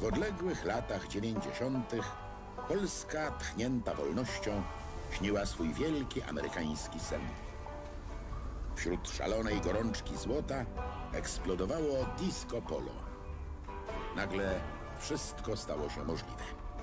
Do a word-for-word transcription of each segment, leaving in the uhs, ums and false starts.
odległych latach dziewięćdziesiątych Polska, tchnięta wolnością, śniła swój wielki amerykański sen. Wśród szalonej gorączki złota eksplodowało disco polo. Nagle wszystko stało się możliwe.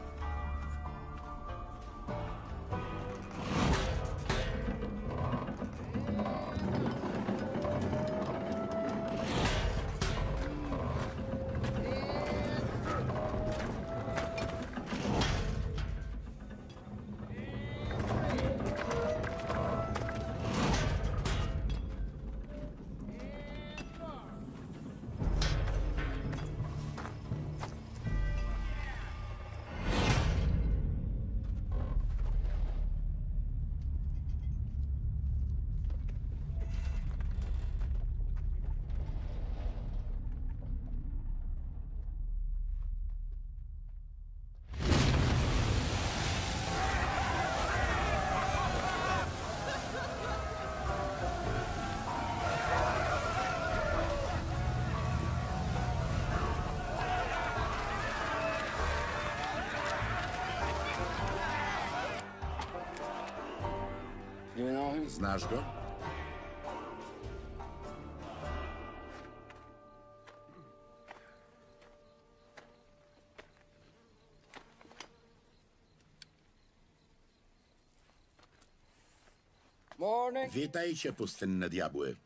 Znasz go? Morning. Witajcie, pustynne diabły.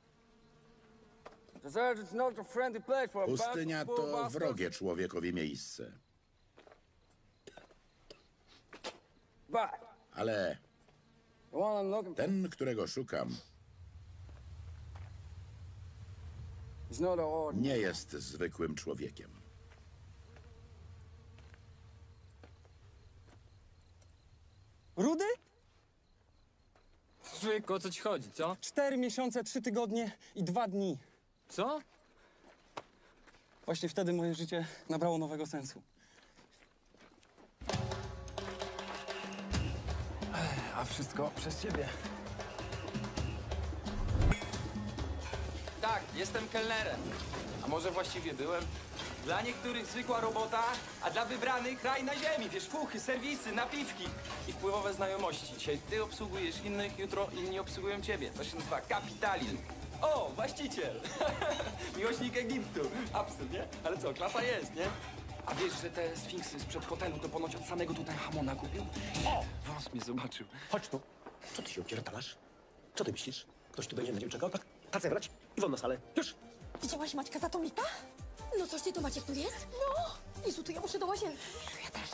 Pustynia to wrogie człowiekowi miejsce. Ale ten, którego szukam, nie jest zwykłym człowiekiem. Rudy? Zwykło, o co ci chodzi, co? Cztery miesiące, trzy tygodnie i dwa dni. Co? Właśnie wtedy moje życie nabrało nowego sensu. A wszystko przez ciebie. Tak, jestem kelnerem. A może właściwie byłem? Dla niektórych zwykła robota, a dla wybranych raj na ziemi. Wiesz, fuchy, serwisy, napiwki i wpływowe znajomości. Dzisiaj ty obsługujesz innych, jutro inni obsługują ciebie. To się nazywa kapitalizm. O, właściciel! Miłośnik Egiptu. Absurd, nie? Ale co, klasa jest, nie? A wiesz, że te sfinksy sprzed hotelu to ponoć od samego tutaj Hamona kupił? O! Wąs mnie zobaczył. Chodź tu. Co ty się opierdalasz? Co ty myślisz? Ktoś tu będzie na ciebie czekał? Tak? Tacę brać i won na salę. Już! Widziałaś Maćka z Atomika? No coś ty, to Maciek tu jest? No! Jezu, to ja muszę do łazienki. Ja też.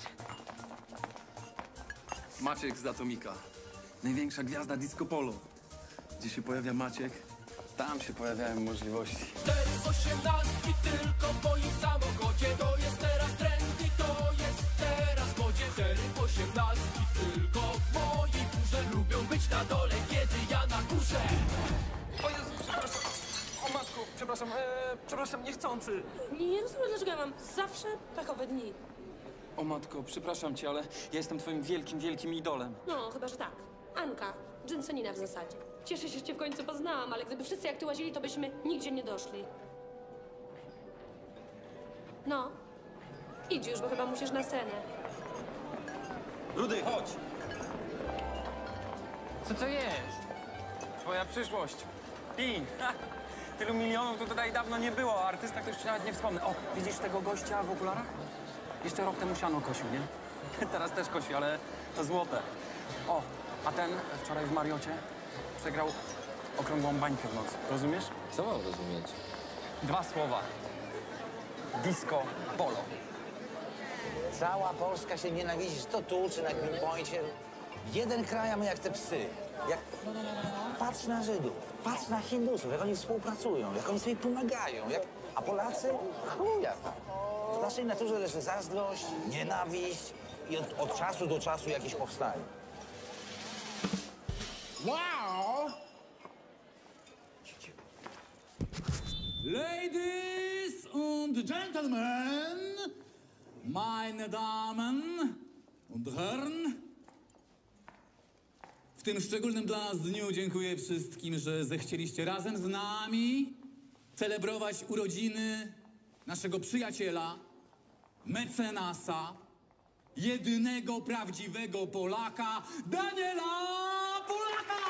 Maciek z Atomika. Największa gwiazda disco polo. Gdzie się pojawia Maciek, tam się pojawiają możliwości. Cztery osiemnastki tylko w moim samochodzie. To jest teraz trendy, to jest teraz w modzie. Cztery osiemnastki tylko w mojej górze. Lubią być na dole, kiedy ja na górze. O Jezu, przepraszam. O matku, przepraszam, e, przepraszam, niechcący. Nie, nie rozumiem, dlaczego ja mam zawsze pechowe dni. O matko, przepraszam cię, ale ja jestem twoim wielkim, wielkim idolem. No, chyba, że tak. Anka, Jensenina w zasadzie. Cieszę się, że cię w końcu poznałam, ale gdyby wszyscy jak ty łazili, to byśmy nigdzie nie doszli. No, idź już, bo chyba musisz na scenę. Rudy, chodź! Co to jest? Twoja przyszłość. Pin! Tylu milionów to tutaj dawno nie było, a artysta ktoś ci nawet nie wspomnę. O, widzisz tego gościa w okularach? Jeszcze rok temu siano kosił, nie? Teraz też kosi, ale to złote. O, a ten wczoraj w Mariocie przegrał okrągłą bańkę w nocy. Rozumiesz? Co mam rozumieć? Dwa słowa. Disco polo. Cała Polska się nienawidzi, czy to tu, czy na Greenpointie. Jeden kraj, a my jak te psy. Jak... Patrz na Żydów, patrz na Hindusów, jak oni współpracują, jak oni sobie pomagają. Jak... A Polacy? Chuja tam. W naszej naturze leży zazdrość, nienawiść i od, od czasu do czasu jakieś powstanie. Wow! Ladies und Gentlemen, meine Damen und Herren, w tym szczególnym dla nas dniu dziękuję wszystkim, że zechcieliście razem z nami celebrować urodziny naszego przyjaciela, mecenasa, jedynego prawdziwego Polaka, Daniela Polaka!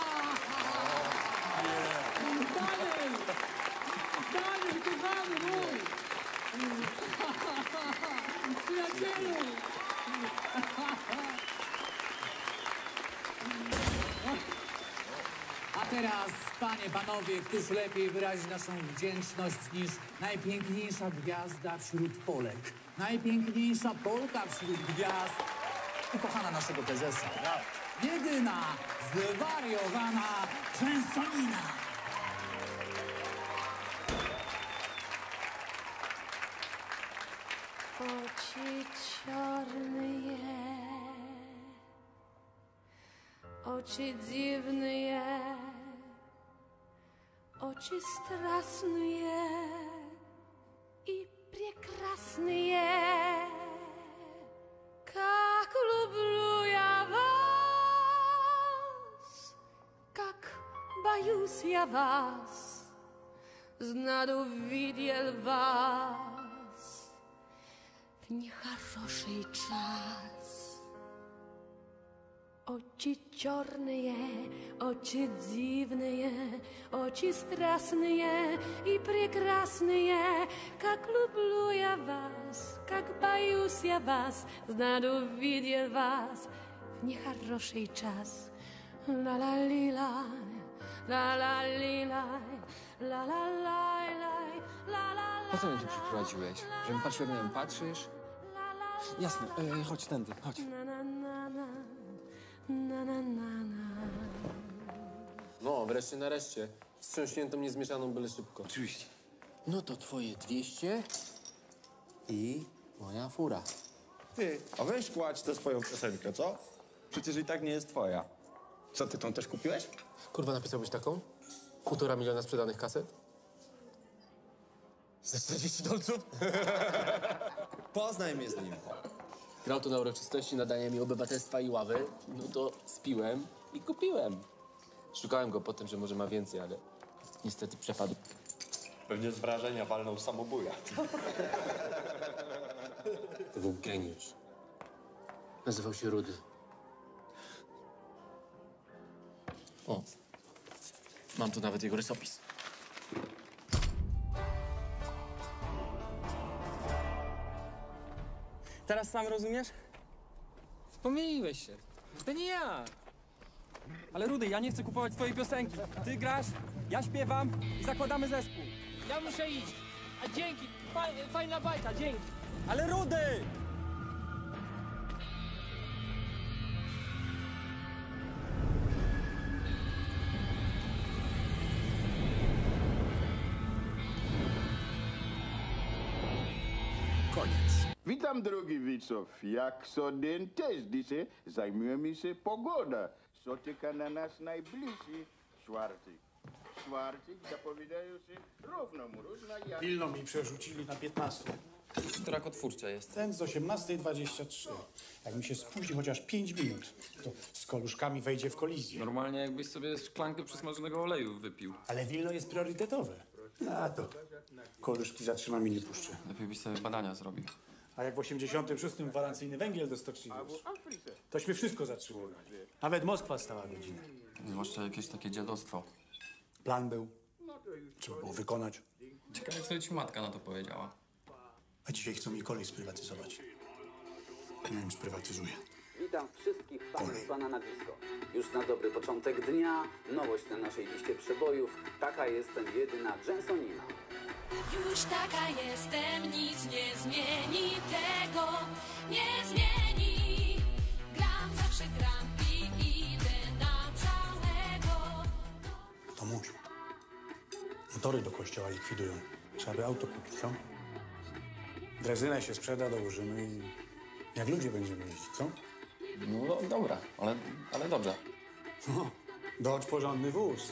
Daniel! Daniel, kochany mój! Przyjacielu! A teraz, panie, panowie, któż lepiej wyrazi naszą wdzięczność niż najpiękniejsza gwiazda wśród Polek. Najpiękniejsza Polka wśród gwiazd. Ukochana naszego prezesa. Jedyna, zwariowana Częsonina. Oczy czarne je, oczy dziwne je, oczy straszne je i прекрасne je. Как люблю я вас, как боюсь я вас, знаю, видел вас в нехороший час. Очи черные, очи дивные, очи страстные и прекрасные. Как люблю я вас, как боюсь я вас, знаю, видел вас в нехороший час. Ла-ла-ли-ла, ла-ла-ли-ла, ла-ла-лай-лай, ла-ла-лай. Po co mnie tu przyprowadziłeś? Żebym patrzył, jak na mnie patrzysz? Jasne, e, chodź tędy, chodź. Na, na, na, na, na, na, na, na. No, wreszcie nareszcie. Wstrząśniętą, niezmieszaną byle szybko. Oczywiście. No to twoje dwieście i moja fura. Ty, a weź kładź tę swoją piosenkę, co? Przecież i tak nie jest twoja. Co, ty tą też kupiłeś? Kurwa, napisałbyś taką? Półtora miliona sprzedanych kaset? Za czterdzieści dolców? Poznaj mnie z nim. Grał tu na uroczystości nadania mi obywatelstwa i ławy. No to spiłem i kupiłem. Szukałem go potem, że może ma więcej, ale niestety przepadł. Pewnie z wrażenia walnął samobuja. To był geniusz. Nazywał się Rudy. O, mam tu nawet jego rysopis. Teraz sam rozumiesz? Pomyliłeś się. To nie ja. Ale Rudy, ja nie chcę kupować twojej piosenki. Ty grasz, ja śpiewam i zakładamy zespół. Ja muszę iść. A dzięki, Fa fajna bajka, dzięki. Ale Rudy! Koniec. Witam, drogi widzów. Jak co dzień też dzisiaj zajmujemy się pogodą. Spotyka na nas najbliższy czwartek. Czwartek zapowiadają się równo mróżna jak... Pilno mi przerzucili na piętnaście. Która kotwórcza jest? Ten z osiemnastej dwadzieścia trzy. Jak mi się spóźni chociaż pięć minut, to z koluszkami wejdzie w kolizję. Normalnie jakbyś sobie szklankę przysmażonego oleju wypił. Ale Wilno jest priorytetowe. A to koluszki zatrzymam i nie puszczę. Lepiej byś sobie badania zrobił. A jak w osiemdziesiątym szóstym gwarancyjny węgiel dostarczyli, tośmy wszystko zatrzymywali. Nawet Moskwa stała godzinę. Zwłaszcza jakieś takie dziadostwo. Plan był. Trzeba było wykonać. Ciekawe, co ci matka na to powiedziała. A dzisiaj chcą mi kolej sprywatyzować. Nie wiem, sprywatyzuję. Witam wszystkich fanów pana na disco. Już na dobry początek dnia, nowość na naszej liście przebojów. Taka jestem jedyna Jensonina. Już taka jestem, nic nie zmieni tego, nie zmieni. Gram, zawsze gram i idę na całego. To musi. Motory do kościoła likwidują. Trzeba by auto kupić, co? Drezynę się sprzeda, dołożymy i jak ludzie będziemy jeździć, co? No dobra, ale, ale dobrze. No, Dodge porządny wóz.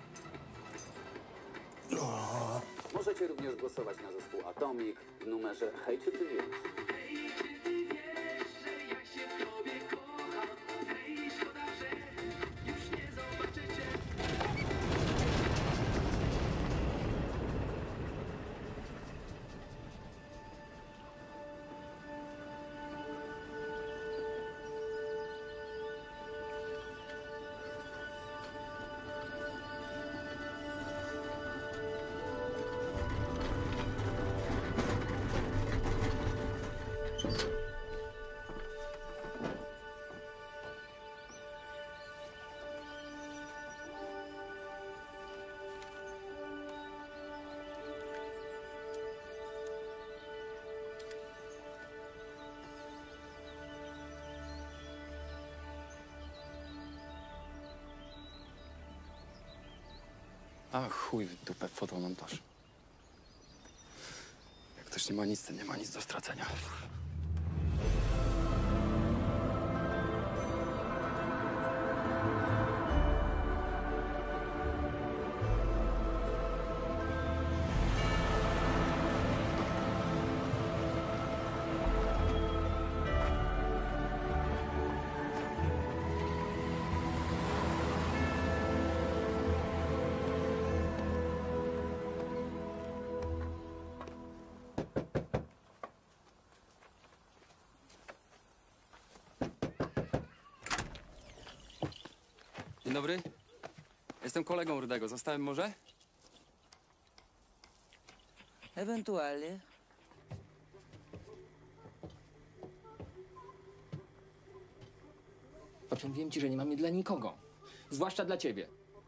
O. Możecie również głosować na zespół Atomic w numerze Hate to Be. A chuj w dupę, fotomontaż. Jak ktoś nie ma nic, to nie ma nic do stracenia. Dzień dobry. Jestem kolegą Rudego. Zostałem może? Ewentualnie. Mówiłem ci, że nie mamy dla nikogo. Zwłaszcza dla ciebie.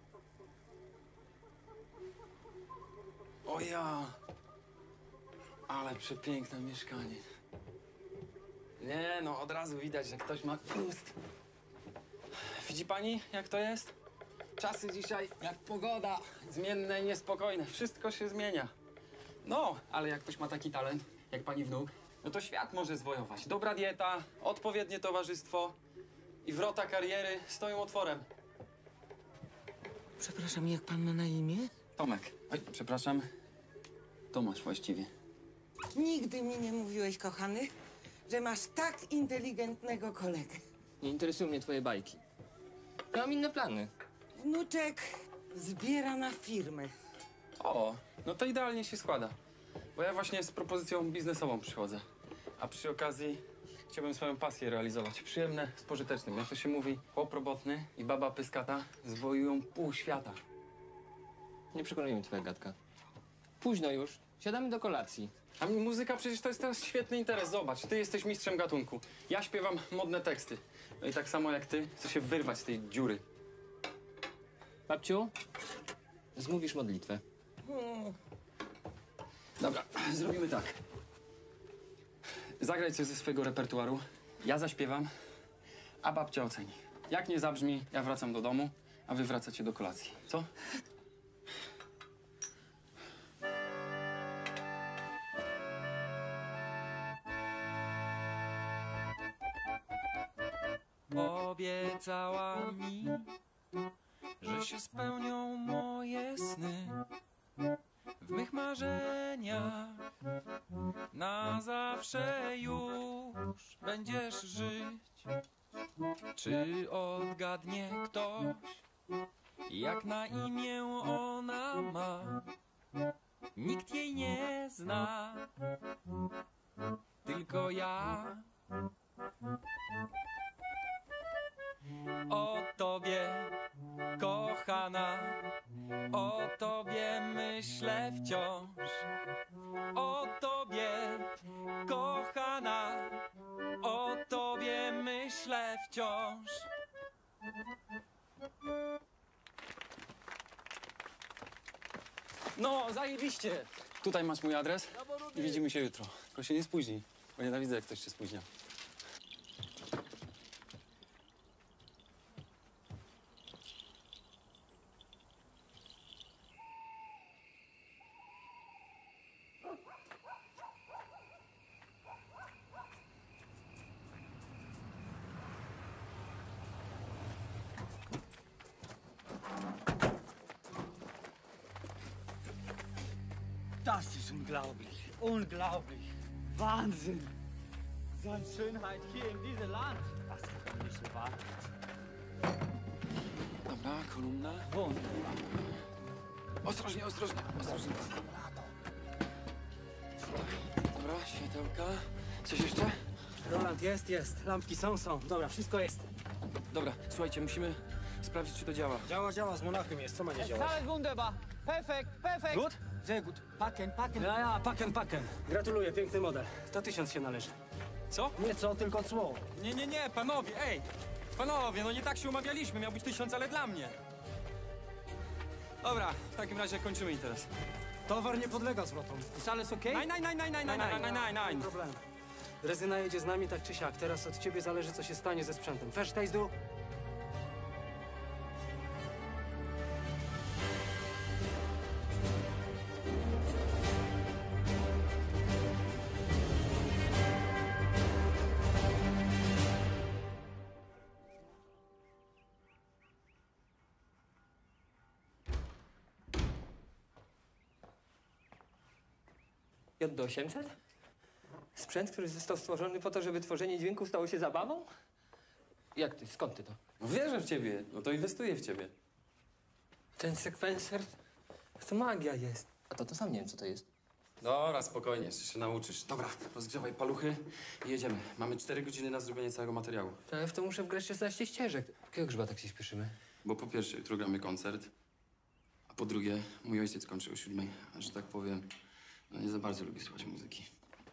O ja! Ale przepiękne mieszkanie. Nie, no od razu widać, że ktoś ma gust. Widzi pani, jak to jest? Czasy dzisiaj jak pogoda. Zmienne i niespokojne. Wszystko się zmienia. No, ale jak ktoś ma taki talent, jak pani wnuk, no to świat może zwojować. Dobra dieta, odpowiednie towarzystwo i wrota kariery stoją otworem. Przepraszam, jak pan ma na imię? Tomek. Oj, przepraszam. Tomasz właściwie. Nigdy mi nie mówiłeś, kochany, że masz tak inteligentnego kolegę. Nie interesują mnie twoje bajki. Ja mam inne plany. Wnuczek zbiera na firmę. O, no to idealnie się składa. Bo ja właśnie z propozycją biznesową przychodzę. A przy okazji chciałbym swoją pasję realizować. Przyjemne z pożytecznym. Jak to się mówi, chłop robotny i baba pyskata zwojują pół świata. Nie przekonuje mnie twoja gadka. Późno już. Siadamy do kolacji. A mi muzyka przecież to jest teraz świetny interes. Zobacz, ty jesteś mistrzem gatunku. Ja śpiewam modne teksty. No i tak samo jak ty, chcę się wyrwać z tej dziury. Babciu, zmówisz modlitwę. Hmm. Dobra, zrobimy tak. Zagraj coś ze swojego repertuaru, ja zaśpiewam, a babcia oceni. Jak nie zabrzmi, ja wracam do domu, a wy wracacie do kolacji. Co? Obiecała mi, że się spełnią moje sny. W mych marzeniach na zawsze już będziesz żyć. Czy odgadnie ktoś, jak na imię ona ma? Nikt jej nie zna, tylko ja. O tobie, kochana, o tobie myślę wciąż. O tobie, kochana, o tobie myślę wciąż. No, zajebiście! Tutaj masz mój adres i widzimy się jutro. Tylko się nie spóźnij, bo nienawidzę, jak ktoś się spóźnia. Das ist unglaublich, unglaublich. Wahnsinn. So eine Schönheit hier in diesem Land. Das ist doch nicht wahr. Dobra, kolumna. Wunderbar. Ostrożnie, ostrożnie, ostrożnie. Dobra, światełka. Coś jeszcze? Roland, jest, jest. Lampki są, są. Dobra, wszystko jest. Dobra, słuchajcie, musimy sprawdzić, czy to działa. Działa, działa. Z Monachium jest. Co ma nie działać? Alles wunderbar. Perfekt, perfekt. Gut? Sehr gut. Packen, packen. Ja, ja, packen, packen. Gratuluję, piękny model. To tysiąc się należy. Co? Nie co, tylko cło. Nie, nie, nie, panowie, ej! Panowie, no nie tak się umawialiśmy. Miał być tysiąc, ale dla mnie. Dobra, w takim razie kończymy interes. Towar nie podlega zwrotom. Jest alles okej? Nein, nein, nein, nein, nein, nein, nein, nein, nein, nein. Nie problem. Drezyna jedzie z nami tak czy siak. Teraz od ciebie zależy, co się stanie ze sprzętem. Verstehst du? J D osiemset? Sprzęt, który został stworzony po to, żeby tworzenie dźwięków stało się zabawą? Jak ty? Skąd ty to? No wierzę w ciebie, no to inwestuję w ciebie. Ten sekwenser to magia jest. A to to sam nie wiem, co to jest. Dobra, spokojnie, jeszcze się nauczysz. Dobra, rozgrzewaj paluchy i jedziemy. Mamy cztery godziny na zrobienie całego materiału. To ja w to muszę wgrać szesnaście ścieżek. Jakiego grzyba tak się śpieszymy? Bo po pierwsze jutro gramy koncert, a po drugie mój ojciec kończy o siódmej, a że tak powiem, no nie za bardzo lubi słuchać muzyki.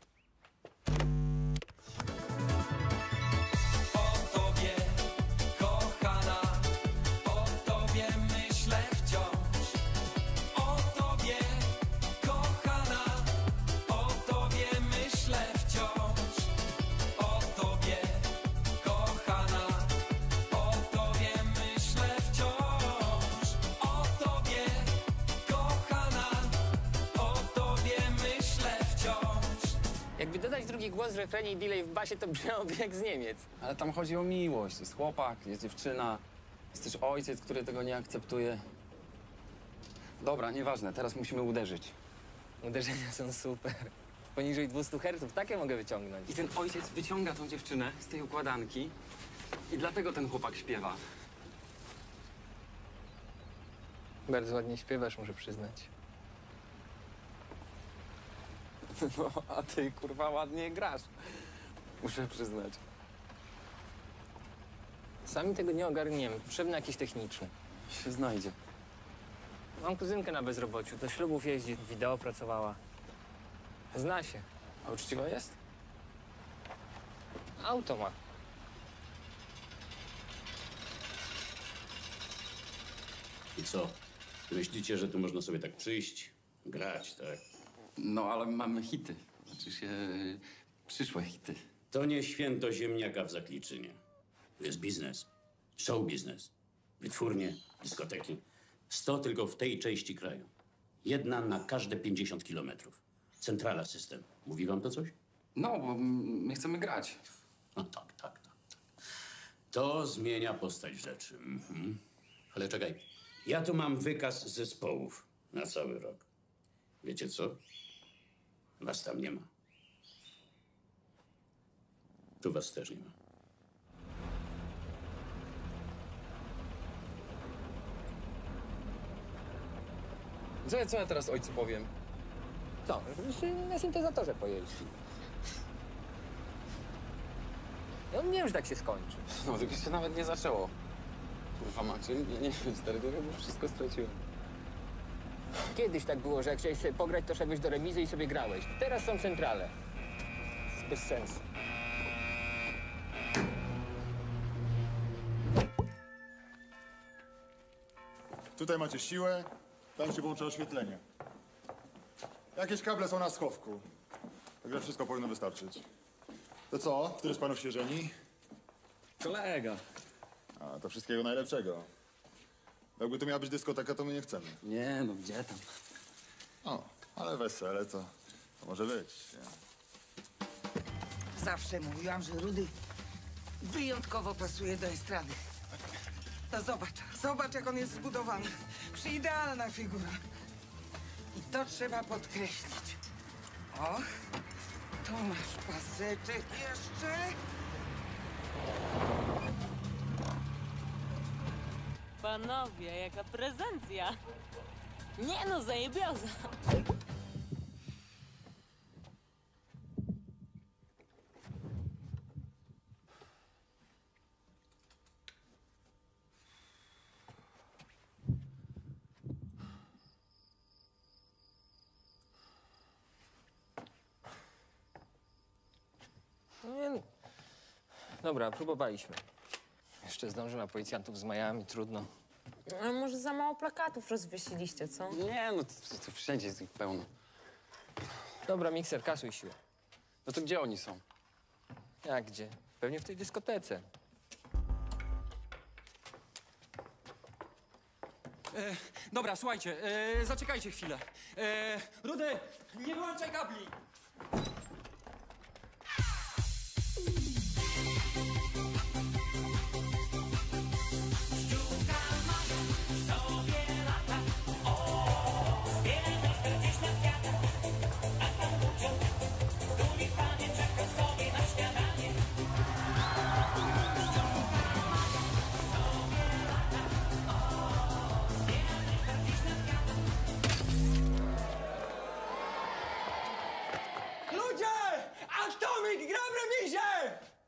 O tobie, kochana, o tobie myślę wciąż. O tobie, kochana, o tobie myślę wciąż. O tobie, kochana, o tobie myślę wciąż. O tobie, kochana, o tobie myślę wciąż. Jakby dodać drugi głos w refrenie i delay w basie, to brzmiałoby jak z Niemiec. Ale tam chodzi o miłość. Jest chłopak, jest dziewczyna, jest też ojciec, który tego nie akceptuje. Dobra, nieważne, teraz musimy uderzyć. Uderzenia są super. Poniżej dwieście herców, takie mogę wyciągnąć. I ten ojciec wyciąga tą dziewczynę z tej układanki i dlatego ten chłopak śpiewa. Bardzo ładnie śpiewasz, muszę przyznać. No, a ty, kurwa, ładnie grasz. Muszę przyznać. Sami tego nie ogarniemy. Potrzebny jakiś techniczny. Się znajdzie. Mam kuzynkę na bezrobociu. Do ślubów jeździ, wideo pracowała. Zna się. A uczciwa jest? Auto ma. I co? Myślicie, że tu można sobie tak przyjść, grać, tak? No, ale mamy hity. Znaczy się y, przyszłe hity. To nie święto ziemniaka w Zakliczynie. To jest biznes. Show biznes. Wytwórnie, dyskoteki. Sto tylko w tej części kraju. Jedna na każde pięćdziesiąt kilometrów. Centrala system. Mówi wam to coś? No, bo my chcemy grać. No tak, tak, tak. tak. To zmienia postać rzeczy. Mhm. Ale czekaj. Ja tu mam wykaz zespołów na cały rok. Wiecie co? Was tam nie ma. Tu was też nie ma. Co ja, co ja teraz ojcu powiem? Co? Żebyśmy na syntezatorze pojęli. Ja nie wiem, że tak się skończy. No, tylko się nawet nie zaczęło. Kurwa macie, nie, nie wiem, stary, to już wszystko straciłem. Kiedyś tak było, że jak chciałeś sobie pograć, to szedłeś do remizy i sobie grałeś. Teraz są centrale. Bez sensu. Tutaj macie siłę, tam się włącza oświetlenie. Jakieś kable są na schowku. Także wszystko powinno wystarczyć. To co? Który z panów się żeni? Kolega. A, to wszystkiego najlepszego. Jakby tu miała być dyskoteka, to my nie chcemy. Nie, no gdzie tam? O, ale wesele to, to może być. Nie? Zawsze mówiłam, że Rudy wyjątkowo pasuje do estrady. No zobacz, zobacz jak on jest zbudowany. Przyidealna figura. I to trzeba podkreślić. O, tu masz paseczek jeszcze. Panowie, jaka prezencja. Nie no, zajebioza. Nie, no. Dobra, próbowaliśmy. Jeszcze zdążę na policjantów z majami, trudno. A może za mało plakatów rozwiesiliście, co? Nie, no to, to wszędzie jest ich pełno. Dobra, mikser, kasuj siłę. No to gdzie oni są? Jak gdzie? Pewnie w tej dyskotece. E, dobra, słuchajcie, e, zaczekajcie chwilę. E, Rudy, nie wyłączaj kabli! Sobie lata, o, zbieraj gdzieś na kwiatach, a tam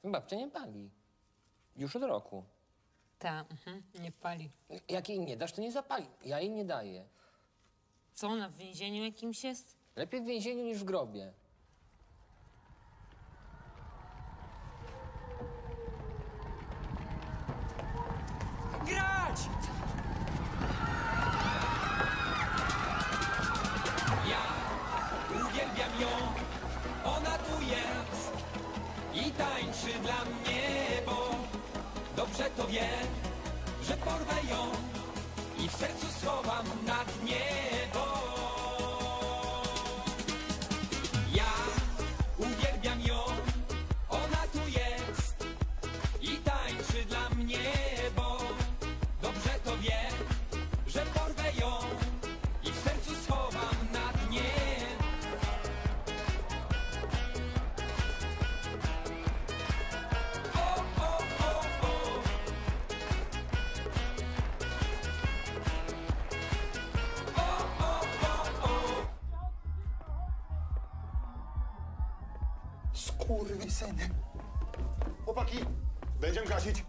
Babcia nie pali. Już od roku. Ta, mhm, nie pali. Jak jej nie dasz, to nie zapali. Ja jej nie daję. Co, ona w więzieniu jakimś jest? Lepiej w więzieniu niż w grobie. Grać! Ja uwielbiam ją, ona tu jest i tańczy dla mnie, bo dobrze to wie, że porwę ją i w sercu schowam na dnie, bo ja uwielbiam ją, ona tu jest i tańczy dla mnie, bo dobrze to wie, że porwę ją i w sercu schowam na dnie. O, o, o, o. O, o, o, o. Skurwysyny. Chłopaki, będziemy gasić.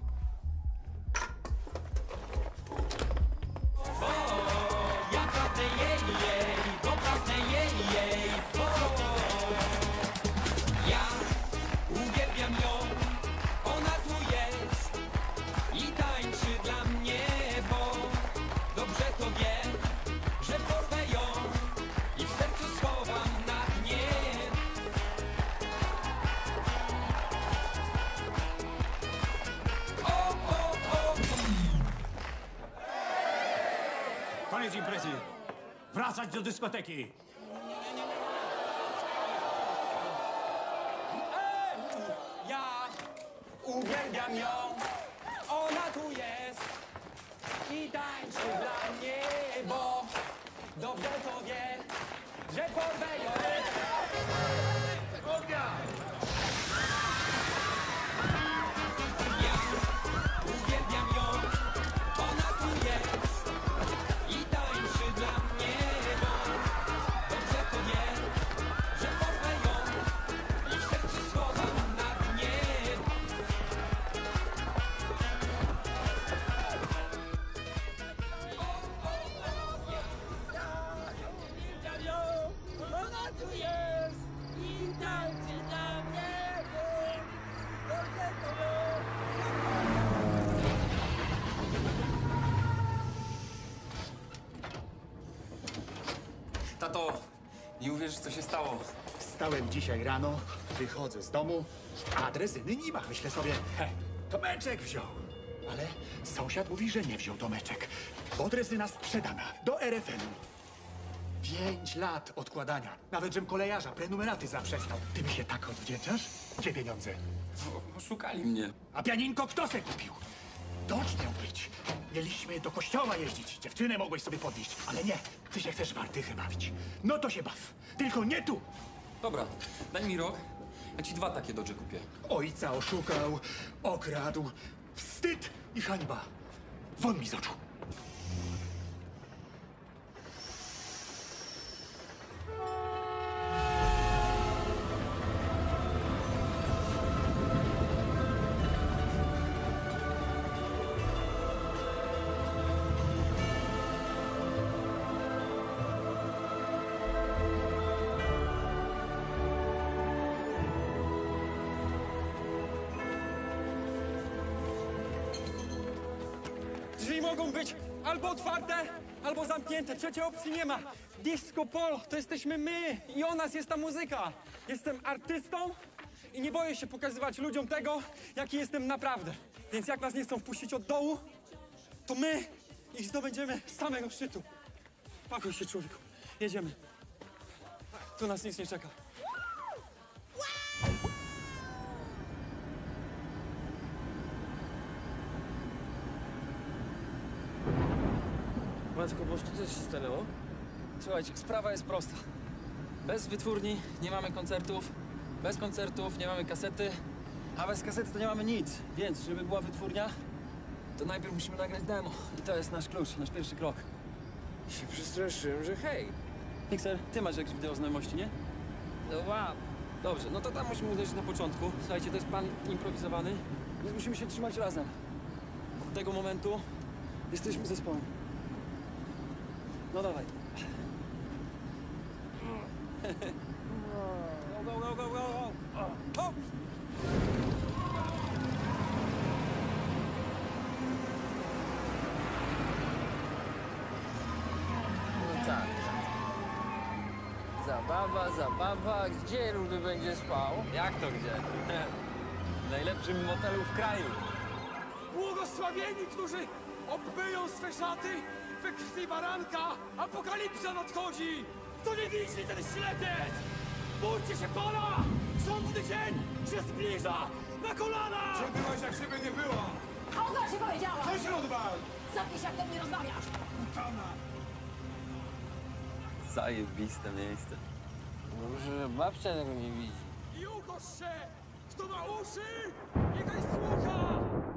Ja pragnę jej, jej, bo pragnę jej, jej, bo ja uwielbiam ją, ona tu jest i tańczy dla mnie, bo dobrze to wie, że porwę ją i w sercu schowam na dnie. O, o, o. Koniec imprezy. Wracać do dyskoteki. Ja uwielbiam ją, ona tu jest i tańczy dla mnie, bo dobrze to wie, że porwę ją. Ja uwielbiam ją, ona tu jest i tańczy dla mnie, bo dobrze to wie, że porwę ją i w sercu schowam na dnie. Ona tu jest i tańczy dla mnie, bo dobrze to wie. Tato, nie uwierzysz, co się stało. Wstałem dzisiaj rano, wychodzę z domu, a drezyny nie ma. Myślę sobie, he, Tomeczek wziął. Ale sąsiad mówi, że nie wziął Tomeczek, bo drezyna sprzedana do R F N-u. Pięć lat odkładania. Nawet żem kolejarza prenumeraty zaprzestał. Ty mi się tak odwdzięczasz? Gdzie pieniądze? Oszukali mnie. A pianinko kto se kupił? Docz miał być. Mieliśmy do kościoła jeździć. Dziewczynę mogłeś sobie podwieźć, ale nie. Ty się chcesz wartychy bawić. No to się baw. Tylko nie tu. Dobra, daj mi rok, ja ci dwa takie dodże kupię. Ojca oszukał, okradł. Wstyd i hańba. Won mi z oczu. Drzwi mogą być albo otwarte, albo zamknięte. Trzeciej opcji nie ma. Disco Polo to jesteśmy my i o nas jest ta muzyka. Jestem artystą i nie boję się pokazywać ludziom tego, jaki jestem naprawdę. Więc jak nas nie chcą wpuścić od dołu, to my ich zdobędziemy z samego szczytu. Pakuj się, człowieku. Jedziemy. Tu nas nic nie czeka. Matko Boż, to coś się stanęło? Słuchajcie, sprawa jest prosta. Bez wytwórni nie mamy koncertów, bez koncertów nie mamy kasety, a bez kasety to nie mamy nic. Więc, żeby była wytwórnia, to najpierw musimy nagrać demo. I to jest nasz klucz, nasz pierwszy krok. Się przestraszyłem, że hej. Mixer, ty masz jakieś wideo znajomości, nie? No wow. Dobrze, no to tam musimy uderzyć na początku. Słuchajcie, to jest plan improwizowany, więc musimy się trzymać razem. Od tego momentu jesteśmy zespołem. No dawaj. Go, go, go, go, go, go! Hop! No tak. Zabawa, zabawa. Gdzie Rudy będzie spał? Jak to gdzie? W najlepszym motelu w kraju. Błogosławieni, którzy obmyją swe szaty we krwi baranka! Apokalipsa nadchodzi! Kto nie widzi, ten ślepiec! Bójcie się Pana! Sądny dzień się zbliża! Na kolana! Gdzie byłaś, jak siebie nie było? A ona się powiedziała! Co się odwal? Zapisz, jak do mnie rozmawiasz! Zajebiste miejsce. Dobrze, że babcia tego nie widzi. I ukosz się! Kto ma uszy, niechaj słucha!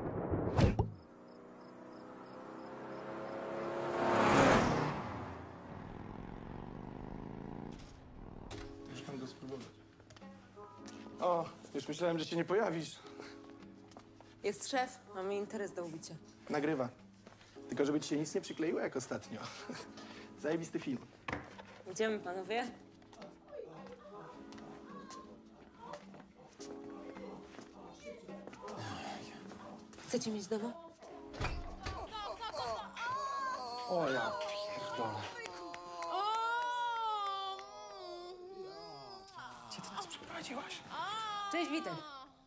Już mam go spróbować. O, już myślałem, że się nie pojawisz. Jest szef, mamy interes do ubicia. Nagrywa. Tylko żeby ci się nic nie przykleiło jak ostatnio. Zajebisty film. Idziemy, panowie? Chcecie mieć demo? O ja pierdolę. Gdzie ty nas przyprowadziłaś? Cześć, Witek.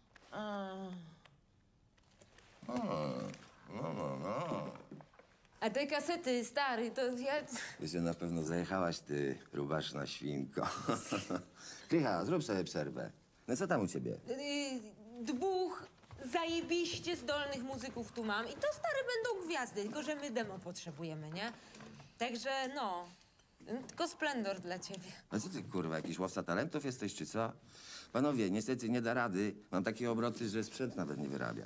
O, no, no, no. A te kasety, stary, to ja... Wiesz, że na pewno zajechałeś, ty rubaszna świnko. Krycha, zrób sobie przerwę. No co tam u ciebie? Yy, dwóch zajebiście zdolnych muzyków tu mam i to stare będą gwiazdy, tylko że my demo potrzebujemy, nie? Także no, tylko splendor dla ciebie. A co ty, kurwa, jakiś łowca talentów jesteś, czy co? Panowie, niestety nie da rady. Mam takie obroty, że sprzęt nawet nie wyrabia.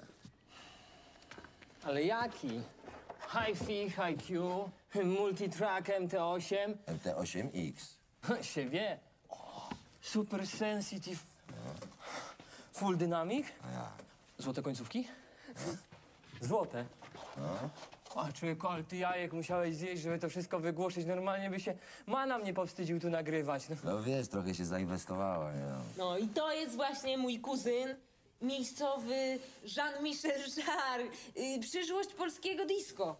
Ale jaki? Hi-Fi, Hi-Q, Multitrack M T osiem. M T osiem X. Się wie. Super Sensitive. Full Dynamic. Złote końcówki? Złote. A człowieku, ale ty jajek musiałeś zjeść, żeby to wszystko wygłosić. Normalnie by się mana mnie powstydził tu nagrywać. No, No wiesz, trochę się zainwestowała, nie? No i to jest właśnie mój kuzyn, miejscowy Jean-Michel Jarre, yy, przyszłość polskiego disco.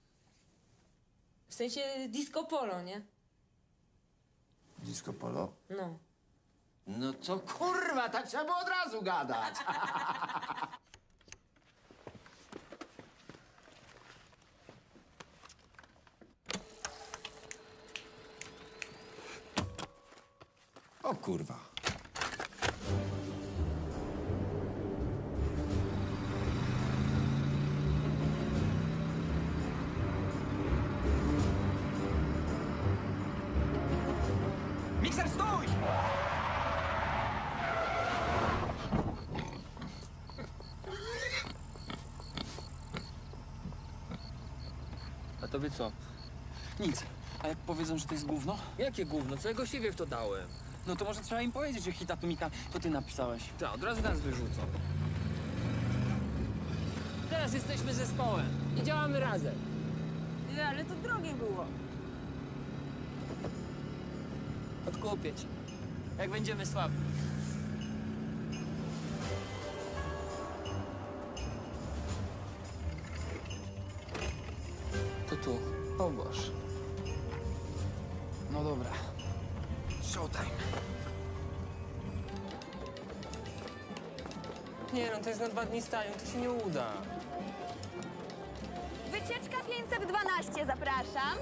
W sensie disco polo, nie? Disco polo? No. No to kurwa, tak trzeba było od razu gadać. O kurwa. Mikser, stój! A tobie co? Nic. A jak powiedzą, że to jest gówno? Jakie gówno? Co ja go siebie w to dałem? No to może trzeba im powiedzieć, że hit Atomika to ty napisałeś. Tak, od razu nas wyrzucą. Teraz jesteśmy zespołem i działamy razem. Nie, ale to drogie było. Odkupię cię. Jak będziemy słabi. To tu. O Boże. No dobra. Showtime. Nie no, to jest na dwa dni staniu, to się nie uda. Wycieczka pięćset dwanaście, zapraszam.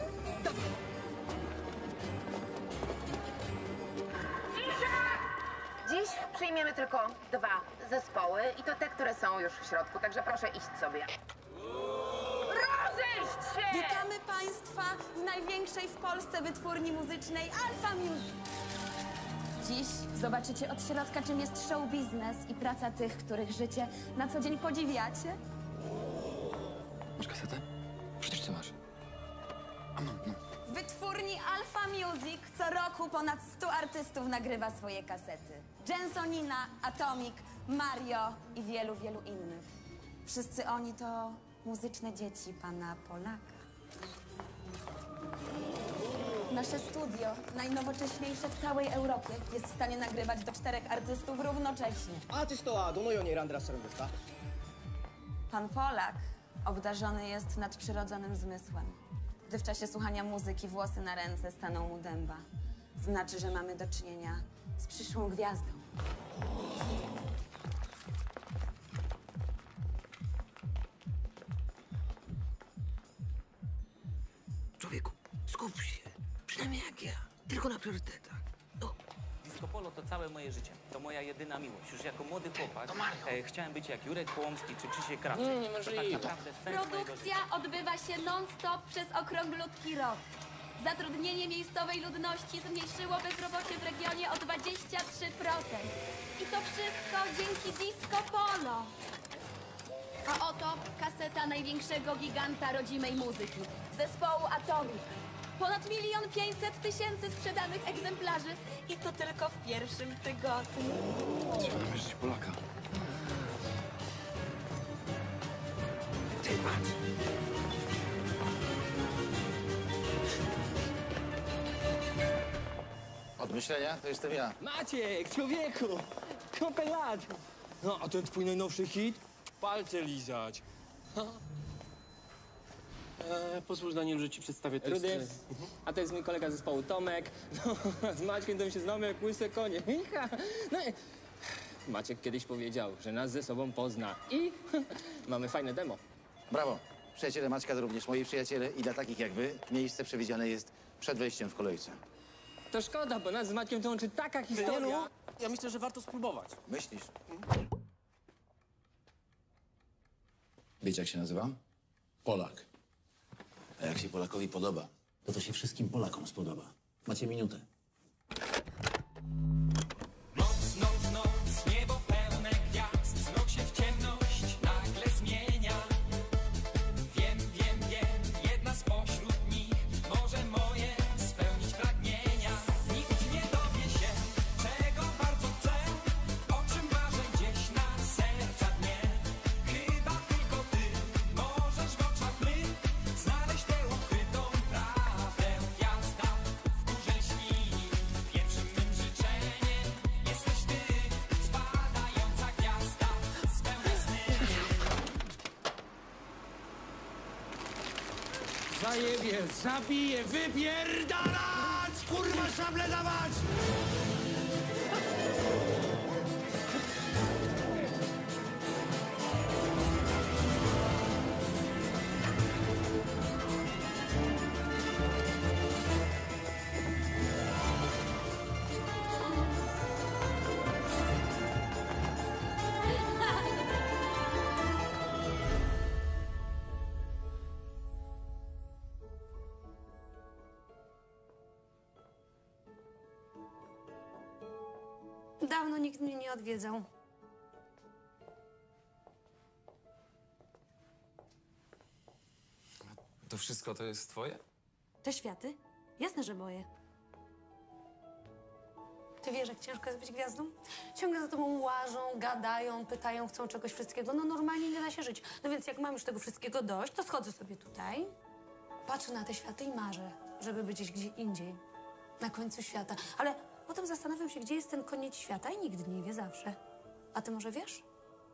Dziś przyjmiemy tylko dwa zespoły i to te, które są już w środku, także proszę iść sobie. Rozejść się! Witamy Państwa w największej w Polsce wytwórni muzycznej Alpha Music. Dziś zobaczycie od środka, czym jest show biznes i praca tych, których życie na co dzień podziwiacie. Masz kasetę? Przecież ty masz. A W wytwórni Alpha Music co roku ponad stu artystów nagrywa swoje kasety. Jensonina, Atomic, Mario i wielu, wielu innych. Wszyscy oni to muzyczne dzieci pana Polaka. Nasze studio, najnowocześniejsze w całej Europie, jest w stanie nagrywać do czterech artystów równocześnie. アーティストはどのように選んでらっしゃるんですか? Pan Polak obdarzony jest nadprzyrodzonym zmysłem. Gdy w czasie słuchania muzyki włosy na ręce staną mu dęba, znaczy, że mamy do czynienia z przyszłą gwiazdą. Człowieku, skup się. Przynajmniej jak ja. Tylko na priorytetach. Disco polo to całe moje życie. To moja jedyna miłość. Już jako młody chłopak e, chciałem być jak Jurek Połomski czy Krzysiek Krawczyk. Nie, niemożliwe. To tak naprawdę sens mojego Produkcja odbywa się non-stop przez okrąglutki rok. Zatrudnienie miejscowej ludności zmniejszyło bezrobocie w regionie o dwadzieścia trzy procent. I to wszystko dzięki Disco Polo. A oto kaseta największego giganta rodzimej muzyki, zespołu Atomic. Ponad milion pięćset tysięcy sprzedanych egzemplarzy i to tylko w pierwszym tygodniu. Trzeba namierzyć Polaka. Ty patrz. Od myślenia to jestem ja. Maciek, człowieku! Kupę lat! No, a ten twój najnowszy hit? Palce lizać. E, pozwól Daniel, że ci przedstawię teksty. Rudy, a to jest mój kolega z zespołu Tomek. No, z Maćkiem to mi się znamy jak łyse konie. No i Maciek kiedyś powiedział, że nas ze sobą pozna. I mamy fajne demo. Brawo. Przyjaciele Maćka to również moi przyjaciele i dla takich jak wy miejsce przewidziane jest przed wejściem w kolejce. To szkoda, bo nas z Maćkiem to łączy taka historia. Ja myślę, że warto spróbować. Myślisz? Wiecie, jak się nazywam? Polak. A jak się Polakowi podoba, to to się wszystkim Polakom spodoba. Macie minutę. Noc, noc, noc, niebo pełne gwiazd, zmrok się w ciemność nagle zmienia. Wiem, wiem, wiem, jedna spośród nich może moje spełnić pragnienia. Nikt nie dowie się, czego bardzo chcę, o czym marzę gdzieś na serca dnie. Chyba tylko ty możesz w oczach mych znaleźć tę ukrytą prawdę. Gwiazda w górze śni, pierwszym mym życzeniem jesteś ty, spadająca gwiazda, spełnia sny. Zajebie, zabiję, wypierdalać! Kurwa, szable dawać! Dawno nikt mnie nie odwiedzał. To wszystko to jest twoje? Te światy? Jasne, że moje. Ty wiesz, jak ciężko jest być gwiazdą? Ciągle za tobą łażą, gadają, pytają, chcą czegoś wszystkiego. No normalnie nie da się żyć. No więc jak mam już tego wszystkiego dość, to schodzę sobie tutaj, patrzę na te światy i marzę, żeby być gdzieś indziej. Na końcu świata. Ale potem zastanawiam się, gdzie jest ten koniec świata i nikt nie wie zawsze. A ty może wiesz?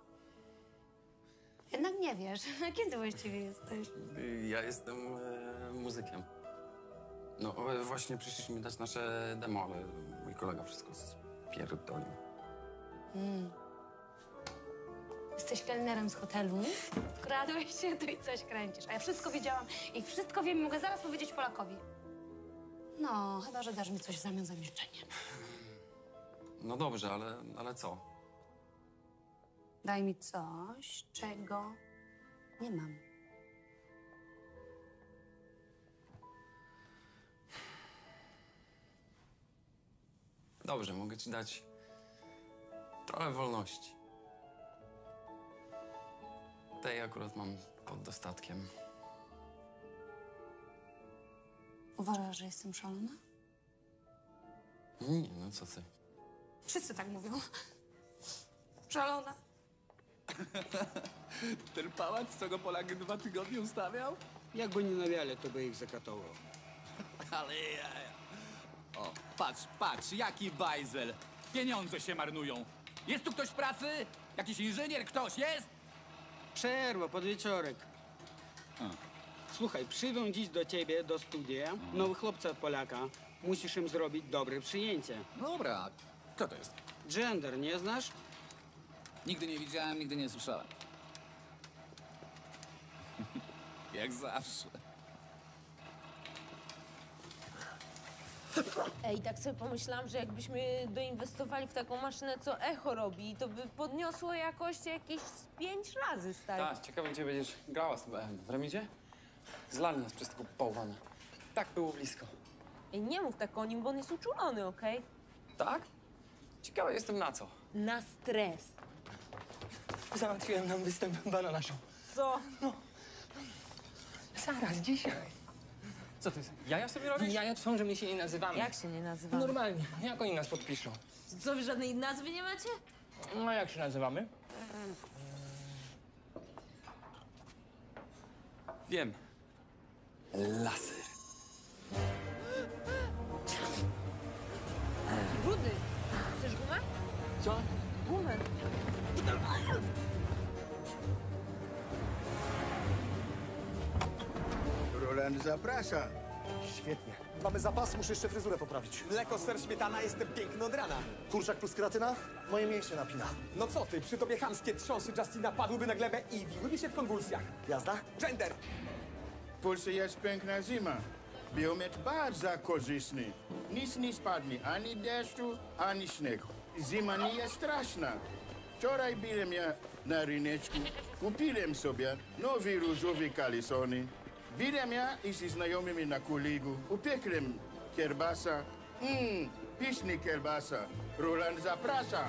Jednak nie wiesz. Kim ty właściwie jesteś? Ja jestem e, muzykiem. No e, właśnie przyszliśmy dać nasze demo, ale mój kolega wszystko spierdolił. Mm. Jesteś kelnerem z hotelu? Wkradłeś się tu i coś kręcisz. A ja wszystko wiedziałam i wszystko wiem i mogę zaraz powiedzieć Polakowi. No, chyba, że dasz mi coś w zamian za milczenie. No dobrze, ale, ale co? Daj mi coś, czego nie mam. Dobrze, mogę ci dać trochę wolności. Tej akurat mam pod dostatkiem. Uważasz, że jestem szalona? Nie, no co ty? Wszyscy tak mówią. Szalona. Ten pałac, co go Polak dwa tygodnie ustawiał? Jakby nie nawiali, to by ich zakatował. Ale ja... O, patrz, patrz, jaki bajzel. Pieniądze się marnują. Jest tu ktoś w pracy? Jakiś inżynier? Ktoś jest? Przerwa, podwieczorek. A. Słuchaj, przyjdą dziś do ciebie, do studia, nowy chłopca od Polaka. Musisz im zrobić dobre przyjęcie. Dobra, kto to jest? Gender, nie znasz? Nigdy nie widziałem, nigdy nie słyszałem. Jak zawsze. Ej, tak sobie pomyślałam, że jakbyśmy doinwestowali w taką maszynę, co echo robi, to by podniosło jakość jakieś z pięć razy, stary. Tak, ciekawe, gdzie będziesz grała z tym echem. W remizie? Zlali nas przez tego bałwana. Tak było blisko. Ej, nie mów tak o nim, bo on jest uczulony, okej? Tak? Ciekawe jestem na co. Na stres. Załatwiłem nam występ Banana Show. Co? No. Zaraz, dzisiaj. Co to jest? Jaja sobie robisz? Jaja twą, że my się nie nazywamy. Jak się nie nazywamy? Normalnie. Jak oni nas podpiszą? Co, wy żadnej nazwy nie macie? No jak się nazywamy? Wiem. Laser. Rudy, chcesz gumę? Co? Gumę. Roland zaprasza. Świetnie. Mamy zapas, muszę jeszcze fryzurę poprawić. Mleko, ser, śmietana, jestem piękny od rana. Kurczak plus kreatyna? Moje mięśnie napina. No co ty, przy tobie chamskie trząsy Justina padłyby na glebę i wiłyby się w konwulsjach. Jazda? Gender! Polsce jest piękna zima. Biometr bardzo korzystny. Nic nie spadnie, ani deszczu, ani śniegu. Zima nie jest straszna. Wczoraj byłem ja na ryneczku. Kupiłem sobie nowe różowe kalesony. Byłem ja i ze znajomymi na kolegu. Upiekłem kiełbasa. Mmm, pyszny kiełbasa. Roland zaprasza.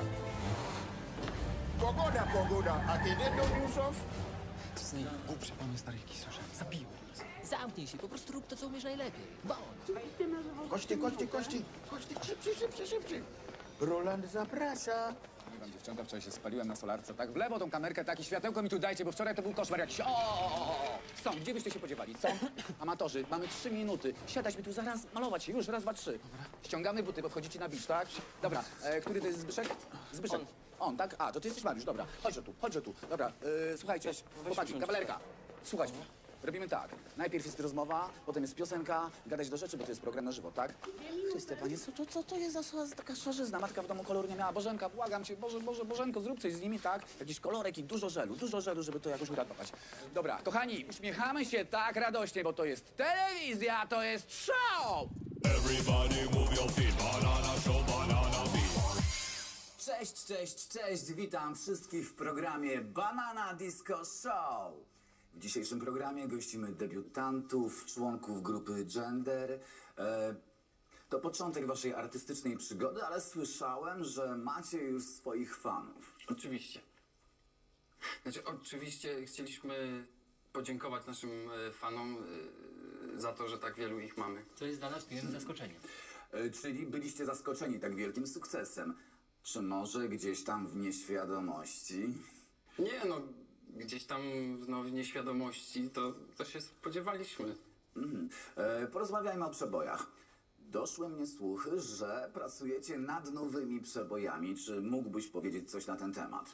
Pogoda, pogoda. A kiedy do newsów? Z niej głupsze panie starych kisarza. Zabiłem nas. Zamknij się, po prostu rób to, co umiesz najlepiej. Bądź. Kości, kości, kości. Kości, szybciej, szybciej, szybciej. Roland zaprasza. Wam dziewczęta, wczoraj się spaliłem na solarce, tak w lewo tą kamerkę, tak i światełko mi tu dajcie, bo wczoraj to był koszmar jakiś. O, o, o, o. Są, gdzie byście się podziewali, co? Amatorzy, mamy trzy minuty. Siadać mi tu zaraz, malować się, już, raz, dwa, trzy. Ściągamy buty, bo wchodzicie na bicz, tak? Dobra, e, który to jest Zbyszek? Zbyszek. On. On, tak? A, to ty jesteś Mariusz, dobra. Chodź tu, chodź tu. Dobra, e, słuchajcie, chłopaki, kawalerka. Słuchajcie, robimy tak. Najpierw jest rozmowa, potem jest piosenka, gadać do rzeczy, bo to jest program na żywo, tak? Chryste, panie, co to, co to jest za, za taka szarzyzna? Matka w domu kolor nie miała. Bożenka, błagam cię, Boże, Boże, Bożenko, zrób coś z nimi, tak? Jakiś kolorek i dużo żelu, dużo żelu, żeby to jakoś uratować. Dobra, kochani, uśmiechamy się tak radośnie, bo to jest telewizja, to jest show! Everybody move your feet, banana show, banana beat. Cześć, cześć, cześć, witam wszystkich w programie Banana Disco Show. W dzisiejszym programie gościmy debiutantów, członków grupy Gender. E, to początek waszej artystycznej przygody, ale słyszałem, że macie już swoich fanów. Oczywiście. Znaczy, oczywiście chcieliśmy podziękować naszym e, fanom e, za to, że tak wielu ich mamy. To jest dla nas miłym zaskoczeniem. E, czyli byliście zaskoczeni tak wielkim sukcesem. Czy może gdzieś tam w nieświadomości? Nie, no, gdzieś tam no, w nieświadomości to, to się spodziewaliśmy. Mhm. E, porozmawiajmy o przebojach. Doszły mnie słuchy, że pracujecie nad nowymi przebojami. Czy mógłbyś powiedzieć coś na ten temat?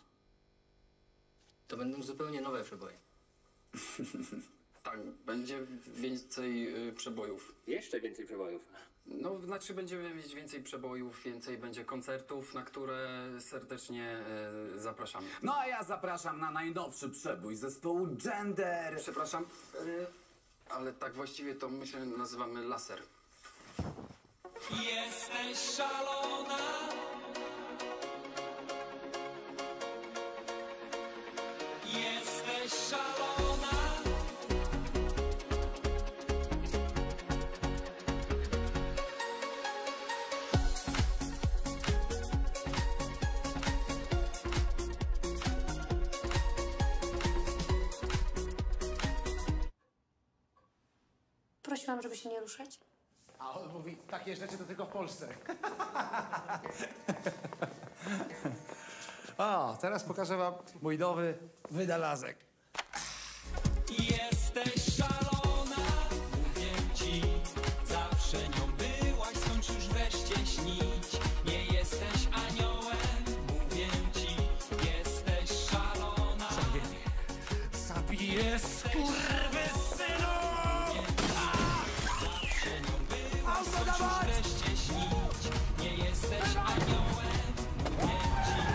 To będą zupełnie nowe przeboje. Tak, będzie więcej y, przebojów. Jeszcze więcej przebojów. No, znaczy będziemy mieć więcej przebojów, więcej będzie koncertów, na które serdecznie y, zapraszamy. No a ja zapraszam na najnowszy przebój zespołu Gender. Przepraszam, y, ale tak właściwie to my się nazywamy Laser. Jesteś szalona. Jesteś szalona. Prosiłam, żeby się nie ruszać. A on mówi, takie rzeczy to tylko w Polsce. O, teraz pokażę wam mój nowy wynalazek. Jesteś szalona, mówię ci. Zawsze nią byłaś, skończ już wreszcie śnić. Nie jesteś aniołem, mówię ci. Jesteś szalona. Zabiję. Zabiję, skurwysynu! Zawsze nią byłaś, skończ już wreszcie śnić. Nie jesteś aniołem, mówię ci.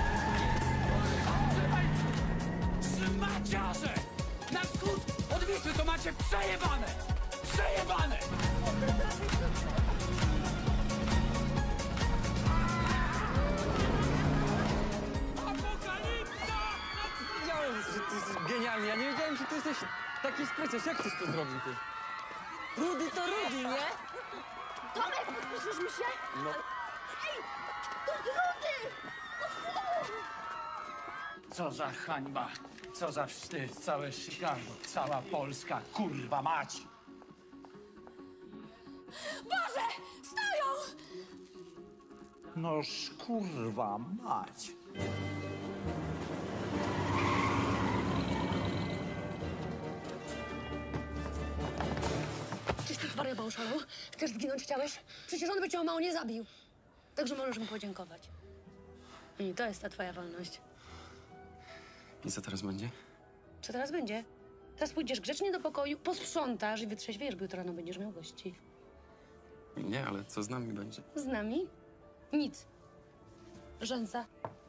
Smaciarze! Na wschód od Wisły to macie przejebane! Przejebane! Wiedziałem, że ty jesteś genialny. Ja nie wiedziałem, że ty jesteś taki spryciarz. Jak tyś to zrobił, ty? Rudy to Rudy, nie? Tomek, podpiszesz mi się? No. Ej, to jest Rudy! Co za hańba, co za wstyd, całe Chicago, cała Polska, kurwa mać! Boże! Stoją! Noż kurwa mać! Czyś ty zwariował, oszalał? Chcesz zginąć chciałeś? Przecież on by cię o mało nie zabił. Także możesz mu podziękować. I to jest ta twoja wolność. I co teraz będzie? Co teraz będzie? Teraz pójdziesz grzecznie do pokoju, posprzątasz i wytrzeźwiejesz, bo jutro rano będziesz miał gości. Nie, ale co z nami będzie? Z nami? Nic. Rzęsa.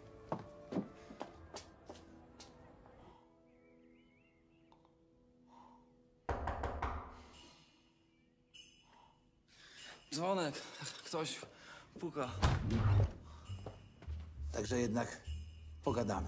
Dzwonek. Ktoś puka. Także jednak pogadamy.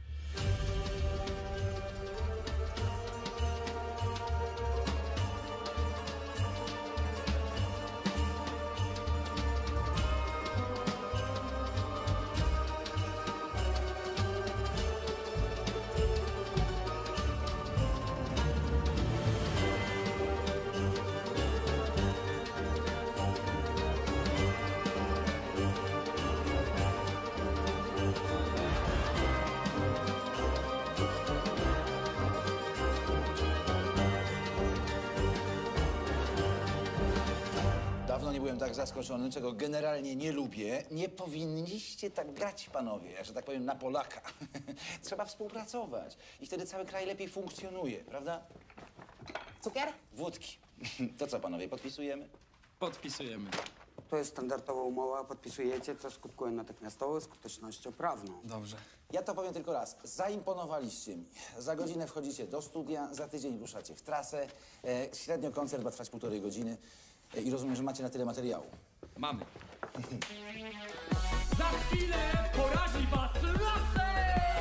Dawno nie byłem tak zaskoczony, czego generalnie nie lubię. Nie powinniście tak grać, panowie, że tak powiem, na Polaka. Trzeba współpracować i wtedy cały kraj lepiej funkcjonuje, prawda? Cukier? Wódki. To co, panowie, podpisujemy? Podpisujemy. To jest standardowa umowa, podpisujecie, co skutkuje natychmiastową skutecznością prawną. Dobrze. Ja to powiem tylko raz. Zaimponowaliście mi. Za godzinę wchodzicie do studia, za tydzień ruszacie w trasę. E, średnio koncert ma trwać półtorej godziny. E, I rozumiem, że macie na tyle materiału. Mamy. Za chwilę porazi was lasem!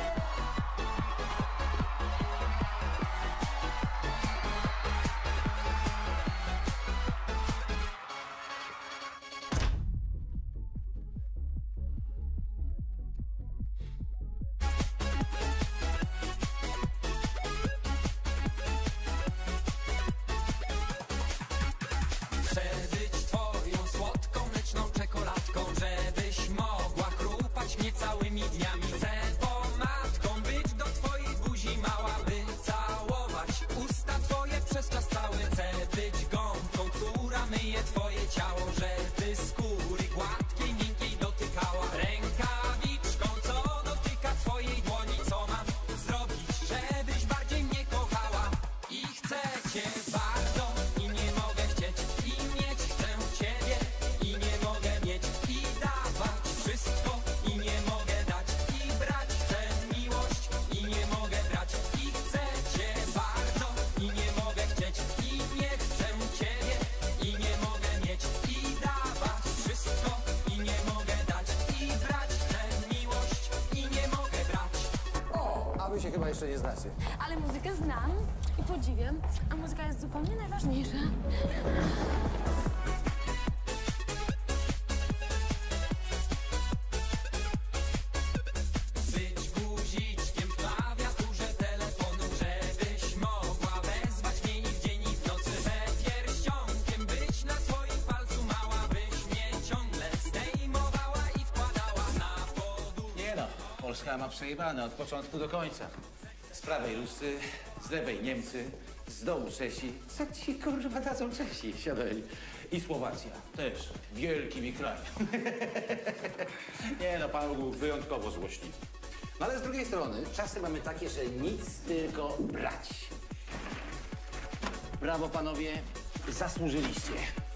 Chcę być twoją słodką, mleczną czekoladką, żebyś mogła chrupać mnie całymi dniami. Chcę pomadką być do twojej buzi mała, by całować usta twoje przez czas cały. Chcę być gąbką, która myje twoje ciało, żeby skóry gładkiej, miękkiej dotykała. Rękawiczką, co dotyka twojej dłoni, co mam zrobić, żebyś bardziej mnie kochała. I chcę cię bardzo i nie mogę chcieć i mieć. Chcę ciebie i nie mogę mieć i dawać wszystko i nie mogę dać i brać. Chcę miłość i nie mogę brać i chcę cię bardzo i nie mogę chcieć i nie chcę ciebie i nie mogę mieć i dawać wszystko i nie mogę dać i brać. Chcę miłość i nie mogę brać. O, a wy się chyba jeszcze nie znacie. Ale muzykę znam i podziwiam, a muzyka jest zupełnie najważniejsza. Być guziczkiem w klawiaturze telefonu, żebyś mogła wezwać mnie i w dzień i w nocy. Chcę pierścionkiem być na twoim palcu mała. Polska ma przejebane od początku do końca. Z prawej Rusy, z lewej Niemcy, z dołu Czesi. Co ci kurwa dadzą Czesi? Siadaj. I Słowacja też. Wielki mi kraj. Nie no, pan był wyjątkowo złośliwy. No ale z drugiej strony czasy mamy takie, że nic tylko brać. Brawo panowie, zasłużyliście.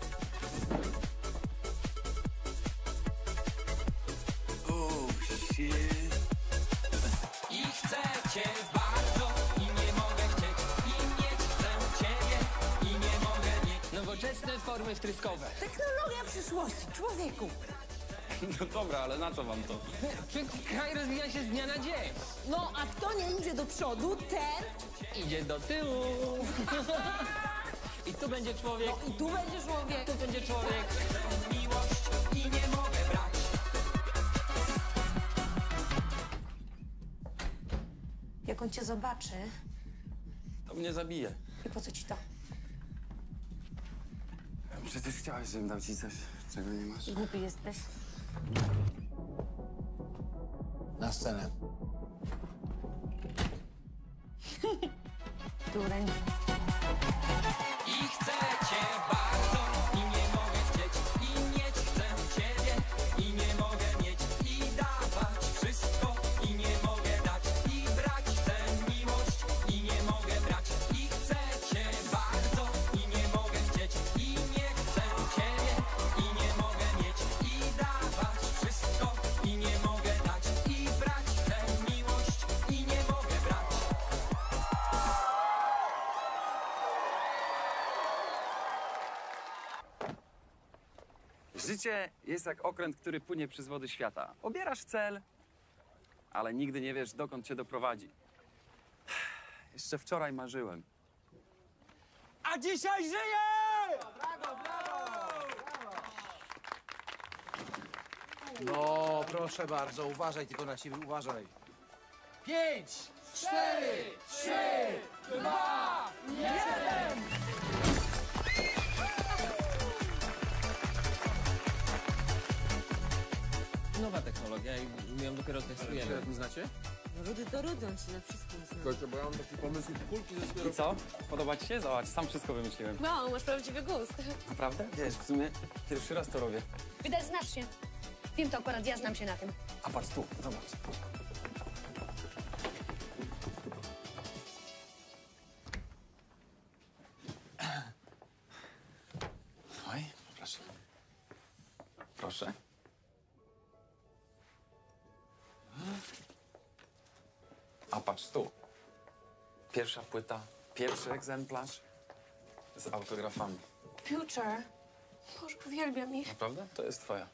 Oh shit. I chcę cię bardzo i nie mogę chcieć i mieć chcę ciebie i nie mogę mieć. Nowoczesne formy wtryskowe. Technologia przyszłości, człowieku. No dobra, ale na co wam to? Kraj rozwija się z dnia na dzień. No, a kto nie idzie do przodu, ten... Idzie do tyłu. I tu będzie człowiek. No, i tu będzie człowiek. Tu będzie człowiek. Chcę miłość i nie mogę brać. Jak on cię zobaczy, To mnie zabije. i po co ci to? Przecież chciałeś, żebym dał ci coś, czego nie masz. Głupi jesteś. Na scenę. Dureń. I chcę cię bardzo i nie mogę chcieć i mieć chcę ciebie i nie mogę mieć i dawać wszystko i nie mogę dać i brać chcę miłość i nie mogę brać i chcę cię bardzo i nie mogę chcieć i nie chcę ciebie i nie mogę mieć i dawać wszystko i nie mogę dać i brać chcę miłość i nie mogę brać. Życie jest jak okręt, który płynie przez wody świata. Obierasz cel, ale nigdy nie wiesz, dokąd cię doprowadzi. Jeszcze wczoraj marzyłem. A dzisiaj żyje! No, proszę bardzo, uważaj tylko na siebie, uważaj. Pięć, cztery, trzy, dwa, jeden! Nowa technologia i my ją dopiero testujemy. Znacie? Rudy to rudy, on się na wszystkim zna. Kończę, bo ja mam taki pomysł, kulki ze swojego... I co? Podoba ci się? Zobacz, sam wszystko wymyśliłem. Wow, masz prawdziwy gust. Naprawdę? Wiesz, w sumie pierwszy raz to robię. Widać, znasz się. Wiem to akurat, ja znam się na tym. A patrz tu, zobacz. Oj, proszę. Proszę. A patrz tu. Pierwsza płyta, pierwszy egzemplarz z autografami. Future. Boże, uwielbiam ich. Naprawdę? To jest twoja.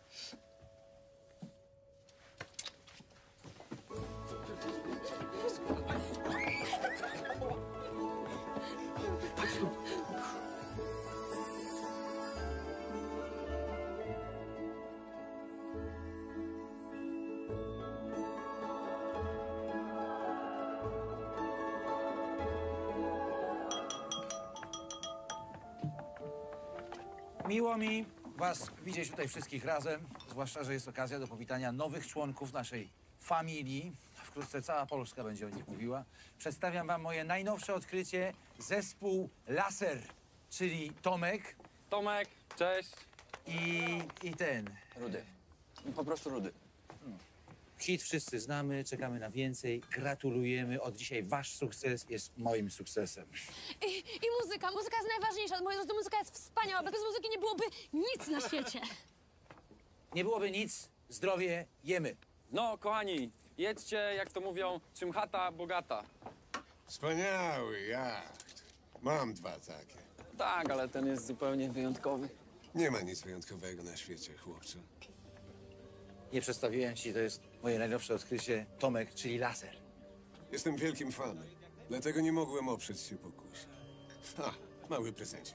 Miło mi was widzieć tutaj wszystkich razem, zwłaszcza, że jest okazja do powitania nowych członków naszej familii. Wkrótce cała Polska będzie o nich mówiła. Przedstawiam wam moje najnowsze odkrycie, zespół Laser, czyli Tomek. Tomek, cześć. I, i ten. Rudy. Po prostu Rudy. Hit wszyscy znamy, czekamy na więcej. Gratulujemy. Od dzisiaj wasz sukces jest moim sukcesem. I, I muzyka. Muzyka jest najważniejsza. Moja muzyka jest wspaniała. Bez muzyki nie byłoby nic na świecie. Nie byłoby nic, zdrowie jemy. No, kochani, jedźcie, jak to mówią, czym chata bogata. Wspaniały jacht. Mam dwa takie. Tak, ale ten jest zupełnie wyjątkowy. Nie ma nic wyjątkowego na świecie, chłopcze. Nie przedstawiłem ci, to jest moje najnowsze odkrycie, Tomek, czyli Laser. Jestem wielkim fanem, dlatego nie mogłem oprzeć się pokusie. Ha, mały prezencik.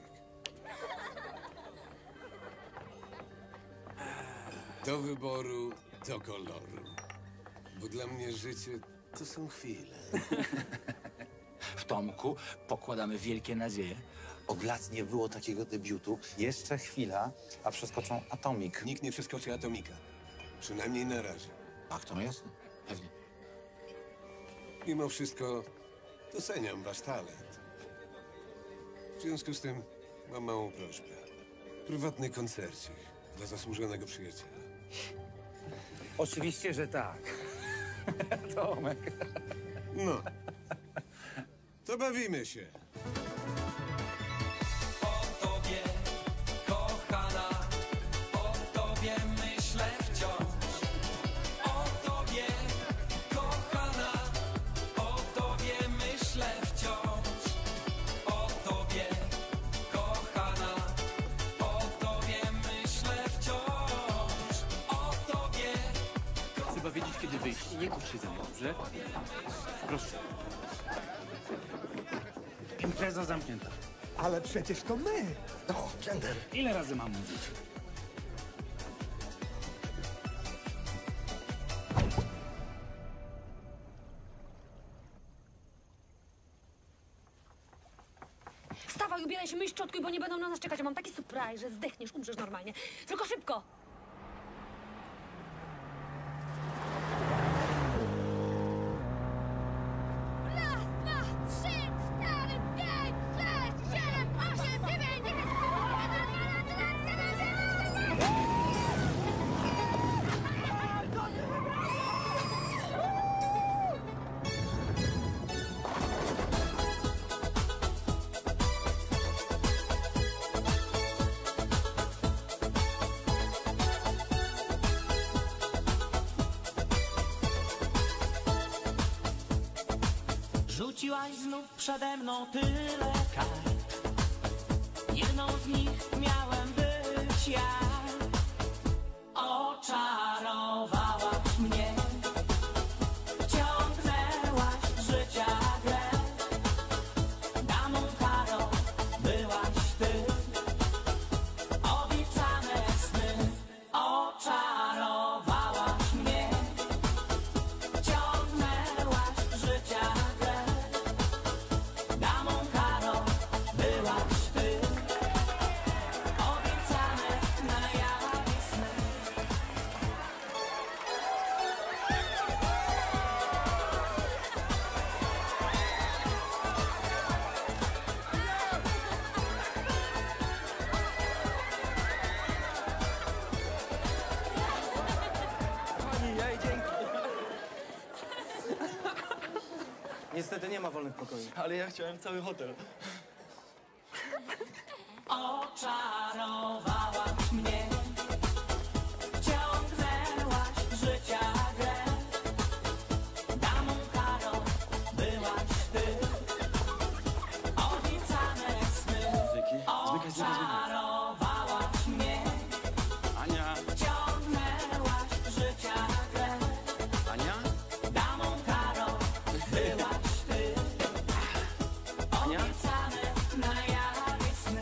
Do wyboru, do koloru. Bo dla mnie życie to są chwile. W Tomku pokładamy wielkie nadzieje. Od lat nie było takiego debiutu. Jeszcze chwila, a przeskoczą Atomik. Nikt nie przeskoczy Atomika. Przynajmniej na razie. Ach, to jasne. Pewnie. Mimo wszystko doceniam wasz talent. W związku z tym mam małą prośbę. Prywatny koncercik dla zasłużonego przyjaciela. Oczywiście, że tak. Tomek. No. To bawimy się. O tobie, kochana, o tobie myślę wciąż. O tobie, kochana, o tobie myślę wciąż. O tobie, kochana, o tobie myślę wciąż. O tobie. Trzeba wiedzieć, kiedy wyjść i nie kurz się ze mną, dobrze? Proszę. Impreza zamknięta. Ale przecież to my! No, Gender. Ile razy mam mówić? Wstawaj, ubieraj się, myj, szczotkuj, bo nie będą na nas czekać. Ja mam taki surprise, że zdechniesz, umrzesz normalnie. Tylko szybko! Raz, dwa, trzy, cztery, pięć, sześć, siedem, osiem, dziewięć, dziesięć, Rzuciłaś znów przede mną tyle kart. Jedną z nich miałem być ja. Oczarowałaś mnie, wciągnęłaś w życia grę. Damą karą byłaś ty, obiecane sny. Oczarowałaś mnie, wciągnęłaś w życia grę. Damą karą byłaś ty, obiecane na jawie sny. Pani, jej, dzięki. Niestety nie ma wolnych pokoi. Ale ja chciałem cały hotel. Oczarowałaś mnie, wciągnęłaś w życia grę. Damą karą byłaś ty, obiecane sny. Oczarowałaś mnie, Ania, wciągnęłaś w życia grę. Ania? Damą karą byłaś ty, obiecane na jawie sny.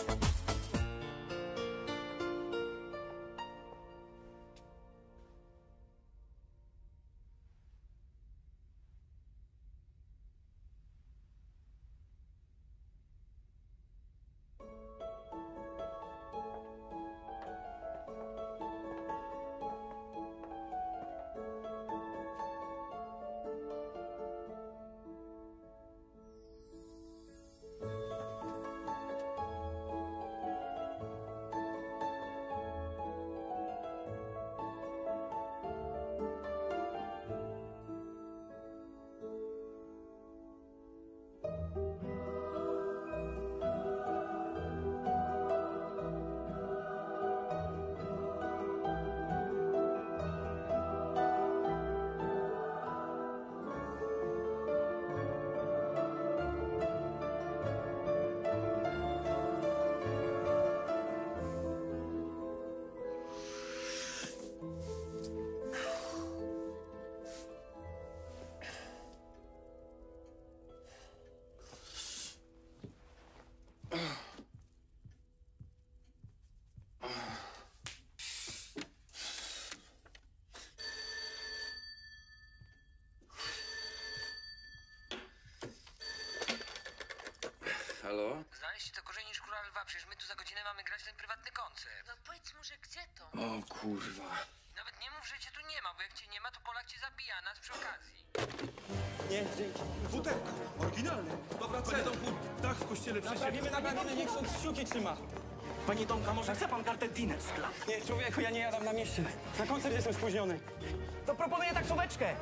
Halo? Znaleźć to gorzej niż kura lwa, przecież my tu za godzinę mamy grać ten prywatny koncert. No powiedz mu, że gdzie to? O kurwa. Nawet nie mów, że cię tu nie ma, bo jak cię nie ma, to Polak cię zabija, nas przy okazji. Nie, dzięki. Futerko, oryginalny. Dobra cena. Dach w kościele przecież. Naprawimy, naprawimy, niech sąd kciuki trzyma. Panie Tomka, może chce pan kartę Diners Club? Nie, człowieku, ja nie jadam na mieście. Na koncert jestem spóźniony. To proponuję taksóweczkę.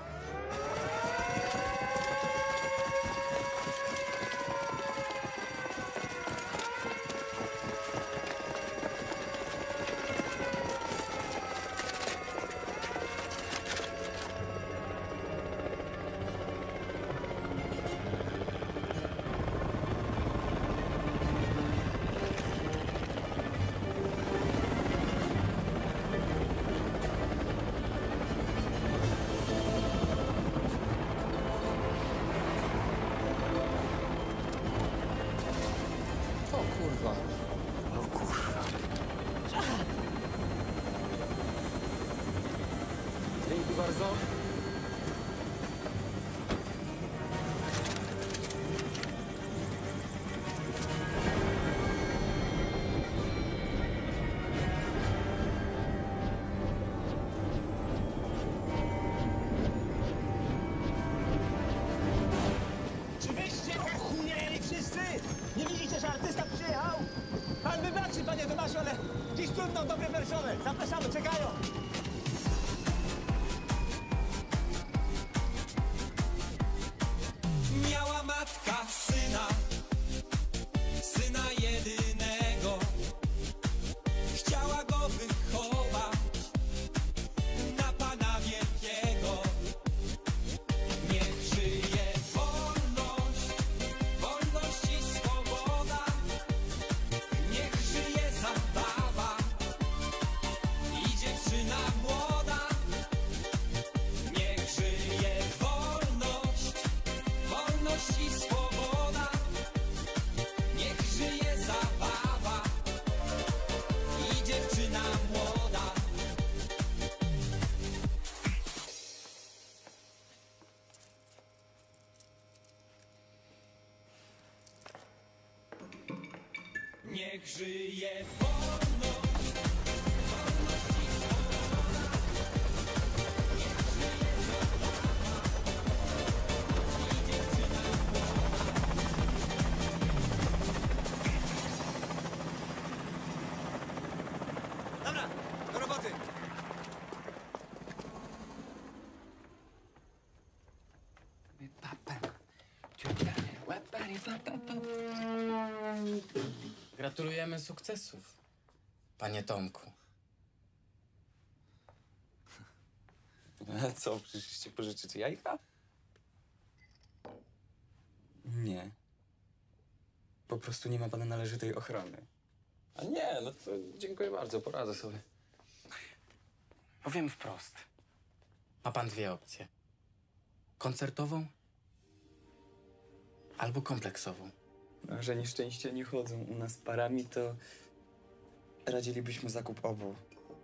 O kurwa. O kurwa. Dzięki bardzo. Czy wyście ochunieli wszyscy? Nie widzicie, że artysta przyjechał? Pan wybaczy, panie Tomaszu, ale dziś trudno dobre persony. Zapraszamy, czekają. Miała matka syna, syna jedynego. Chciała go wychować na Pana Wielkiego. Niech żyje wolność, wolność i swoboda. Niech żyje zabawa i dziewczyna młoda. Niech żyje wolność, wolność i swoboda. Niech żyje zabawa i dziewczyna młoda. Niech żyje wolność, wolność i swoboda. Niech żyje zabawa i dziewczyna Dobra, do roboty. Gratulujemy sukcesów, panie Tomku. A co, przyszliście pożyczyć jajka? Nie. Po prostu nie ma pan należytej ochrony. A nie, no to dziękuję bardzo, poradzę sobie. Powiem wprost. Ma pan dwie opcje. Koncertową albo kompleksową. No, że nieszczęście nie chodzą u nas parami, to radzilibyśmy zakup obu.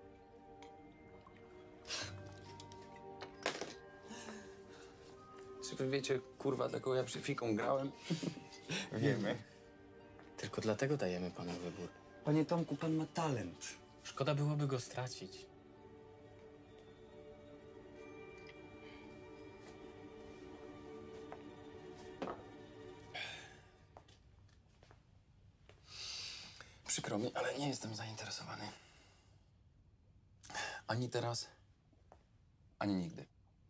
Czy wy wiecie, kurwa, taką ja psychiką grałem? Wiemy. Tylko dlatego dajemy panu wybór. Panie Tomku, pan ma talent. Szkoda byłoby go stracić. Przykro mi, ale nie jestem zainteresowany. Ani teraz, ani nigdy.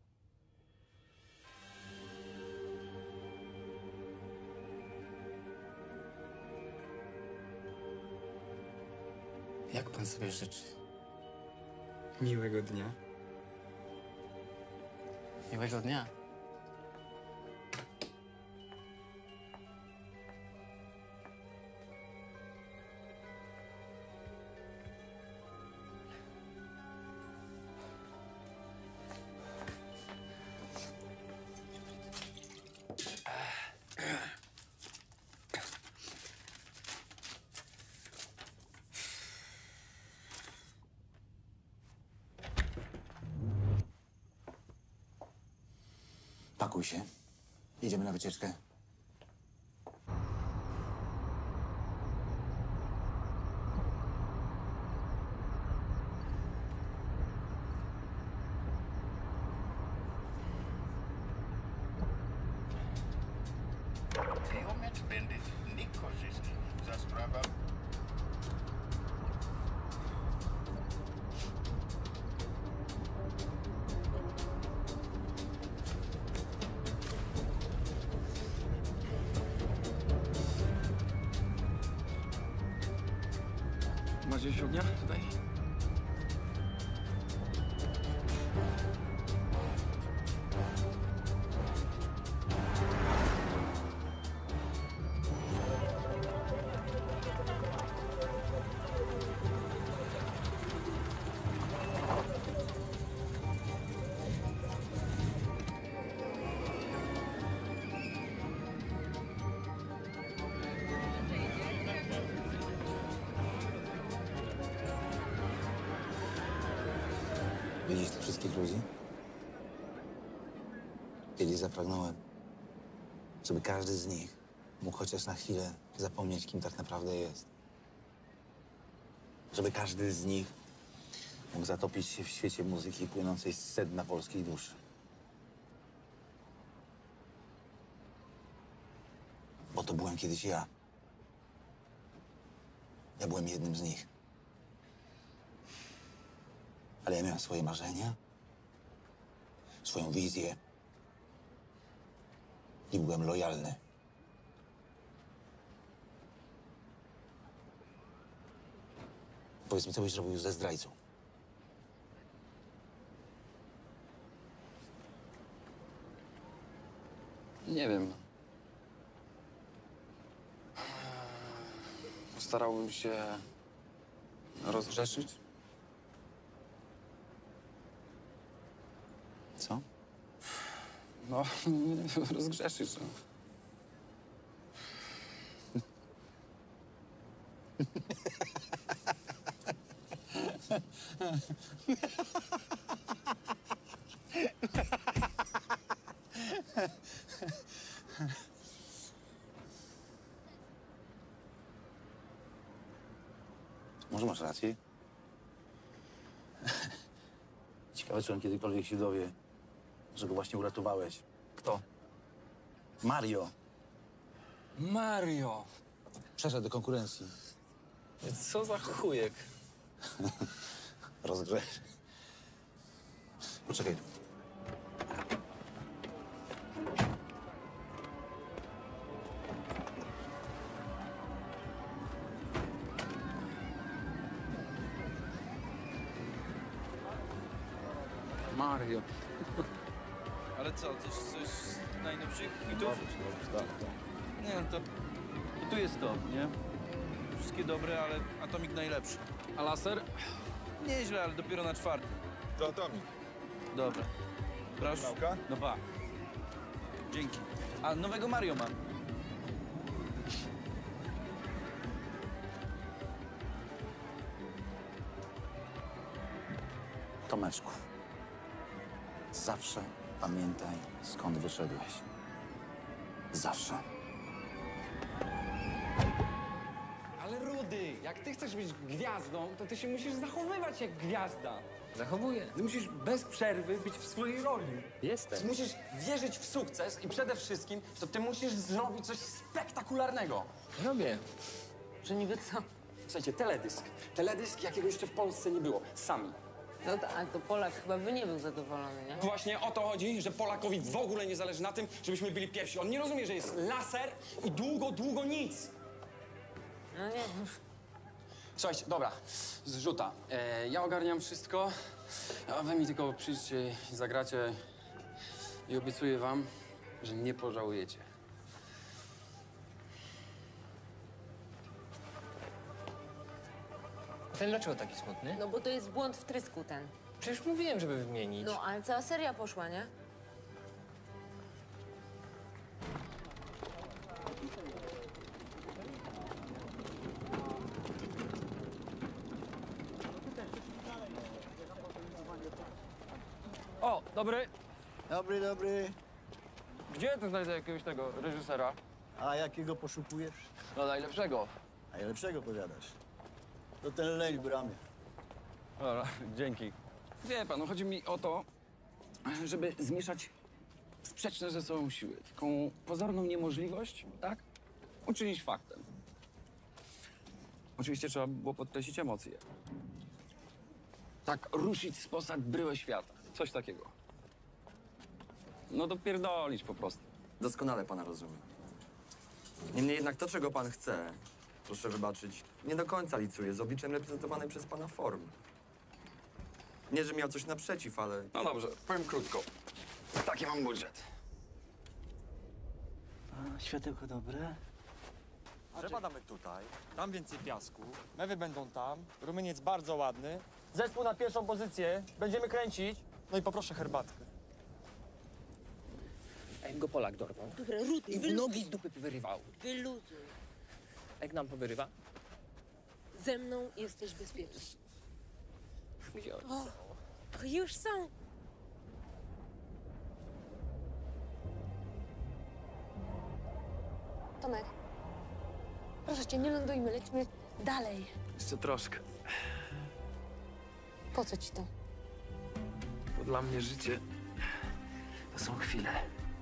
Jak pan sobie życzy? Miłego dnia. Miłego dnia. Pakuj się. Jedziemy na wycieczkę. Macie gdzieś ognia tutaj? Widzisz tych wszystkich ludzi? Kiedyś zapragnąłem, żeby każdy z nich mógł chociaż na chwilę zapomnieć, kim tak naprawdę jest. Żeby każdy z nich mógł zatopić się w świecie muzyki płynącej z sedna polskiej duszy. Bo to byłem kiedyś ja. Ja byłem jednym z nich. Ale ja miałem swoje marzenia, swoją wizję i byłem lojalny. Powiedz mi, co byś zrobił ze zdrajcą? Nie wiem. Postarałbym się rozgrzeszyć. Co? No, rozgrzeszyć. No. Może masz rację? Ciekawe, czy on kiedykolwiek się dowie, że go właśnie uratowałeś. Kto? Mario. Mario! Przeszedł do konkurencji. Co za chujek? Rozgrzesz. Poczekaj. Mario. Ale co, coś, coś z najnowszych hitów? Nie, no to... I tu jest to, nie? Wszystkie dobre, ale Atomik najlepszy. A laser? Nieźle, ale dopiero na czwarty. To Atomik. Dobra. Proszę. Małka? No ba. Dzięki. A nowego Mario mam. Tomeczku, zawsze pamiętaj, skąd wyszedłeś. Zawsze. Ale Rudy, jak ty chcesz być gwiazdą, to ty się musisz zachowywać jak gwiazda. Zachowuję. Ty musisz bez przerwy być w swojej roli. Jestem. Ty musisz wierzyć w sukces i przede wszystkim, że ty musisz zrobić coś spektakularnego. Robię. Że niby co? Słuchajcie, teledysk. Teledysk, jakiego jeszcze w Polsce nie było. Sami. No tak, to Polak chyba by nie był zadowolony, nie? Właśnie o to chodzi, że Polakowi w ogóle nie zależy na tym, żebyśmy byli pierwsi. On nie rozumie, że jest laser i długo, długo nic. No nie. Słuchajcie, dobra, zrzuta. E, ja ogarniam wszystko, a wy mi tylko przyjdźcie i zagracie i obiecuję wam, że nie pożałujecie. Ten dlaczego taki smutny? No bo to jest błąd w trysku ten. Przecież mówiłem, żeby wymienić. No, ale cała seria poszła, nie? O, dobry. Dobry, dobry. Gdzie tu znajdę jakiegoś tego reżysera? A jakiego poszukujesz? No najlepszego. Najlepszego powiadasz. To ten lej w bramie. Dobra, dzięki. Wie pan, no chodzi mi o to, żeby zmieszać sprzeczne ze sobą siły. Taką pozorną niemożliwość, tak? Uczynić faktem. Oczywiście trzeba było podkreślić emocje. Tak ruszyć z posad bryłę świata. Coś takiego. No dopierdolić po prostu. Doskonale pana rozumiem. Niemniej jednak to, czego pan chce, proszę wybaczyć, nie do końca licuje z obliczem reprezentowanej przez pana formy. Nie, że miał coś naprzeciw, ale... No dobrze, powiem krótko. Taki mam budżet. A, światełko dobre. Drzewa damy tutaj, tam więcej piasku, mewy będą tam, rumieniec bardzo ładny. Zespół na pierwszą pozycję, będziemy kręcić. No i poproszę herbatkę. Jak go Polak dorwał. Dobra, Rudy, I wyluzuj. nogi z dupy wyrywał. Wyluzuj. Jak nam powyrywa? Ze mną jesteś bezpieczny. Wziąć. O, o, już są. Tomek, proszę cię, nie lądujmy, lećmy dalej. Jeszcze troszkę. Po co ci to? Bo dla mnie życie to są chwile.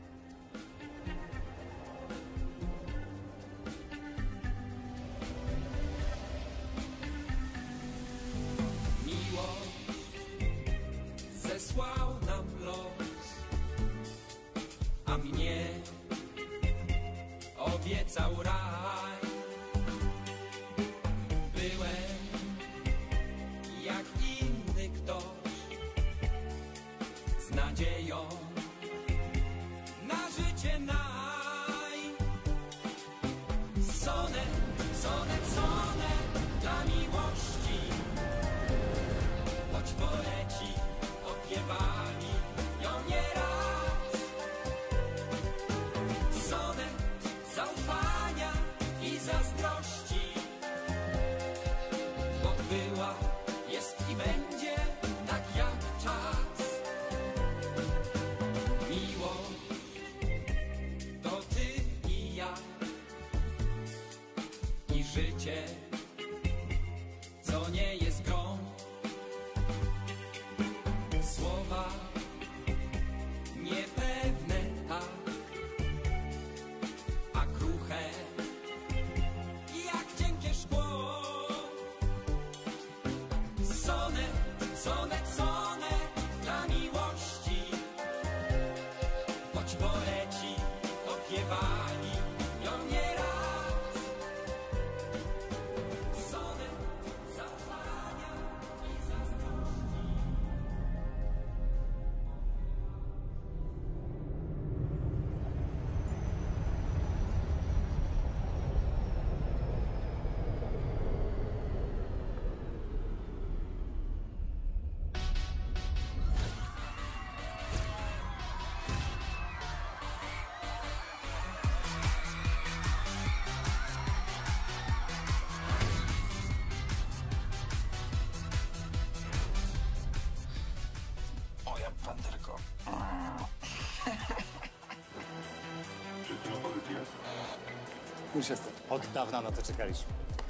Miłość zesłał nam los, a mnie obiecał raj. Byłem jak inny ktoś, z nadzieją na życie naj. Sonet, sonet, sonet dla miłości, choć poleci, opiewali ją nieraz. Sonet zaufania i zazdrości, bo była, jest i będzie tak jak czas. Miłość to ty i ja, i życie, co nie jest grą. Słowa niepewne, tak, a kruche jak cienkie szkło. Sonet, sonet, sonet dla miłości, choć poleci, opiewali ją nieraz. Sonet zaufania i zazdrości. Moja panterko. Już jestem. Od dawna na to czekaliśmy.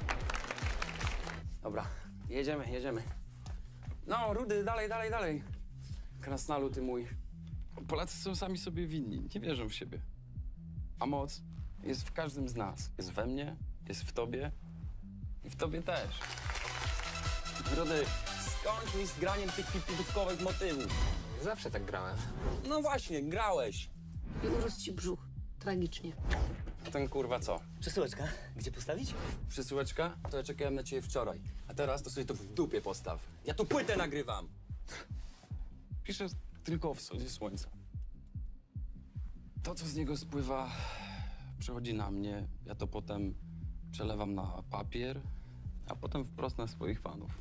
Dobra, jedziemy, jedziemy. No, Rudy, dalej, dalej, dalej. Krasnalu, ty mój. Polacy są sami sobie winni, nie wierzą w siebie. A moc jest w każdym z nas. Jest we mnie, jest w tobie i w tobie też. Rudy, skończ mi z graniem tych pipidówkowych motywów. Zawsze tak grałem. No właśnie, grałeś. I urósł ci brzuch. Tragicznie. A ten kurwa co? Przesyłeczka. Gdzie postawić? Przesyłeczka? To ja czekałem na ciebie wczoraj. A teraz to sobie to w dupie postaw. Ja tu płytę nagrywam. Piszę tylko o wschodzie słońca. To, co z niego spływa, przechodzi na mnie. Ja to potem przelewam na papier, a potem wprost na swoich fanów.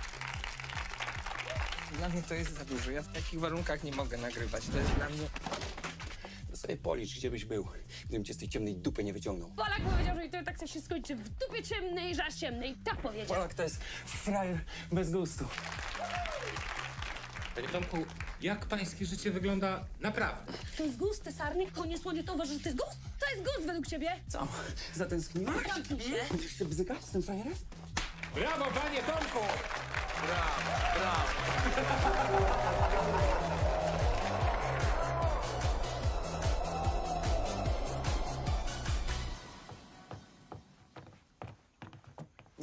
Dla mnie to jest za dużo. Ja w takich warunkach nie mogę nagrywać. To jest dla mnie... To sobie policz, gdzie byś był, gdybym cię z tej ciemnej dupy nie wyciągnął. Polak powiedział, że i to tak się skończy w dupie ciemnej, żar ciemnej. Tak powiedział. Polak to jest frajer bez gustu. Panie Tomku, jak pańskie życie wygląda naprawdę? To jest gust, tesarnik, konie słonie, towarzysz, to jest gust? To jest gust według ciebie? Co? Zatęskniłaś? Zamknij się. Będziesz się bzykać z tym frajerem? Brawo, panie Tomku! Brawo, brawo.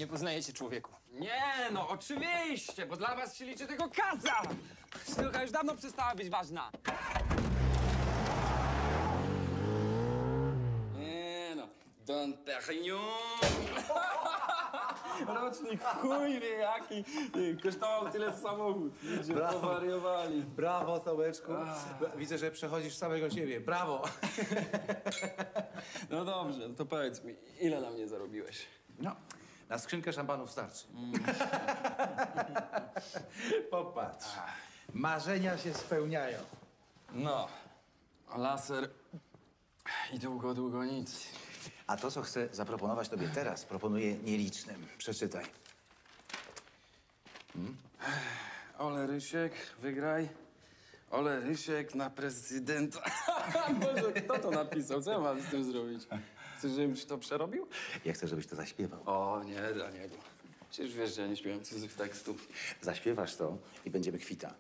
Nie poznajecie człowieku. Nie, no oczywiście, bo dla was się liczy tylko kasa! Sztuka już dawno przestała być ważna. Nie no, Don Perignon. Rocznik chuj wie jaki. Kosztował tyle co samochód. Ludzie Brawo. powariowali. Brawo, Tomeczku. Widzę, że przechodzisz samego siebie. Brawo. No dobrze, to powiedz mi, ile na mnie zarobiłeś? No, na skrzynkę szampanów starczy. Popatrz. Marzenia się spełniają. No, a laser i długo, długo nic. A to, co chcę zaproponować tobie teraz, proponuję nielicznym. Przeczytaj. Hmm? Ole Rysiek, wygraj. Ole Rysiek na prezydenta. Boże, kto to napisał? Co ja mam z tym zrobić? Chcesz, żebym ci to przerobił? Ja chcę, żebyś to zaśpiewał. O, nie, dla niego. Przecież wiesz, że ja nie śpiewam cudzych tekstów. Zaśpiewasz to i będziemy kwita.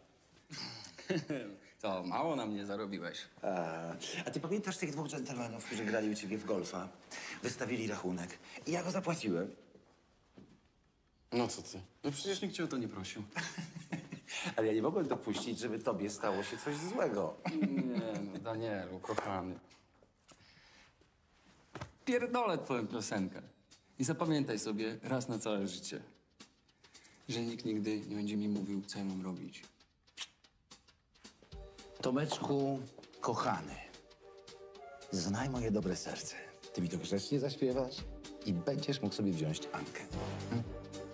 To mało na mnie zarobiłeś. A, a ty pamiętasz tych dwóch dżentelmenów, którzy grali u ciebie w golfa? Wystawili rachunek i ja go zapłaciłem. No co ty? No przecież nikt cię o to nie prosił. Ale ja nie mogłem dopuścić, żeby tobie stało się coś złego. Nie no, Danielu, kochany. Pierdolę twoją piosenkę. I zapamiętaj sobie raz na całe życie, że nikt nigdy nie będzie mi mówił, co ja mam robić. Tomeczku, kochany, znaj moje dobre serce. Ty mi to grzecznie zaśpiewasz i będziesz mógł sobie wziąć Ankę. Hmm?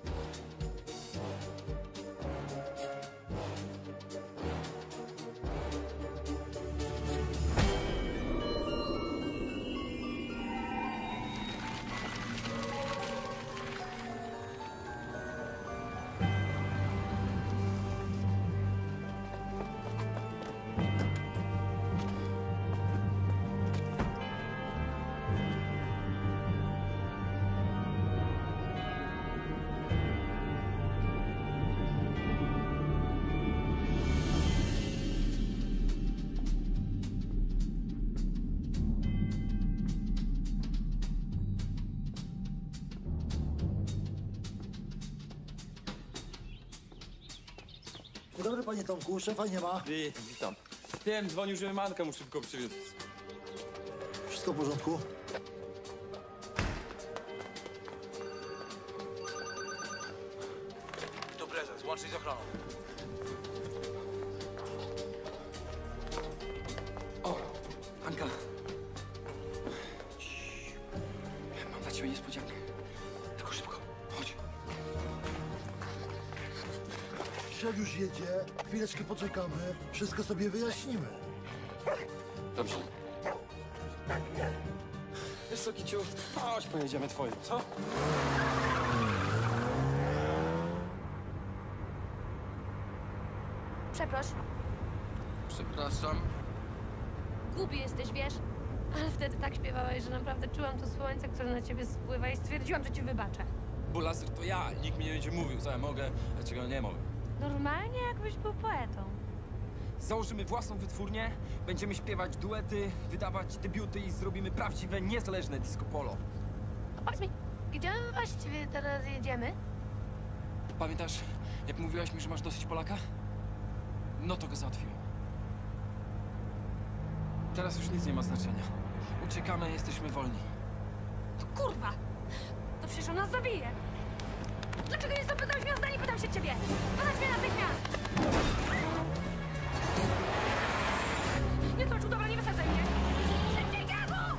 Dzień dobry, panie Tomku. Szefa nie ma. Wi, witam. Wiem, dzwonił, że mankę mu szybko przywiózł. Wszystko w porządku? Tu prezes, łączyć z ochroną. O, Anka. Mam dla ciebie niespodziankę. Tylko szybko, chodź. Szef już jedzie. Chwileczkę poczekamy. Wszystko sobie wyjaśnimy. Dobrze. Wiesz co, Kiciu? Chodź, pojedziemy twoim, co? Przeproś, Przepraszam. głupi jesteś, wiesz? Ale wtedy tak śpiewałeś, że naprawdę czułam to słońce, które na ciebie spływa i stwierdziłam, że ci wybaczę. Bo laser to ja. Nikt mi nie będzie mówił, co ja mogę, a czego nie mogę. Normalnie jakbyś był poetą. Założymy własną wytwórnię, będziemy śpiewać duety, wydawać debiuty i zrobimy prawdziwe, niezależne disco polo. A powiedz mi, gdzie my właściwie teraz jedziemy? Pamiętasz, jak mówiłaś mi, że masz dosyć Polaka? No to go załatwiłem. Teraz już nic nie ma znaczenia. Uciekamy, jesteśmy wolni. To kurwa! To przecież on nas zabije! Dlaczego nie zapytałeś mnie o zdanie? Pytam się ciebie! Podać mnie natychmiast! Nie tłoczu, dobra, nie wysadzaj mnie! Szybciej, gazu!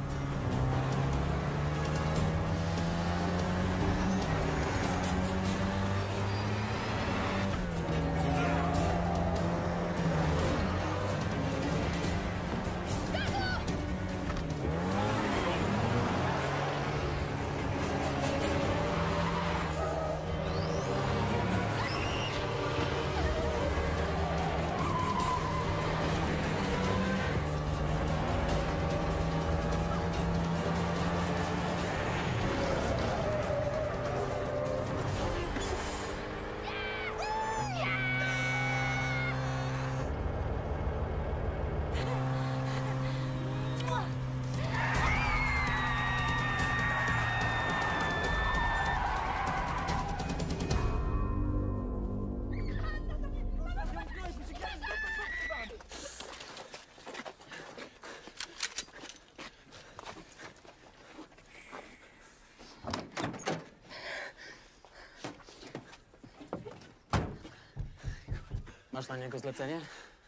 Masz na niego zlecenie?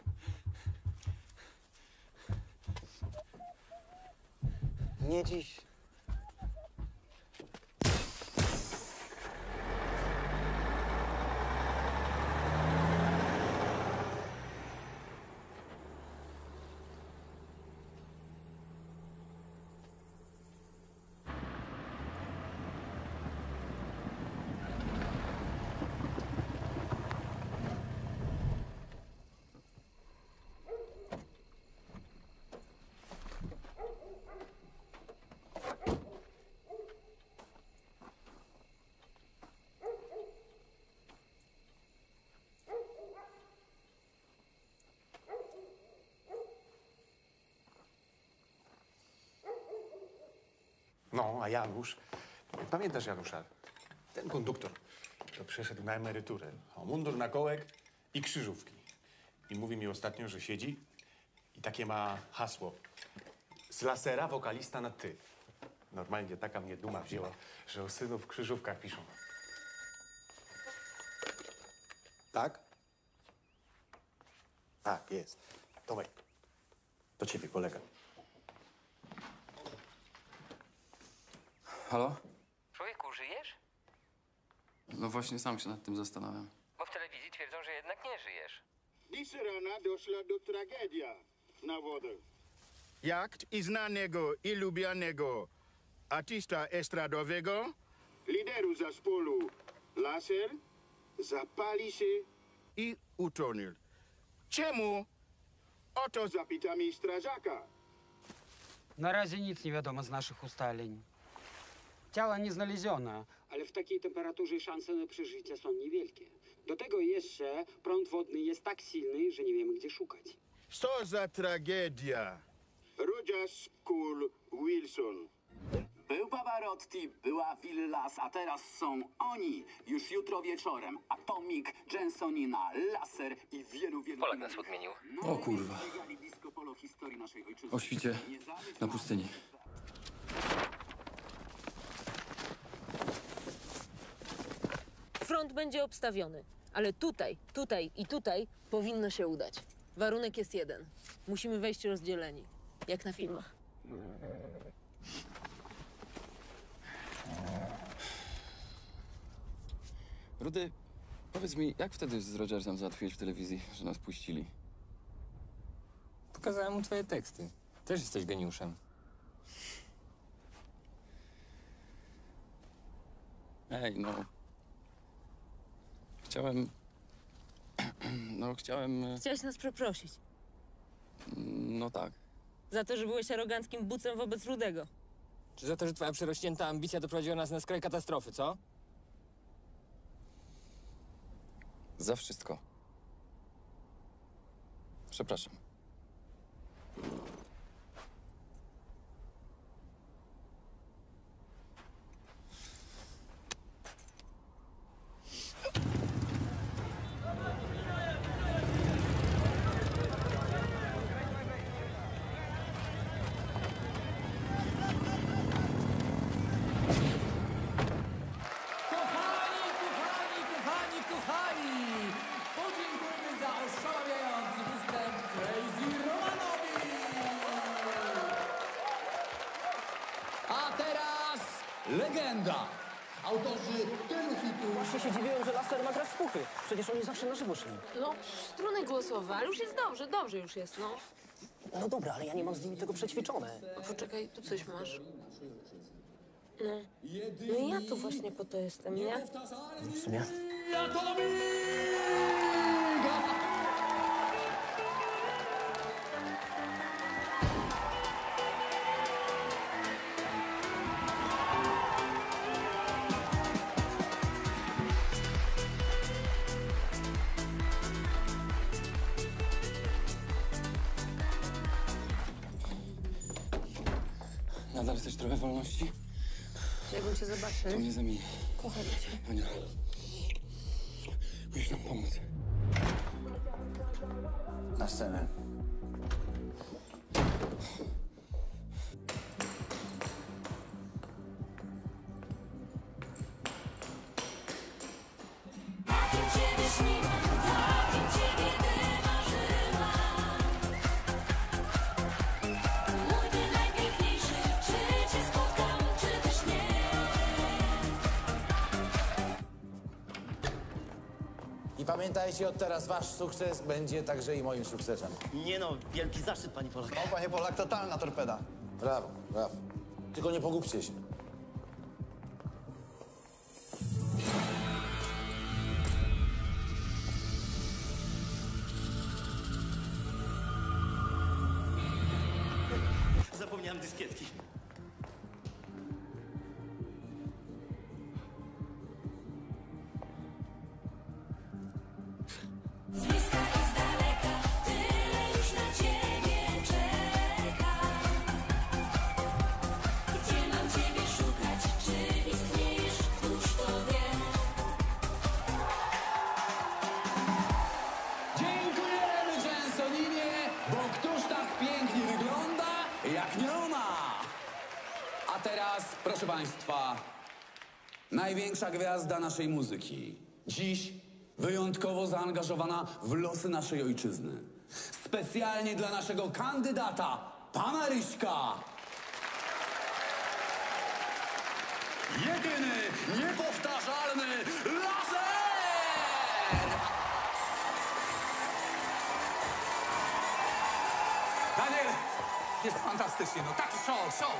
Nie dziś. No, a Janusz, pamiętasz Janusza? Ten konduktor, to przeszedł na emeryturę. O, mundur na kołek i krzyżówki. I mówi mi ostatnio, że siedzi i takie ma hasło. Z lasera wokalista na ty. Normalnie taka mnie duma wzięła, że o synu w krzyżówkach piszą. Tak? Tak, jest. Tomek, do ciebie kolega. Halo? Człowieku, żyjesz? No właśnie sam się nad tym zastanawiam. Bo w telewizji twierdzą, że jednak nie żyjesz. Dziś rana doszła do tragedia na wodę. Jakt i znanego i lubianego artysta estradowego, lideru zespołu Laser, zapali się i utonął. Czemu? O to zapytamy strażaka. Na razie nic nie wiadomo z naszych ustaleń. Ciała nie znaleziono, ale w takiej temperaturze szanse na przeżycie są niewielkie. Do tego jeszcze prąd wodny jest tak silny, że nie wiemy, gdzie szukać. Co za tragedia? Rogers School Wilson. Był Pavarotti, była Villas, a teraz są oni. Już jutro wieczorem Atomic, Jensonina, Laser i wielu, wielu... Polak nas odmienił. O kurwa. O świcie na pustyni. Front będzie obstawiony, ale tutaj, tutaj i tutaj powinno się udać. Warunek jest jeden. Musimy wejść rozdzieleni, jak na filmach. Rudy, powiedz mi, jak wtedy z Rogersem załatwiłeś w telewizji, że nas puścili? Pokazałem mu twoje teksty. Też jesteś geniuszem. Ej, no... Chciałem... No, chciałem... e, Chciałeś nas przeprosić No tak. za to, że byłeś aroganckim bucem wobec Rudego. Czy za to, że twoja przerośnięta ambicja doprowadziła nas na skraj katastrofy, co? Za wszystko. Przepraszam. Kochani, kochani, kochani, kochani! Podziękujemy za oszałamiający występ Crazy Romanowi! A teraz legenda! Autorzy tylu hitów... Właśnie się dziwiłem, że Laser ma grać w puchy. Przecież oni zawsze na żywo szli. No, struny głosowe, ale już jest dobrze, dobrze już jest, no. No dobra, ale ja nie mam z nimi tego przećwiczone. Poczekaj, tu coś masz. No. No i ja tu właśnie po to jestem, nie? W sumie. Nadal chcesz trochę wolności? Jakbym cię zobaczył. To mnie zamieni. Kocham cię. Ania, musisz nam pomóc. Na scenę. Ciebie śniłem, tak ciebie Pamiętajcie, od teraz wasz sukces będzie także i moim sukcesem. Nie no, wielki zaszczyt, panie Polak. No, panie Polak, totalna torpeda. Brawo, brawo. Tylko nie pogubcie się. Zapomniałem dyskietki. Z bliska i z daleka, tyle już na ciebie czekam. Gdzie mam ciebie szukać? Czy istniejesz? Któż to wie? Dziękujemy Jensoninie, bo któż tak pięknie wygląda, jak nie ona? A teraz, proszę państwa, największa gwiazda naszej muzyki. Dziś wyjątkowo zaangażowana w losy naszej ojczyzny. Specjalnie dla naszego kandydata, pana Ryśka. Jedyny, niepowtarzalny laser! Daniel, jest fantastycznie, no taki show, show.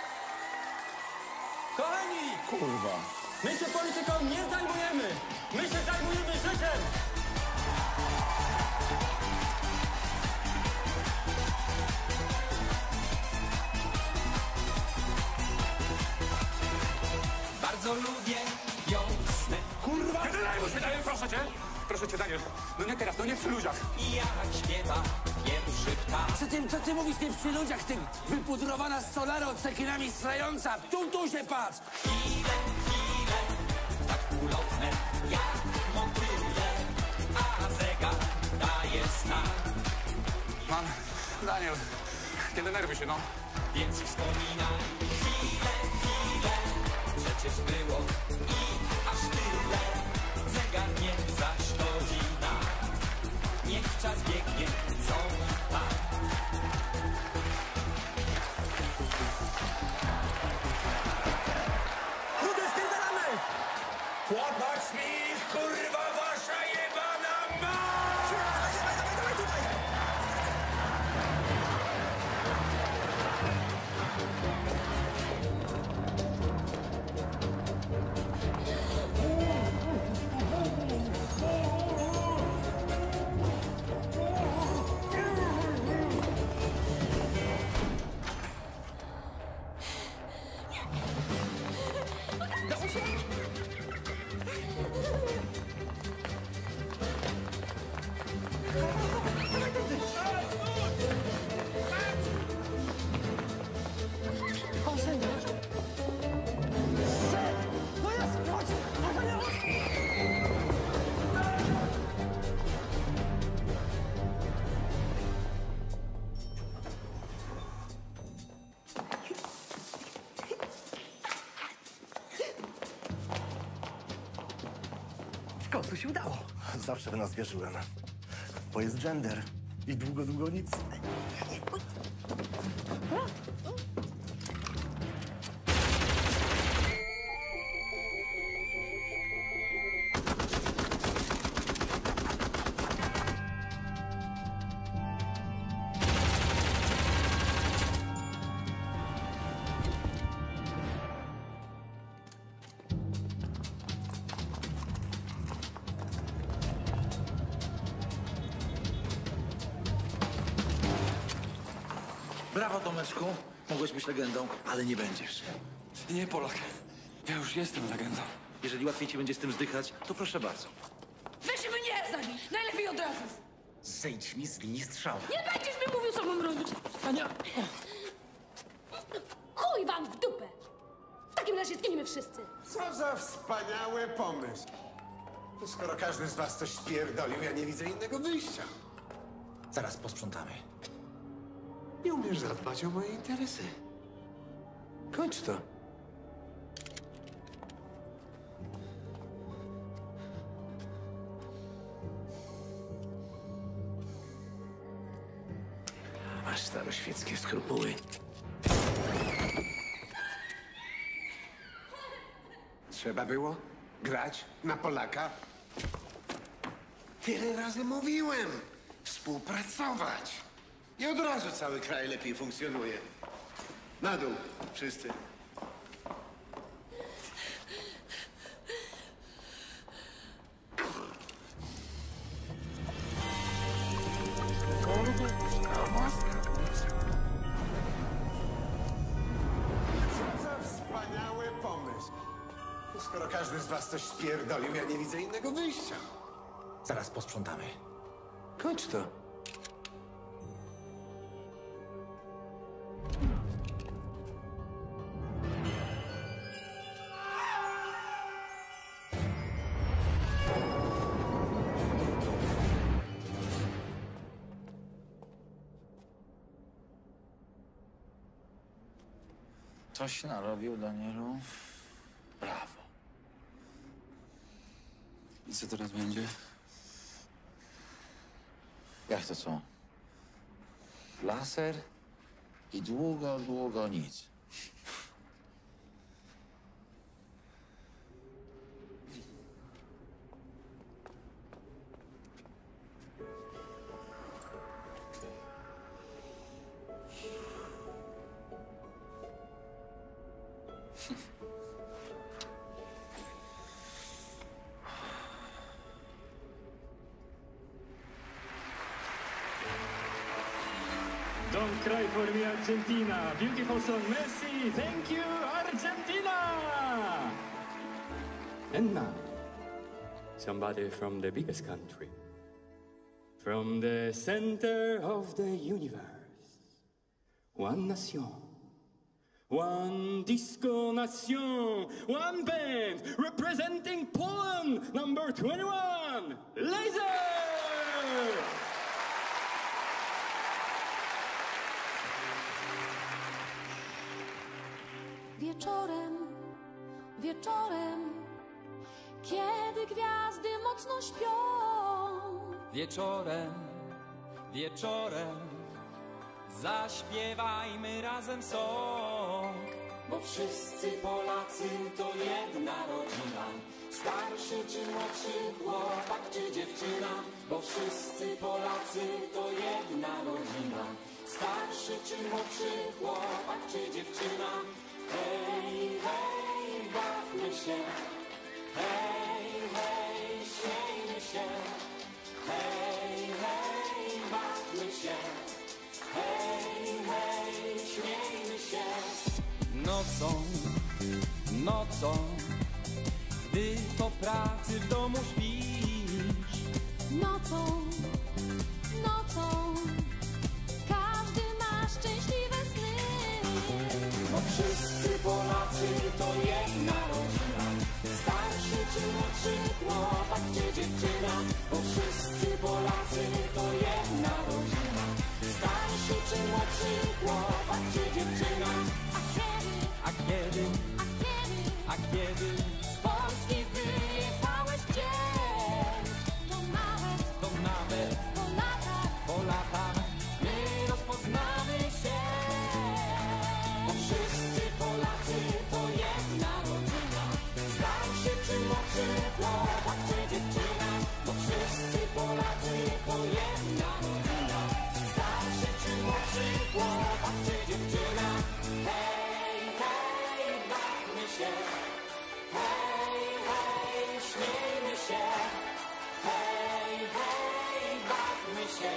Kochani! Kurwa. My się polityką nie zajmujemy! My się zajmujemy życiem! Bardzo lubię wiosnę. Kurwa! Nie denerwuj się, Daniel, proszę cię! Proszę cię, Daniel, no nie teraz, no nie przy ludziach. I jak śpiewa pierwszy ptak. Co ty, co ty mówisz nie przy ludziach, ty wypudrowana z solaro cekinami strająca? Tu, tu się patrz! Chwile, chwile, tak ulotne jak motyle, a zegar daje znak. Mam, Daniel, nie denerwuj się, no. Więc wspominaj chwile, chwile, przecież było i aż tyle. Zegar nie zaszkodzi nam, niech czas biegnie, co mi pan. Rudy, spierdalamy! Łapać mi, kurwa, wasza jebana mać! Dawaj, dawaj, dawaj, dawaj tutaj! No jest, chodź! Chodź, chodź! W końcu się udało. Zawsze w nas wierzyłem. Bo jest gender. I długo, długo nic. Brawo, Tomeczku. Mogłeś być legendą, ale nie będziesz. Nie, Polak, ja już jestem legendą. Jeżeli łatwiej ci będzie z tym zdychać, to proszę bardzo. Weź mnie zabij! Najlepiej od razu! Zejdź mi z linii strzału. Nie będziesz mi mówił, co mam robić! Ania! Chuj wam w dupę! W takim razie zginiemy wszyscy! Co za wspaniały pomysł. To skoro każdy z was coś spierdolił, ja nie widzę innego wyjścia. Zaraz posprzątamy. Nie umiesz zadbać o moje interesy. Kończ to. Masz staroświeckie skrupuły. Trzeba było grać na Polaka. Tyle razy mówiłem. Współpracować. I od razu cały kraj lepiej funkcjonuje. Na dół, wszyscy. Co za wspaniały pomysł. Skoro każdy z was coś spierdolił, ja nie widzę innego wyjścia. Zaraz posprzątamy. Kończ to. Coś narobił, Danielu. Brawo. I co teraz będzie? Jak to co? Laser i długo, długo nic. Don't cry for me, Argentina. Beautiful song. Merci. Thank you, Argentina. And now, somebody from the biggest country, from the center of the universe. One nation, one disco nation, one band representing Poland, number twenty-one, Laser! Wieczorem, wieczorem, kiedy gwiazdy mocno śpią. Wieczorem, wieczorem, zaśpiewajmy razem song. Bo wszyscy Polacy to jedna rodzina, starszy czy młodszy chłopak czy dziewczyna. Bo wszyscy Polacy to jedna rodzina, starszy czy młodszy chłopak czy dziewczyna. Hej, hej, bawmy się, hej, hej, śmiejmy się, hej, hej, bawmy się, hej, hej, śmiejmy się. Nocą, nocą, gdy po pracy w domu śpisz. Nocą, nocą, każdy ma szczęśliwe sny. Bo wszyscy Polacy to jedna rodzina, starszy czy młodszy chłopak czy dziewczyna. Bo wszyscy Polacy to jedna rodzina, starszy czy młodszy chłopak czy dziewczyna. A kiedy, A kiedy, a kiedy, a kiedy z Polski wyjechałeś gdzieś, to nawet, to nawet po latach, po latach my rozpoznamy się. Bo wszyscy Polacy to jedna rodzina, starszy czy młodszy chłopak czy dziewczyna. Bo wszyscy Polacy to jedna rodzina, starszy czy młodszy chłopak czy dziewczyna. Hej, hej, bawmy się, hej, hej, śmiejmy się, hej, hej, bawmy się,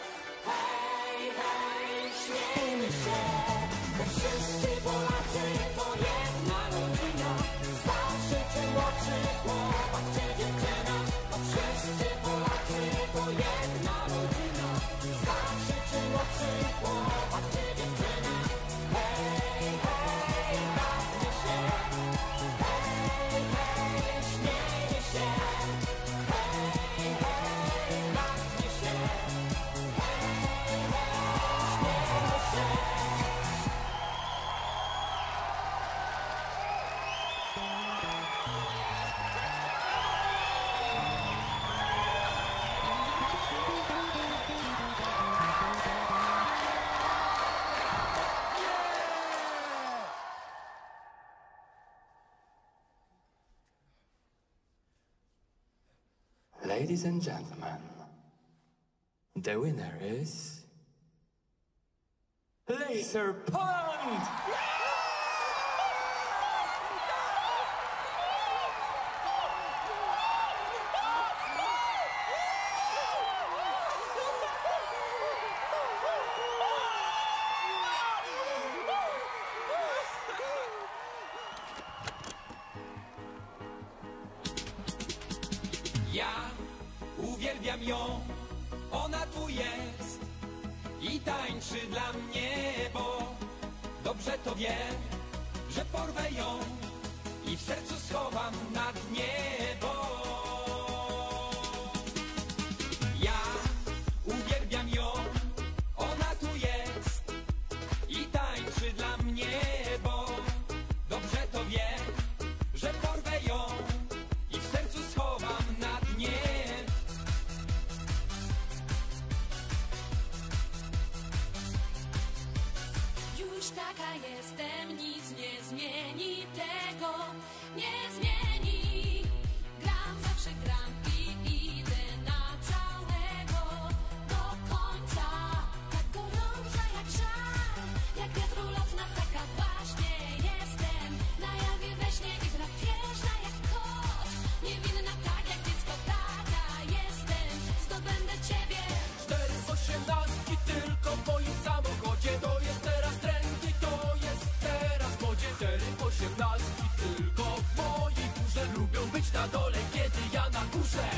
hej, hej, śmiejmy się. Bo wszyscy Polacy to jedna rodzina, starszy czy młodszy chłopak czy dziewczyna. Bo wszyscy Polacy to jedna rodzina, starszy czy młodszy chłopak czy dziewczyna. Hej, hej, bawmy się, hej, hej, śmiejmy się, hej, hej, bawmy się, hej, hej, śmiejmy się. Ladies and gentlemen, the winner is Laser Pond! Ja uwielbiam ją, ona tu jest i tańczy dla mnie, bo dobrze to wie, że porwę ją i w sercu schowam na dnie, bo ja uwielbiam ją, ona tu jest i tańczy dla mnie, bo dobrze to wie, że porwę ją i w sercu schowam na dnie. Już taka jestem, nic nie zmieni tego, nie zmieni. Gram, zawsze gram i idę na całego do końca. Tak gorąca jak żar, jak wiatru lotna, taka właśnie jestem. Na jawie we śnie i drapieżna jak kot, niewinna tak jak dziecko, taka jestem. Zdobędę ciebie. Cztery osiemnastki tylko w moim samochodzie, to jest teraz trendy, to jest teraz w modzie. Cztery osiemnastki tylko w mojej górze, lubią być na dole, kiedy ja na górze.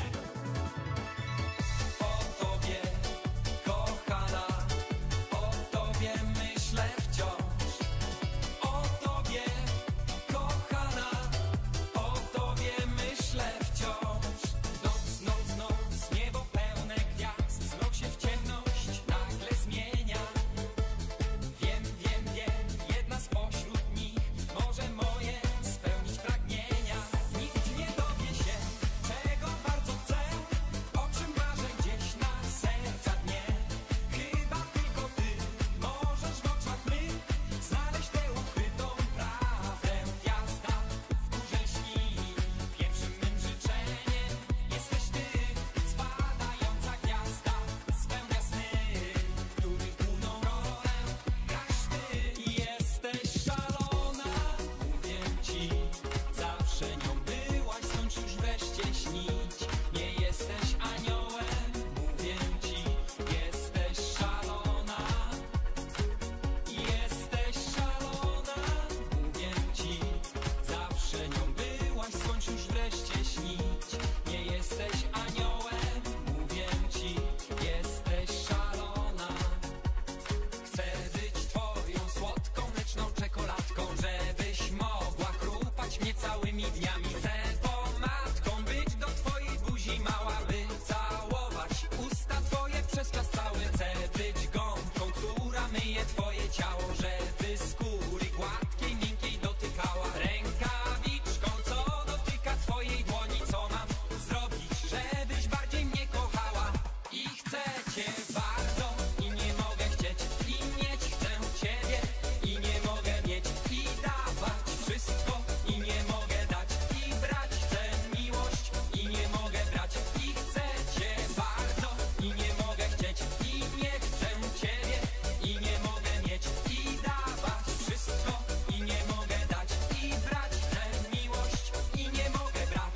O tobie, kochana, o tobie myślę wciąż. O tobie, kochana, o tobie myślę wciąż. Noc, noc, noc, niebo pełne gwiazd, zmrok się w ciemność nagle zmienia. Wiem, wiem, wiem, jedna spośród nich może moje spełnić pragnienia. Nikt nie dowie się, czego bardzo chcę, o czym marzę gdzieś na serca dnie. Chyba tylko ty możesz w oczach mych znaleźć tę ukrytą prawdę. Gwiazda w górze śni, pierwszym mym życzeniem jesteś ty. Spadająca gwiazda spełnia sny, w których główną rolę grasz ty. Jesteś szalona, mówię ci, zawsze nią byłaś, skończ już wreszcie śnić. Nie jesteś aniołem, mówię ci, jesteś szalona. Jesteś szalona, mówię ci, zawsze nią byłaś, skończ już wreszcie śnić. Nie jesteś aniołem, mówię ci, jesteś szalona. Chcę być twoją słodką, mleczną czekoladką, żebyś mogła chrupać mnie całymi dniami. Chcę pomadką być do twojej buzi mała, by całować usta twoje przez czas cały. Chcę być gąbką, która myje twoje ciało, żeby skóry gładkiej, miękkiej dotykała. Rękawiczką, co dotyka twojej dłoni. Co mam zrobić, żebyś bardziej mnie kochała? I chcę cię bardzo i nie mogę chcieć, i mieć chcę ciebie i nie mogę mieć, i dawać wszystko i nie mogę dać, i brać chcę miłość i nie mogę brać. I chcę cię bardzo i nie mogę chcieć, i nie chcę ciebie i nie mogę mieć, i dawać wszystko i nie mogę dać, i brać chcę miłość i nie mogę brać.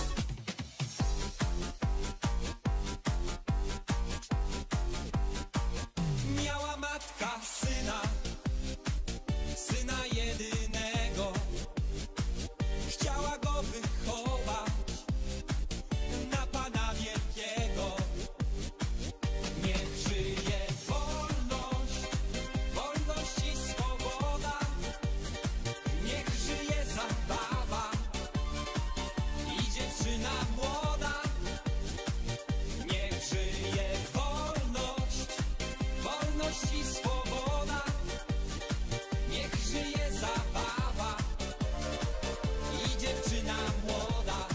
Miała matka syna, syna jedynego. Chciała go wychować na Pana Wielkiego. Niech żyje wolność, wolność i swoboda. Niech żyje zabawa i dziewczyna młoda. Niech żyje wolność, wolność i swoboda. Niech żyje zabawa i dziewczyna młoda.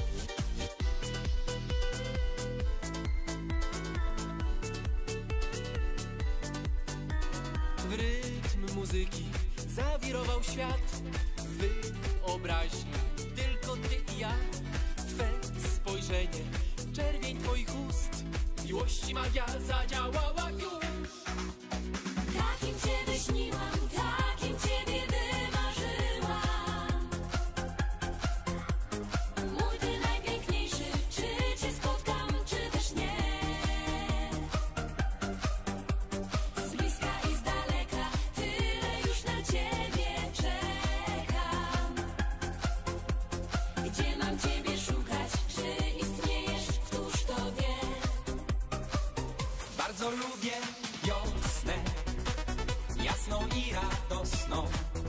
W rytm muzyki zawirował świat. Wyobraźni tylko ty i ja. Twe spojrzenie czerwień twoich ust. Miłości magia zadziałała już. Takim cię wyśniłam, takim ciebie wymarzyłam. Mój ty najpiękniejszy, czy cię spotkam, czy też nie. Z bliska i z daleka, tyle już na ciebie czekam. Gdzie mam ciebie szukać, czy istniejesz, któż to wie? Bardzo lubię wiosnę, jasną i radosną.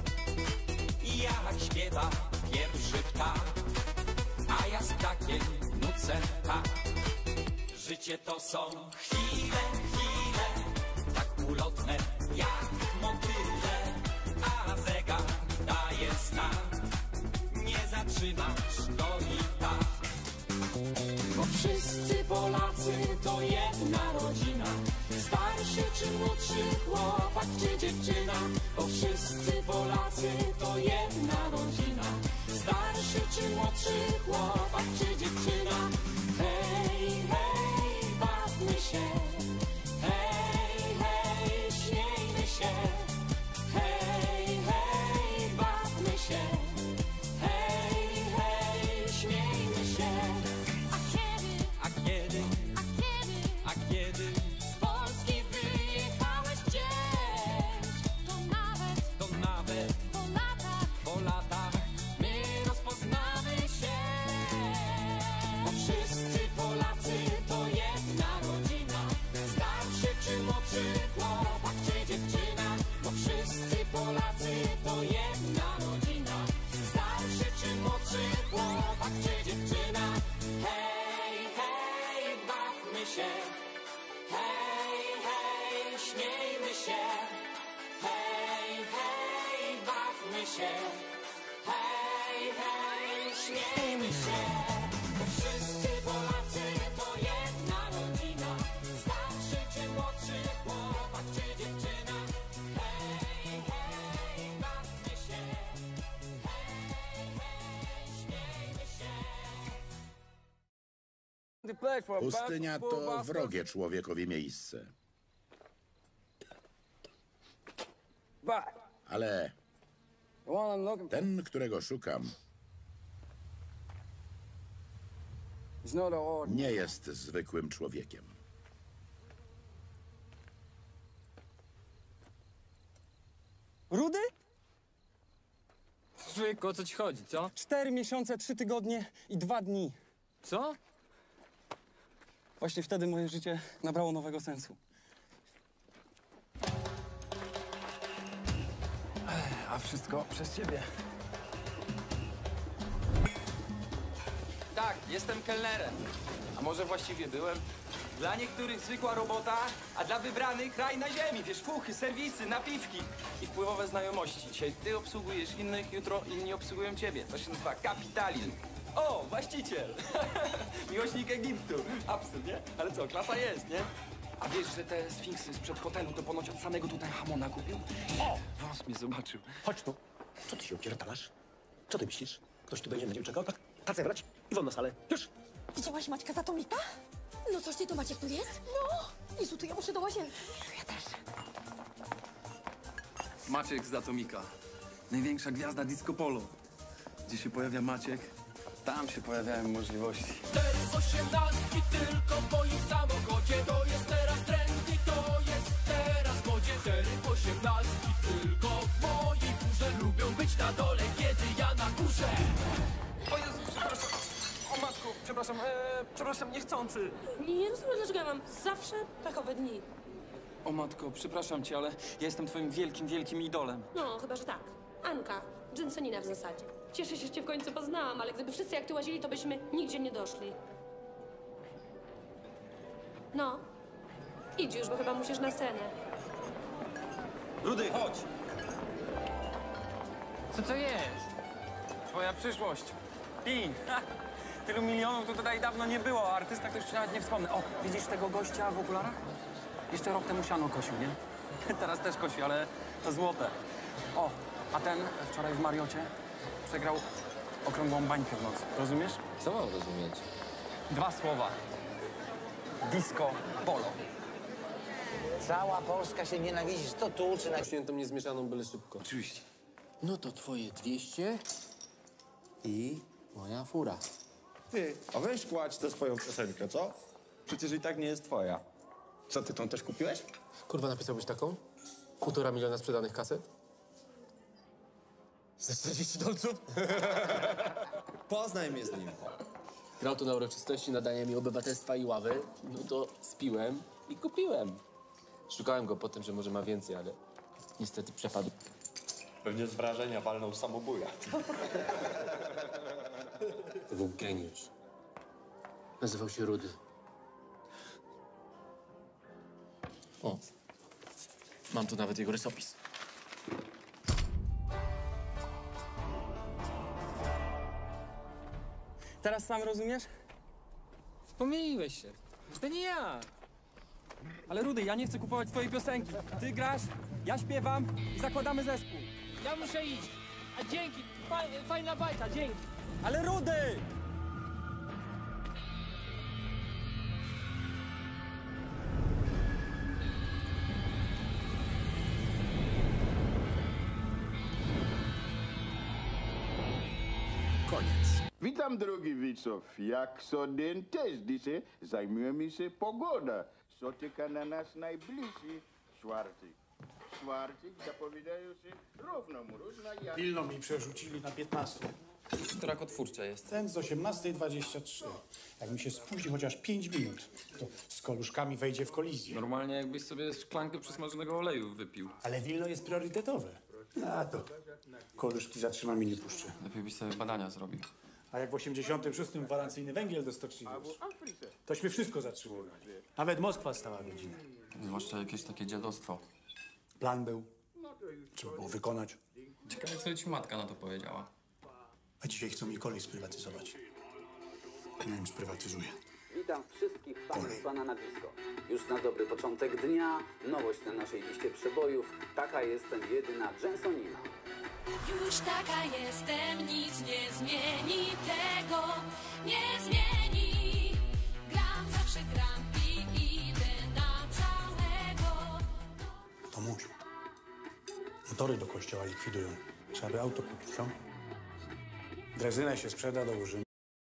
Jak śpiewa pierwszy ptak, a ja z ptakiem nucę tak. Życie to są chwile, chwile, tak ulotne jak motyle, a zegar daje znak. Nie zatrzymasz go i tak. Bo wszyscy Polacy to jedna rodzina. Starszy czy młodszy chłopak czy dziewczyna. Bo wszyscy Polacy to jedna rodzina. Starszy czy młodszy chłopak czy dziewczyna. Hej, hej, bawmy się. Hej, hej, śmiejmy się. Hej, hej, bawmy się. Hej, hej, śmiejmy się. A kiedy, a kiedy Z Polski wyjechałeś gdzieś, to nawet, to nawet po latach, po latach my rozpoznamy się. Bo wszyscy Polacy to jedna rodzina. Starszy czy młodszy chłopak czy dziewczyna. Bo wszyscy Polacy to jedna rodzina. Starszy czy młodszy chłopak czy dziewczyna. Hej, hej, bawmy się. Hej, hej, śmiejmy się. Hej, hej, bawmy się. Hej, hej, śmiejmy się. Bo wszyscy Polacy to jedna rodzina. Starszy czy młodszy chłopak czy dziewczyna. Hej, hej, bawmy się. Hej, hej, śmiejmy się. Pustynia to wrogie człowiekowi miejsce. Ale ten, którego szukam, nie jest zwykłym człowiekiem. Rudy? Człowieku, o co ci chodzi, co? Cztery miesiące, trzy tygodnie i dwa dni. Co? Właśnie wtedy moje życie nabrało nowego sensu. A wszystko przez ciebie. Tak, jestem kelnerem. A może właściwie byłem? Dla niektórych zwykła robota, a dla wybranych raj na ziemi. Wiesz, fuchy, serwisy, napiwki i wpływowe znajomości. Dzisiaj ty obsługujesz innych, jutro inni obsługują ciebie. To się nazywa kapitalizm. O, właściciel! Miłośnik Egiptu. Absurd, nie? Ale co, klasa jest, nie? A wiesz, że te sfinksy sprzed hotelu to ponoć od samego tutaj Hamona kupił? O! Wąs mnie zobaczył. Chodź tu. Co ty się opierdalasz? Co ty myślisz? Ktoś tu będzie na ciebie czekał? Tak? Tacę brać i won na salę. Już! Widziałaś Maćka z Atomika? No coś ty, to Maciek tu jest? No! Jezu, to ja muszę do łazienki. Ja też. Maciek z Atomika. Największa gwiazda disco polo. Gdzie się pojawia Maciek, tam się pojawiają możliwości. Cztery osiemnastki tylko w moim samochodzie. To jest teraz trendy, to jest teraz w modzie. Cztery osiemnastki tylko w mojej górze. Lubią być na dole, kiedy ja na górze. O Jezu, przepraszam. O matku, przepraszam, e, przepraszam, niechcący. Nie rozumiem, dlaczego ja mam zawsze pechowe dni. O matko, przepraszam cię, ale ja jestem twoim wielkim, wielkim idolem. No, chyba że tak. Anka, dżinsenina w zasadzie. Cieszę się, że cię w końcu poznałam, ale gdyby wszyscy jak ty łazili, to byśmy nigdzie nie doszli. No, idź już, bo chyba musisz na scenę. Rudy, chodź! Co to jest? Twoja przyszłość. Pi! Ha! Tylu milionów tu tutaj dawno nie było, a artysta to już nawet nie wspomnę. O, widzisz tego gościa w okularach? Jeszcze rok temu siano kosił, nie? Teraz też kosi, ale to złote. O, a ten wczoraj w Mariocie przegrał okrągłą bańkę w nocy. Rozumiesz? Co mam rozumieć? Dwa słowa. Disco Polo. Cała Polska się nienawidzisz, to tu czy na... Świętą niezmieszaną, byle szybko. Oczywiście. No to twoje dwieście i moja fura. Ty, a weź kładź tę swoją piosenkę, co? Przecież i tak nie jest twoja. Co, ty tą też kupiłeś? Kurwa, napisałbyś taką? Półtora miliona sprzedanych kaset? Za czterdzieści dolców? Poznaj mnie z nim. Grał tu na uroczystości, nadanie mi obywatelstwa i ławy. No to spiłem i kupiłem. Szukałem go po tym, że może ma więcej, ale niestety przepadł. Pewnie z wrażenia walnął samobuja. To był geniusz. Nazywał się Rudy. O, mam tu nawet jego rysopis. Teraz sam rozumiesz? Pomyliłeś się. To nie ja. Ale Rudy, ja nie chcę kupować twojej piosenki. Ty grasz, ja śpiewam i zakładamy zespół. Ja muszę iść. A dzięki, faj, fajna bajta, dzięki. Ale Rudy! Koniec. Witam drogi widzów. Jak co dzień też dzisiaj zajmujemy się pogodą. Co czeka na nas najbliższy czwartek. Czwartek zapowiadają się równo mróżna jak... Pilno mi przerzucili na piętnastą. Która kotwórcza jest? Ten z osiemnastej dwadzieścia trzy. Jak mi się spóźni chociaż pięć minut, to z koluszkami wejdzie w kolizję. Normalnie jakbyś sobie szklankę przysmażonego oleju wypił. Ale Wilno jest priorytetowe. A to koluszki zatrzymam i nie puszczę. Lepiej byś sobie badania zrobił. A jak w osiemdziesiątym szóstym gwarancyjny węgiel dostoczyli, tośmy wszystko zatrzymywali. Nawet Moskwa stała godzinę. Zwłaszcza jakieś takie dziadostwo. Plan był. Trzeba było wykonać. Ciekawe, co ci matka na to powiedziała. A dzisiaj chcą mi kolej sprywatyzować. Ja im sprywatyzuję. Witam wszystkich fanów Banana Disco. Już na dobry początek dnia, nowość na naszej liście przebojów. Taka jestem jedyna Jensonina. Już taka jestem, nic nie zmieni tego, nie zmieni. Gram, zawsze gram i idę na całego. Tomuś, motory do kościoła likwidują. Trzeba by auto kupić, co? Drezynę się sprzeda, dołożymy.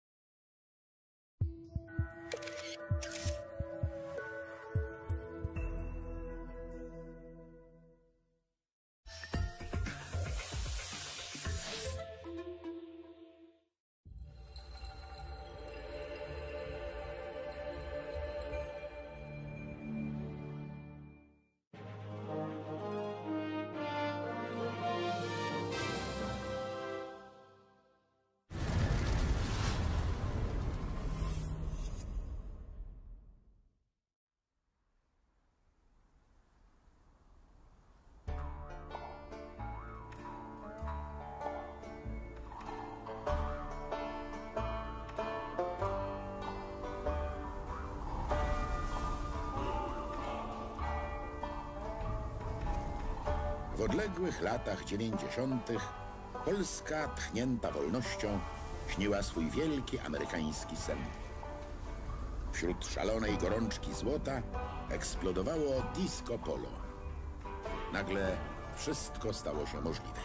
W odległych latach dziewięćdziesiątych Polska, tchnięta wolnością, śniła swój wielki amerykański sen. Wśród szalonej gorączki złota eksplodowało disco polo. Nagle wszystko stało się możliwe.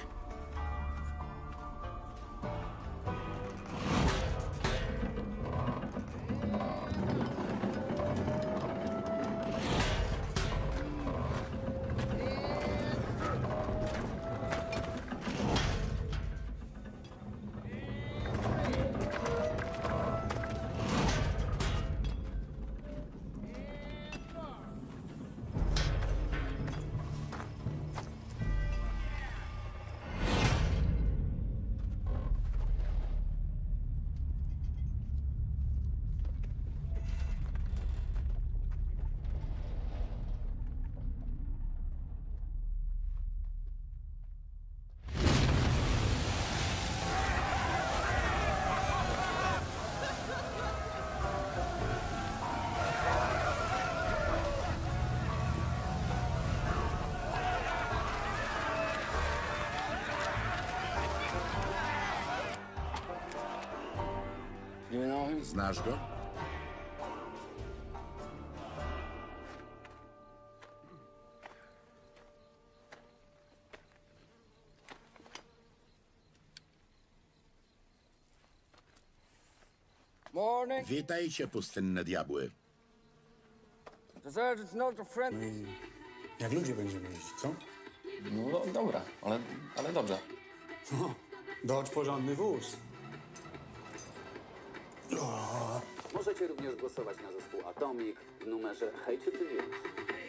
Znasz go? Morning. Witajcie, pustynne diabły. Dessert is not a friend. Jak ludzie będziemy jeździć, co? No dobra, ale, ale dobrze. O, dodź porządny wóz. O. Możecie również głosować na zespół Atomic w numerze Hej, czy ty wiesz?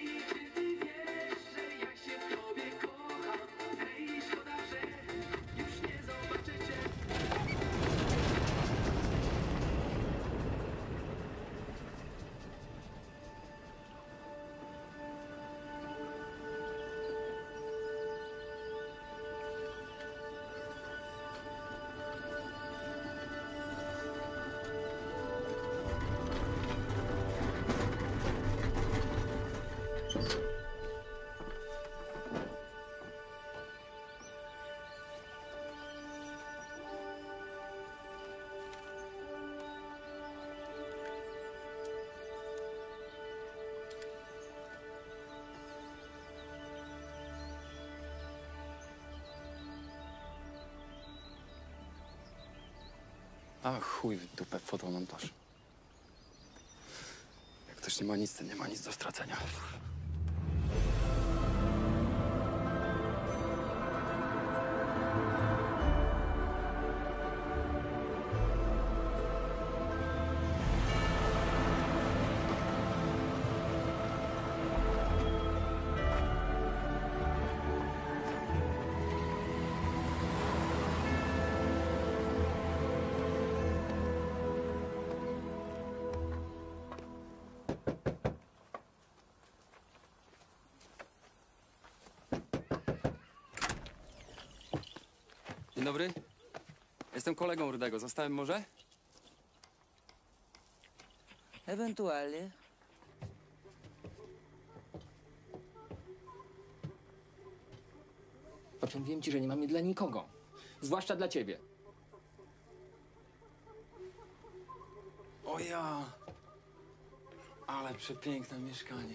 A chuj w dupę fotomontaż. Jak ktoś nie ma nic, to nie ma nic do stracenia. Dzień dobry. Jestem kolegą Rudego. Zostałem może? Ewentualnie. Powiem wiem ci, że nie mamy dla nikogo. Zwłaszcza dla ciebie. O ja! Ale przepiękne mieszkanie.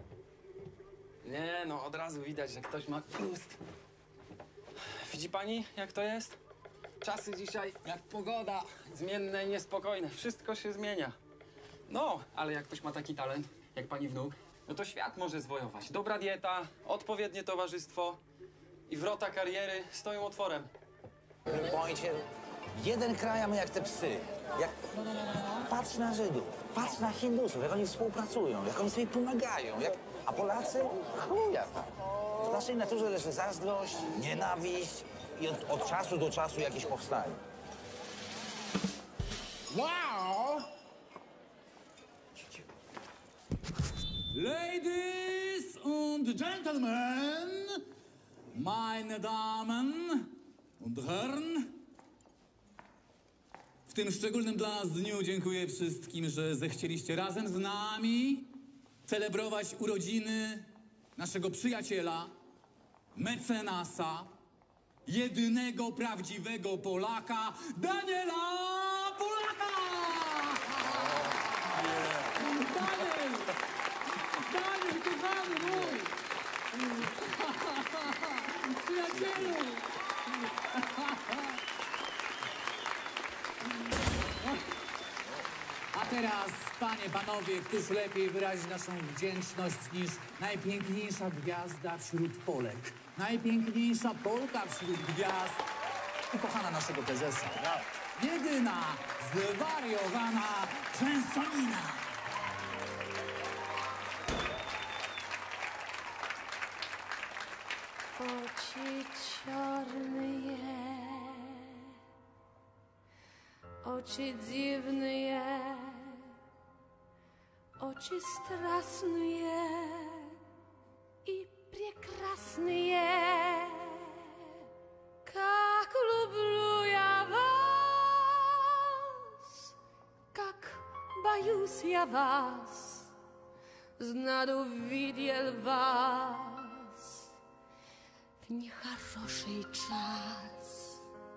Nie, no od razu widać, że ktoś ma gust. Widzi pani, jak to jest? Czasy dzisiaj jak pogoda. Zmienne i niespokojne. Wszystko się zmienia. No, ale jak ktoś ma taki talent, jak pani wnuk, no to świat może zwojować. Dobra dieta, odpowiednie towarzystwo i wrota kariery stoją otworem. Pojęcie, jeden kraj, a my jak te psy. Jak... Patrz na Żydów, patrz na Hindusów, jak oni współpracują, jak oni sobie pomagają. Jak... A Polacy? Chuja tam. W naszej naturze leży zazdrość, nienawiść i od, od czasu do czasu jakieś powstanie. Wow! Ladies und Gentlemen, meine Damen und Herren, w tym szczególnym dla nas dniu dziękuję wszystkim, że zechcieliście razem z nami celebrować urodziny naszego przyjaciela, mecenasa, jedynego prawdziwego Polaka, Daniela Polaka! Daniel! Daniel, kochany mój! Przyjacielu! A teraz, panie, panowie, któż lepiej wyrazi naszą wdzięczność niż najpiękniejsza gwiazda wśród Polek. Najpiękniejsza Polka wśród gwiazd. Ukochana naszego prezesa. Jedyna, zwariowana Częsonina. Oczy czarne je, oczy dziwne je, oczy straszne je i прекрасne je. Как люблю я вас, как боюсь я вас, знаю, видел вас в нехороший час.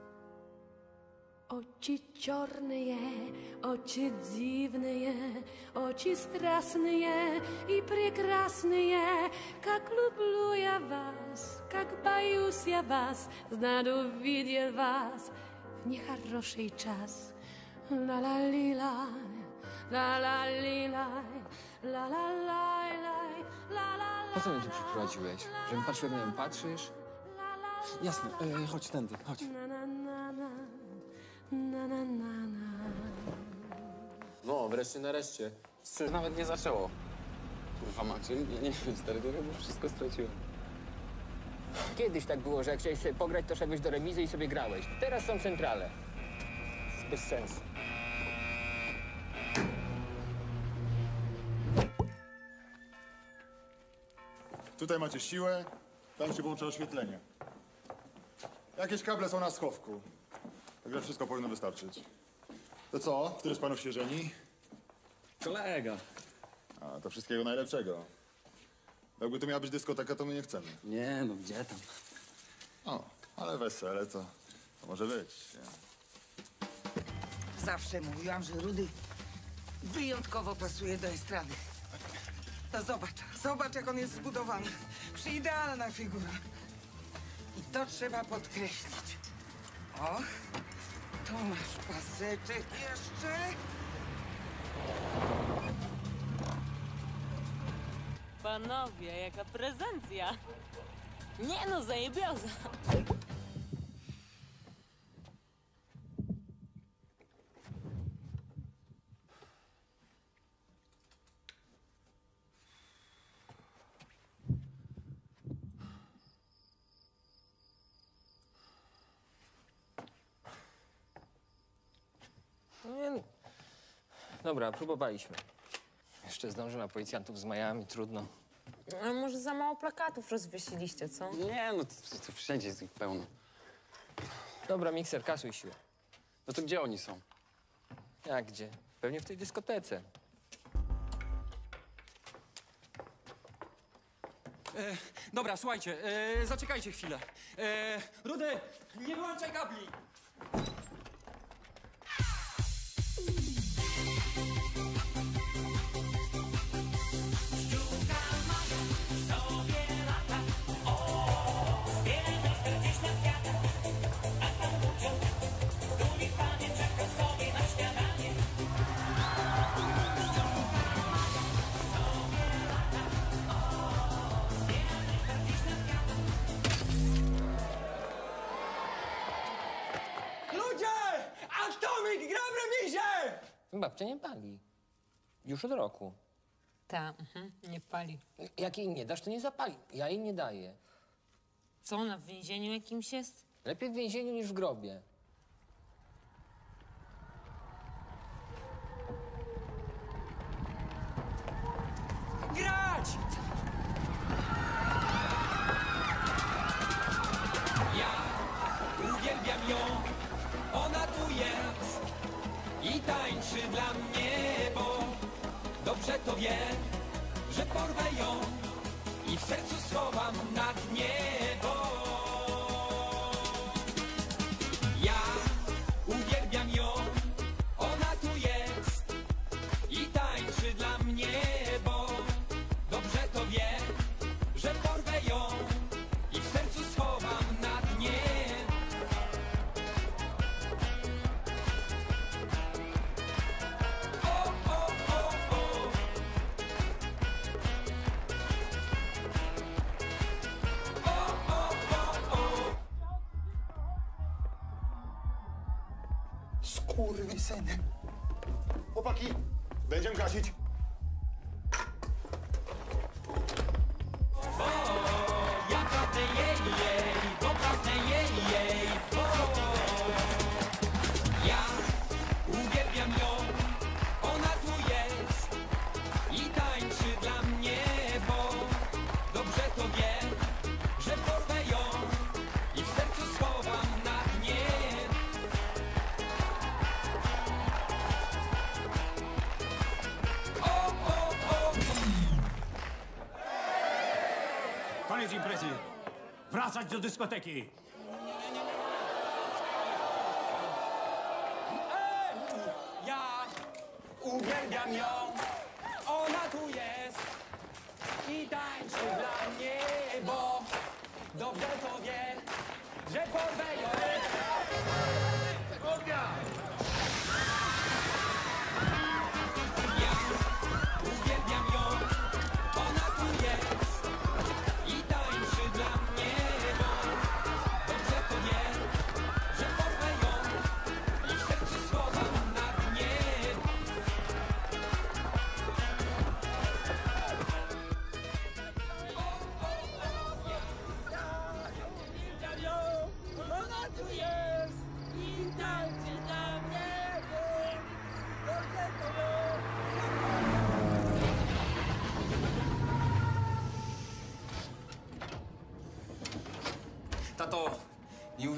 Очи черные, очи дивные, очи страстные и прекрасные. Как люблю я вас, как боюсь я вас, знаю, видел вас в нехороший час. La la li la, la la li la, la la la la, la la. Po co mnie tu przyprowadziłeś? Żebym patrzył, jak na nią patrzysz? Jasne, e, chodź tędy, chodź. Na na na na, na na na na. No, wreszcie, nareszcie. Szczerze, nawet nie zaczęło. Kurwa macie, ja nie wiem, stary, to już wszystko straciłem. Kiedyś tak było, że jak chciałeś sobie pograć, to szedłeś do remizy i sobie grałeś. Teraz są centrale. Bez sensu. Tutaj macie siłę, tam się włącza oświetlenie. Jakieś kable są na schowku. Także wszystko powinno wystarczyć. To co? Który z panów się żeni? Kolega. A, to wszystkiego najlepszego. Jakby to miała być dyskoteka, to my nie chcemy. Nie, no gdzie tam? O, ale wesele to, to może być. Nie? Zawsze mówiłam, że Rudy wyjątkowo pasuje do estrady. No zobacz, zobacz jak on jest zbudowany. Przyidealna figura. I to trzeba podkreślić. O, tu masz paseczek jeszcze. Panowie, jaka prezencja. Nie no, zajebioza. Nie, no. Dobra, próbowaliśmy. Jeszcze zdążę na policjantów z Miami, trudno. A może za mało plakatów rozwiesiliście, co? Nie, no to, to wszędzie jest ich pełno. Dobra, mikser, kasuj siłę. No to gdzie oni są? Jak gdzie? Pewnie w tej dyskotece. E, dobra, słuchajcie, e, zaczekajcie chwilę. E, Rudy, nie wyłączaj kabli! Babcia nie pali. Już od roku. Ta, mhm, nie pali. Jak jej nie dasz, to nie zapali. Ja jej nie daję. Co, ona w więzieniu jakimś jest? Lepiej w więzieniu niż w grobie. Grać! Ja uwielbiam ją, ona tu jest i tańczy dla mnie, bo dobrze to wie, że porwę ją i w sercu schowam na dnie, bo ja uwielbiam ją, ona tu jest i tańczy dla mnie, bo dobrze to wie, że porwę ją i w sercu schowam na dnie. O, o, o, o. O, o, o, o. Skurwysyny. Chłopaki, będziemy gasić. Bo ja pragnę jej, jej, bo pragnę jej, jej, bo ja uwielbiam ją, ona tu jest i tańczy dla mnie, bo dobrze to wie, że porwę ją i w sercu schowam na dnie. O, o, o. Koniec imprezy. Wracać do dyskoteki. Ja uwielbiam ją, ona tu jest i tańczy dla mnie, bo dobrze to wie, że porwę ją.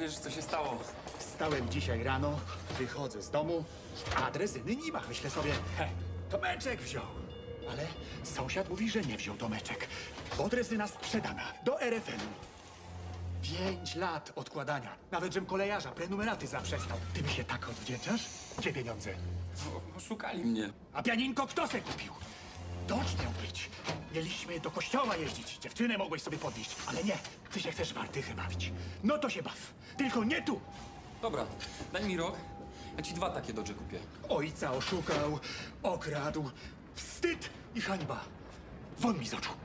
wiesz, co się stało. Wstałem dzisiaj rano, wychodzę z domu, a drezyny nie ma. Myślę sobie, he, to Meczek wziął. Ale sąsiad mówi, że nie wziął Tomeczek, bo drezyna sprzedana do R F N-u. Pięć lat odkładania. Nawet żem kolejarza prenumeraty zaprzestał. Ty mi się tak odwdzięczasz? Gdzie pieniądze? Oszukali mnie. A pianinko kto se kupił? Dodż miał być. Mieliśmy do kościoła jeździć. Dziewczynę mogłeś sobie podwieźć. Ale nie, ty się chcesz wartychy bawić. No to się baw. Tylko nie tu. Dobra, daj mi rok, ja ci dwa takie dodże kupię. Ojca oszukał, okradł. Wstyd i hańba. Won mi z oczu.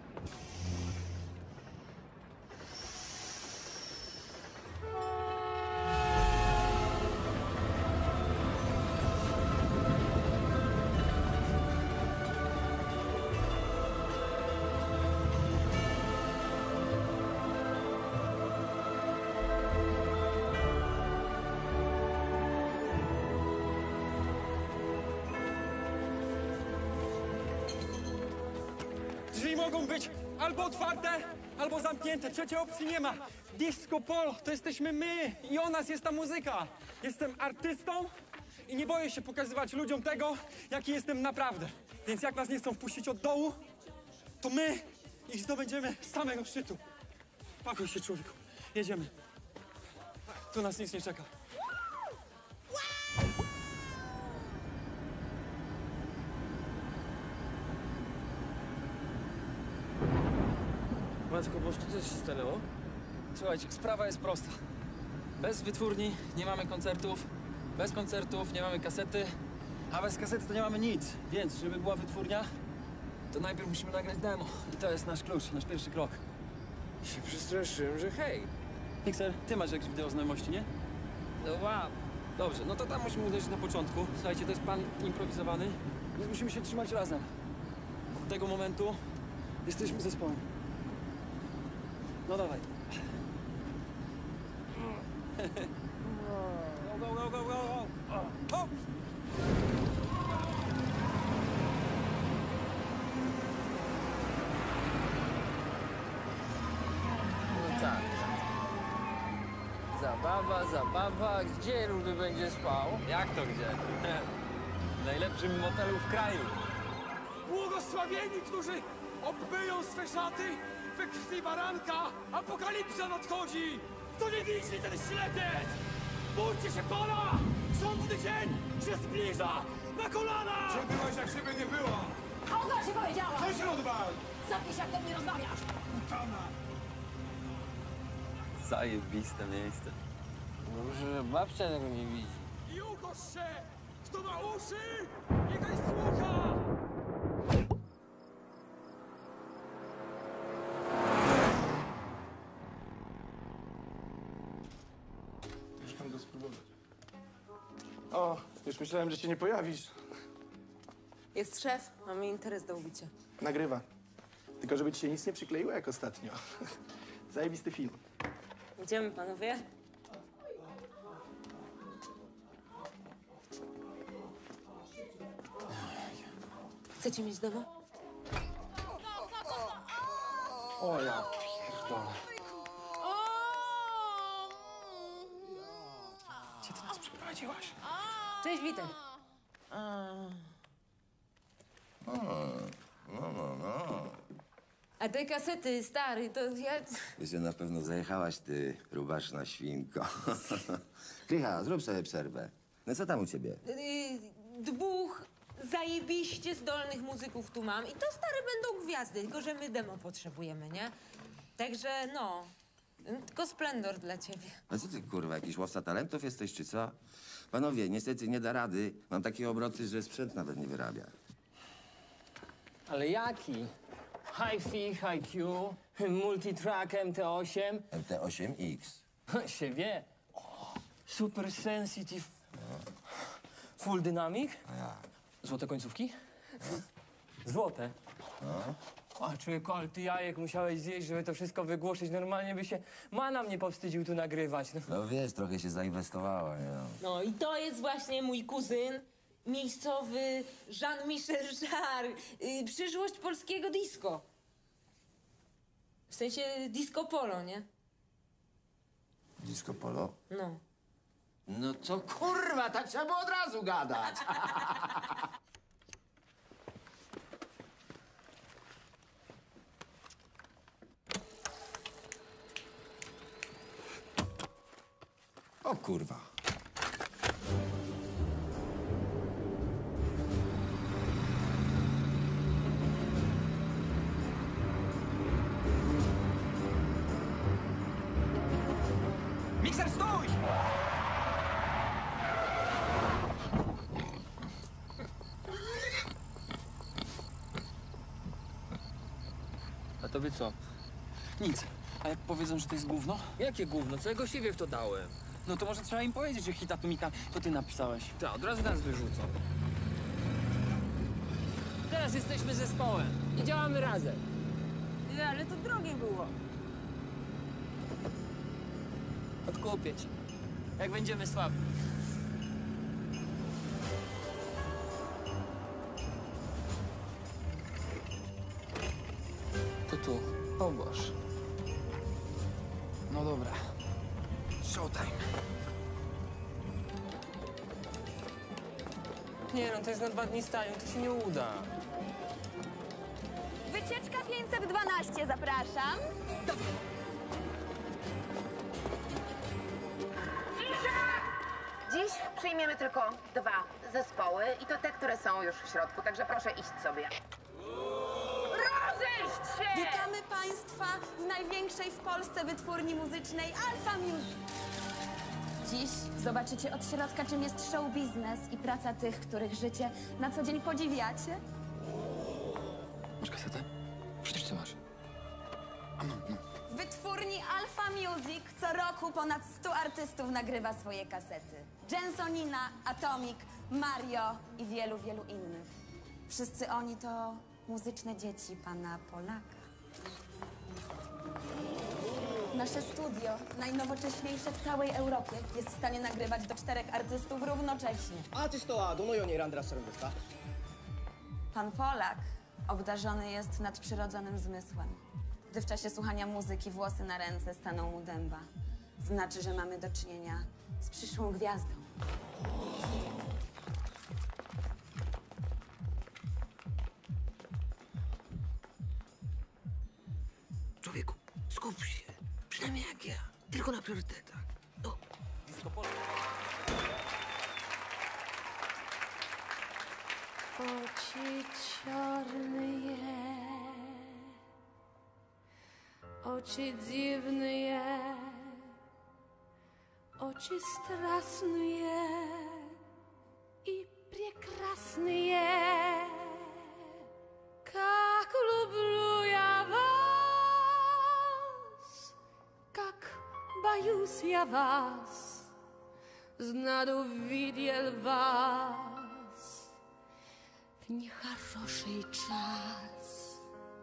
Drzwi mogą być albo otwarte, albo zamknięte. Trzeciej opcji nie ma. Disco Polo to jesteśmy my i o nas jest ta muzyka. Jestem artystą i nie boję się pokazywać ludziom tego, jaki jestem naprawdę. Więc jak nas nie chcą wpuścić od dołu, to my ich zdobędziemy z samego szczytu. Pakuj się, człowieku. Jedziemy. Tu nas nic nie czeka. Matko Boże, to coś się stanęło? Słuchajcie, sprawa jest prosta. Bez wytwórni nie mamy koncertów, bez koncertów nie mamy kasety, a bez kasety to nie mamy nic. Więc, żeby była wytwórnia, to najpierw musimy nagrać demo. I to jest nasz klucz, nasz pierwszy krok. Się przestraszyłem, że hej. Pixel, ty masz jakieś wideo znajomości, nie? No wow. Dobrze, no to tam musimy uderzyć na początku. Słuchajcie, to jest plan improwizowany, więc musimy się trzymać razem. Od tego momentu jesteśmy zespołem. No dawaj. Go, go, go, go, go, go. O! No tak. Zabawa, zabawa. Gdzie Rudy będzie spał? Jak to gdzie? W najlepszym motelu w kraju. Błogosławieni, którzy obmyją swe szaty we krwi baranka! Apokalipsa nadchodzi! Kto nie widzi, ten ślepiec! Bójcie się Pana! Sądny dzień się zbliża! Na kolana! Gdzie byłaś, jak siebie nie było? A ona się powiedziała! Co się odwal? Zapisz, jak do mnie rozmawiasz! Utana! Zajebiste miejsce. Dobrze, że babcia tego nie widzi. I ukosz się! Kto ma uszy, niechaj słucha! Muszę go spróbować. O, już myślałem, że się nie pojawisz. Jest szef, mamy interes do ubicia. Nagrywa. Tylko żeby ci się nic nie przykleiło jak ostatnio. Zajebisty film. Idziemy, panowie? Chcecie mieć demo? O ja pierdolę. Gdzie ty nas przyprowadziłaś? Cześć, witaj. No, no, no. A te kasety, stary, to ja... Ty się na pewno zajechałaś, ty rubaszna świnko. Krycha, zrób sobie przerwę. No co tam u ciebie? Yy, dwóch zajebiście zdolnych muzyków tu mam i to stare będą gwiazdy, tylko że my demo potrzebujemy, nie? Także no, tylko splendor dla ciebie. A co ty, kurwa, jakiś łowca talentów jesteś, czy co? Panowie, niestety nie da rady. Mam takie obroty, że sprzęt nawet nie wyrabia. Ale jaki? Hi-Fi, Hi-Q, Multitrack M T osiem. M T osiem X. się wie. Super Sensitive. Full Dynamic. A ja. Złote końcówki? Złote. No. A człowieku, ale ty jajek musiałeś zjeść, żeby to wszystko wygłosić. Normalnie by się Mana mnie powstydził tu nagrywać. No, No wiesz, trochę się zainwestowała, nie no. No i to jest właśnie mój kuzyn, miejscowy Jean-Michel Jarre, yy, przyszłość polskiego disco. W sensie disco polo, nie? Disco polo? No. No to kurwa, tak trzeba było od razu gadać. O kurwa. Mikser, stój! A tobie co? Nic. A jak powiedzą, że to jest gówno? Jakie gówno? Co ja go siebie w to dałem? No to może trzeba im powiedzieć, że hit Atomika to ty napisałeś. Tak, od razu nas wyrzucą. Teraz jesteśmy zespołem i działamy razem. Nie, ale to drogie było. Odkupię cię. Jak będziemy słabi. To tu. O Boże. No dobra. Showtime. Nie no, to jest na dwa dni staniu, to się nie uda. Wycieczka pięćset dwanaście, zapraszam. Dziś przyjmiemy tylko dwa zespoły i to te, które są już w środku, także proszę iść sobie. Rozejść się! Witamy Państwa w największej w Polsce wytwórni muzycznej Alpha Music. Dziś zobaczycie od środka, czym jest show biznes i praca tych, których życie na co dzień podziwiacie. Masz kasetę? Przecież ty masz. W wytwórni Alpha Music co roku ponad stu artystów nagrywa swoje kasety. Jensonina, Atomic, Mario i wielu, wielu innych. Wszyscy oni to muzyczne dzieci pana Polaka. Nasze studio, najnowocześniejsze w całej Europie, jest w stanie nagrywać do czterech artystów równocześnie. アーティストはどのように選んでらっしゃるんですか？ Pan Polak obdarzony jest nadprzyrodzonym zmysłem. Gdy w czasie słuchania muzyki włosy na ręce staną mu dęba, znaczy, że mamy do czynienia z przyszłą gwiazdą. Człowieku, skup się. Przynajmniej jak ja. Tylko na priorytetach. No. Oczy czarne, oczy dziwne, oczy straszne i прекрасные. Как люблю я вас, как боюсь я вас, знаю, видел вас в нехороший час.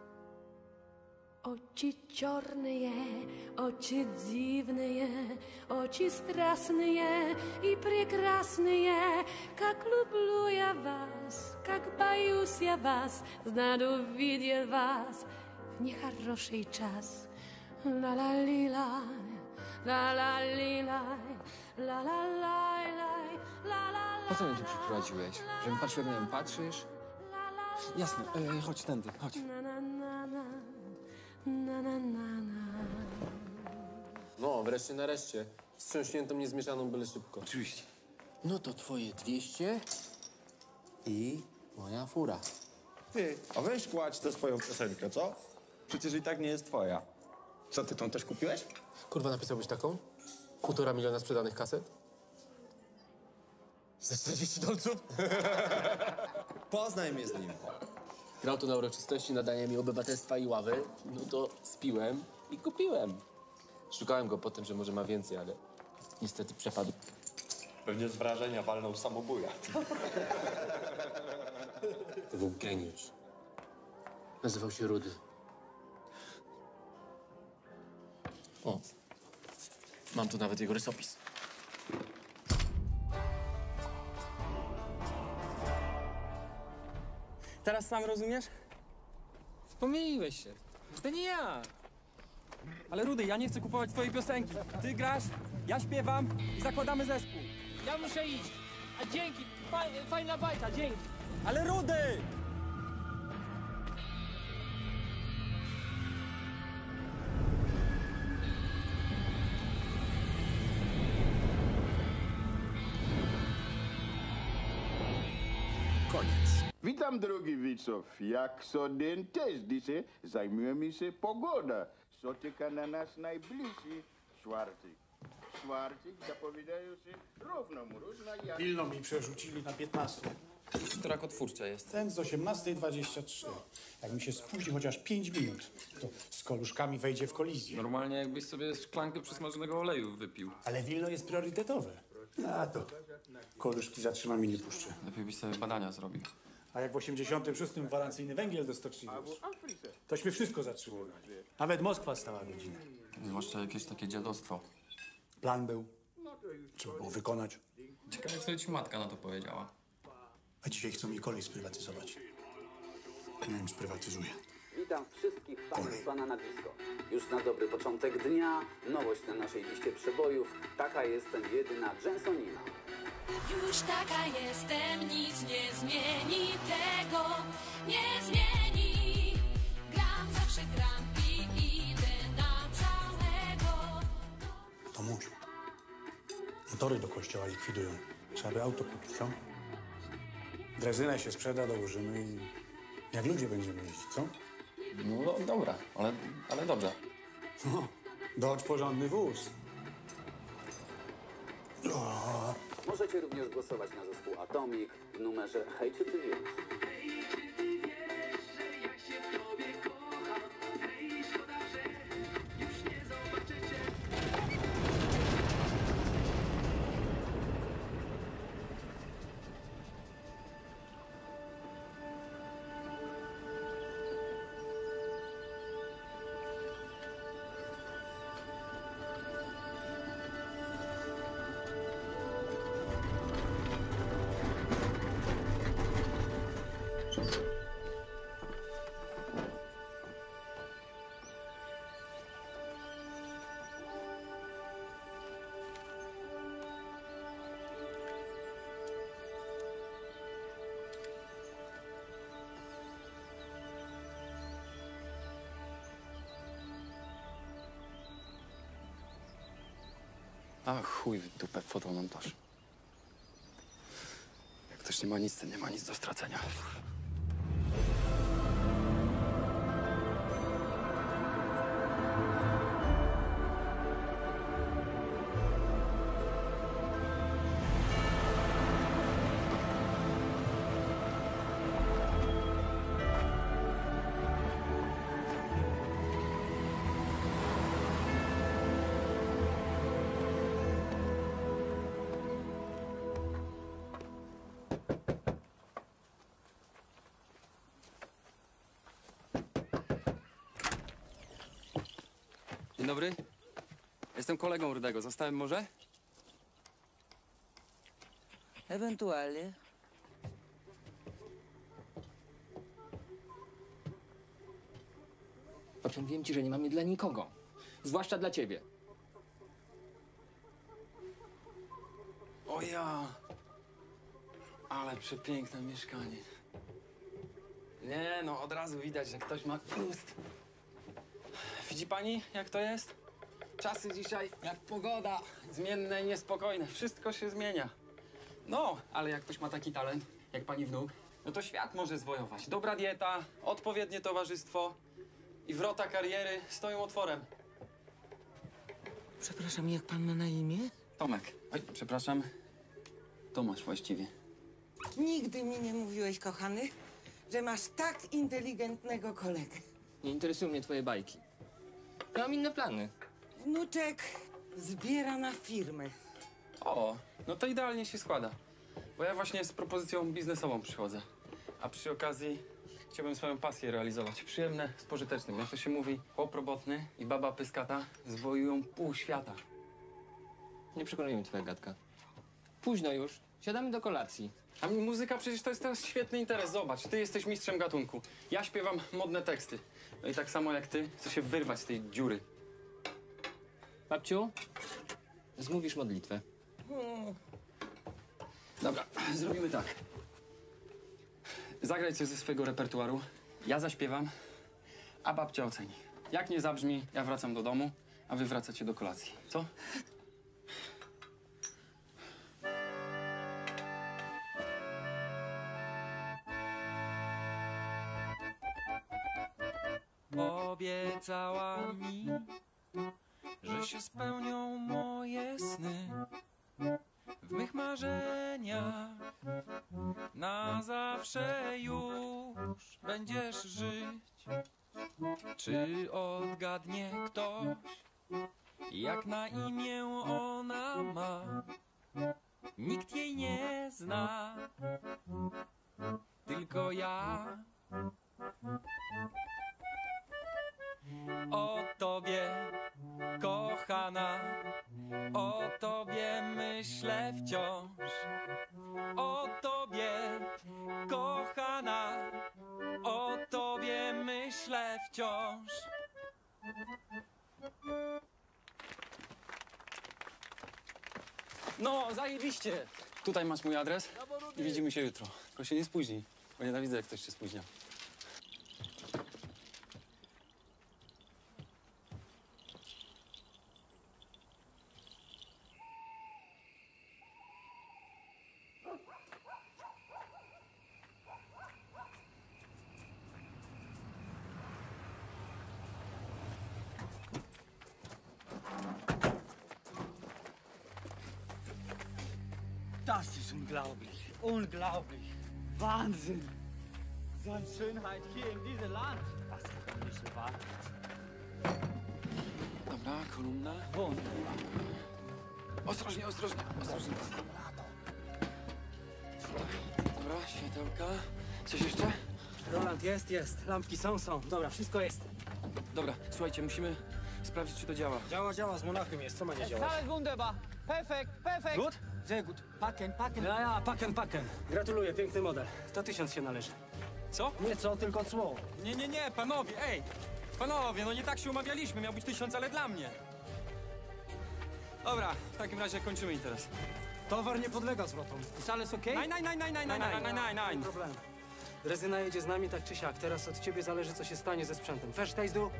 Очи черные, очи дивные, очи страстные и прекрасные. Как люблю я вас, как боюсь я вас, знаю, видел вас в нехороший час. Ла-ла-ли-ла, ла-ла-ли-ла, ла-ла-лай-лай, ла-ла-лай. Po co mnie tu przyprowadziłeś? Żebym patrzył, jak na nią patrzysz? Jasne, e, chodź tędy, chodź. Na, na, na, na, na, na, na, na. No, wreszcie nareszcie. Wstrząśniętą, niezmieszaną byle szybko. Oczywiście. No to twoje dwieście i moja fura. Ty, a weź płać tę swoją piosenkę, co? Przecież i tak nie jest twoja. Co, ty tą też kupiłeś? Kurwa, napisałbyś taką? Półtora miliona sprzedanych kaset? Za czterdzieści dolców? Poznaj mnie z nim. Grał tu na uroczystości, nadanie mi obywatelstwa i ławy. No to spiłem i kupiłem. Szukałem go po tym, że może ma więcej, ale niestety przepadł. Pewnie z wrażenia walnął samobuja. To był geniusz. Nazywał się Rudy. O, mam tu nawet jego rysopis. Teraz sam rozumiesz? Pomyliłeś się. To nie ja. Ale Rudy, ja nie chcę kupować twojej piosenki. Ty grasz, Ja śpiewam i zakładamy zespół. Ja muszę iść. A dzięki, Faj, fajna bajka, dzięki. Ale Rudy! Koniec. Witam drogi widzów. Jak co dzień też dzisiaj zajmujemy się pogodą. Co czeka na nas najbliższy czwartek. Czwartek zapowiadają się równo mróżna jak... Pilno mi przerzucili na piętnastą. To rakotwórcze jest. Ten z osiemnastej dwadzieścia trzy. Jak mi się spóźni chociaż pięć minut, to z koluszkami wejdzie w kolizję. Normalnie jakbyś sobie szklankę przysmażonego oleju wypił. Ale Wilno jest priorytetowe. A to koluszki zatrzymam i nie puszczę. Lepiej byś sobie badania zrobił. A jak w osiemdziesiątym szóstym gwarancyjny węgiel do stoczni wiesz, tośmy wszystko zatrzymywali. Nawet Moskwa stała godzinę. Zwłaszcza jakieś takie dziadostwo. Plan był. Trzeba było wykonać. Ciekawe, co ci matka na to powiedziała. A dzisiaj chcą mi kolej sprywatyzować. Nie wiem, sprywatyzuję. Witam wszystkich fanów Banana Disco. Już na dobry początek dnia, nowość na naszej liście przebojów. Taka jestem jedyna Jensonina. Już taka jestem, nic nie zmieni tego, nie zmieni. Gram, zawsze gram i idę na całego. Tomusiu, motory do kościoła likwidują. Trzeba by auto kupić, co? Drezynę się sprzeda, dołożymy i jak ludzie będziemy jeździć, co? No dobra, ale, ale dobrze. No, dodź porządny wóz. O. Możecie również głosować na zespół Atomic w numerze Hate to You. A chuj w dupę, fotomontaż. Jak ktoś nie ma nic, to nie ma nic do stracenia. Dzień dobry. Jestem kolegą Rudego. Zostałem może? Ewentualnie. Potem wiem ci, że nie mam mnie dla nikogo. Zwłaszcza dla ciebie. O ja! Ale przepiękne mieszkanie. Nie no, od razu widać, że ktoś ma gust. Widzi pani, jak to jest? Czasy dzisiaj jak pogoda. Zmienne i niespokojne. Wszystko się zmienia. No, ale jak ktoś ma taki talent, jak pani wnuk, no to świat może zwojować. Dobra dieta, odpowiednie towarzystwo i wrota kariery stoją otworem. Przepraszam, jak pan ma na imię? Tomek. Oj, przepraszam. Tomasz właściwie. Nigdy mi nie mówiłeś, kochany, że masz tak inteligentnego kolegę. Nie interesują mnie twoje bajki. Ja mam inne plany. Wnuczek zbiera na firmę. O, no to idealnie się składa. Bo ja właśnie z propozycją biznesową przychodzę. A przy okazji chciałbym swoją pasję realizować. Przyjemne z pożytecznym. Jak to się mówi, chłop robotny i baba pyskata zwojują pół świata. Nie przekonuje mnie twoja gadka. Późno już. Siadamy do kolacji. A mi muzyka przecież to jest teraz świetny interes. Zobacz, ty jesteś mistrzem gatunku. Ja śpiewam modne teksty. No i tak samo jak ty, chcę się wyrwać z tej dziury. Babciu, Zmówisz modlitwę. Dobra, zrobimy tak. Zagraj coś ze swojego repertuaru, ja zaśpiewam, a babcia oceni. Jak nie zabrzmi, ja wracam do domu, a wy wracacie do kolacji. Co? Obiecała mi, że się spełnią moje sny. W mych marzeniach na zawsze już będziesz żyć. Czy odgadnie ktoś, jak na imię ona ma? Nikt jej nie zna, tylko ja. O tobie, kochana, o tobie myślę wciąż. O tobie, kochana, o tobie myślę wciąż. No, zajebiście! Tutaj masz mój adres i widzimy się jutro. Tylko się nie spóźnij, bo nienawidzę, jak ktoś się spóźnia. Das ist unglaublich, unglaublich. Wahnsinn. So eine Schönheit hier in diesem Land. Das ist doch nicht wahr. Dobra, kolumna. Wunderbar. Ostrożnie, ostrożnie, ostrożnie. Dobra, światełka. Coś jeszcze? Roland, jest, jest. Lampki są, są. Dobra, wszystko jest. Dobra, słuchajcie, musimy sprawdzić, czy to działa. Działa, działa, z Monachium jest. Co ma nie działać? Alles wunderbar. Perfekt, perfekt. Gut? Sehr gut. Packen, packen. Ja, ja, packen, packen. Gratuluję, piękny model. To tysiąc się należy. Co? Nie co, tylko cło. Nie, nie, nie, panowie, ej! Panowie, no nie tak się umawialiśmy. Miał być tysiąc, ale dla mnie. Dobra, w takim razie kończymy interes. Towar nie podlega zwrotom. Jest alles okej? Nein, nein, nein, nein, nein, nein, nein, nein, nein, nein. Nie problem. Drezyna jedzie z nami tak czy siak. Teraz od ciebie zależy, co się stanie ze sprzętem. Verstehst du?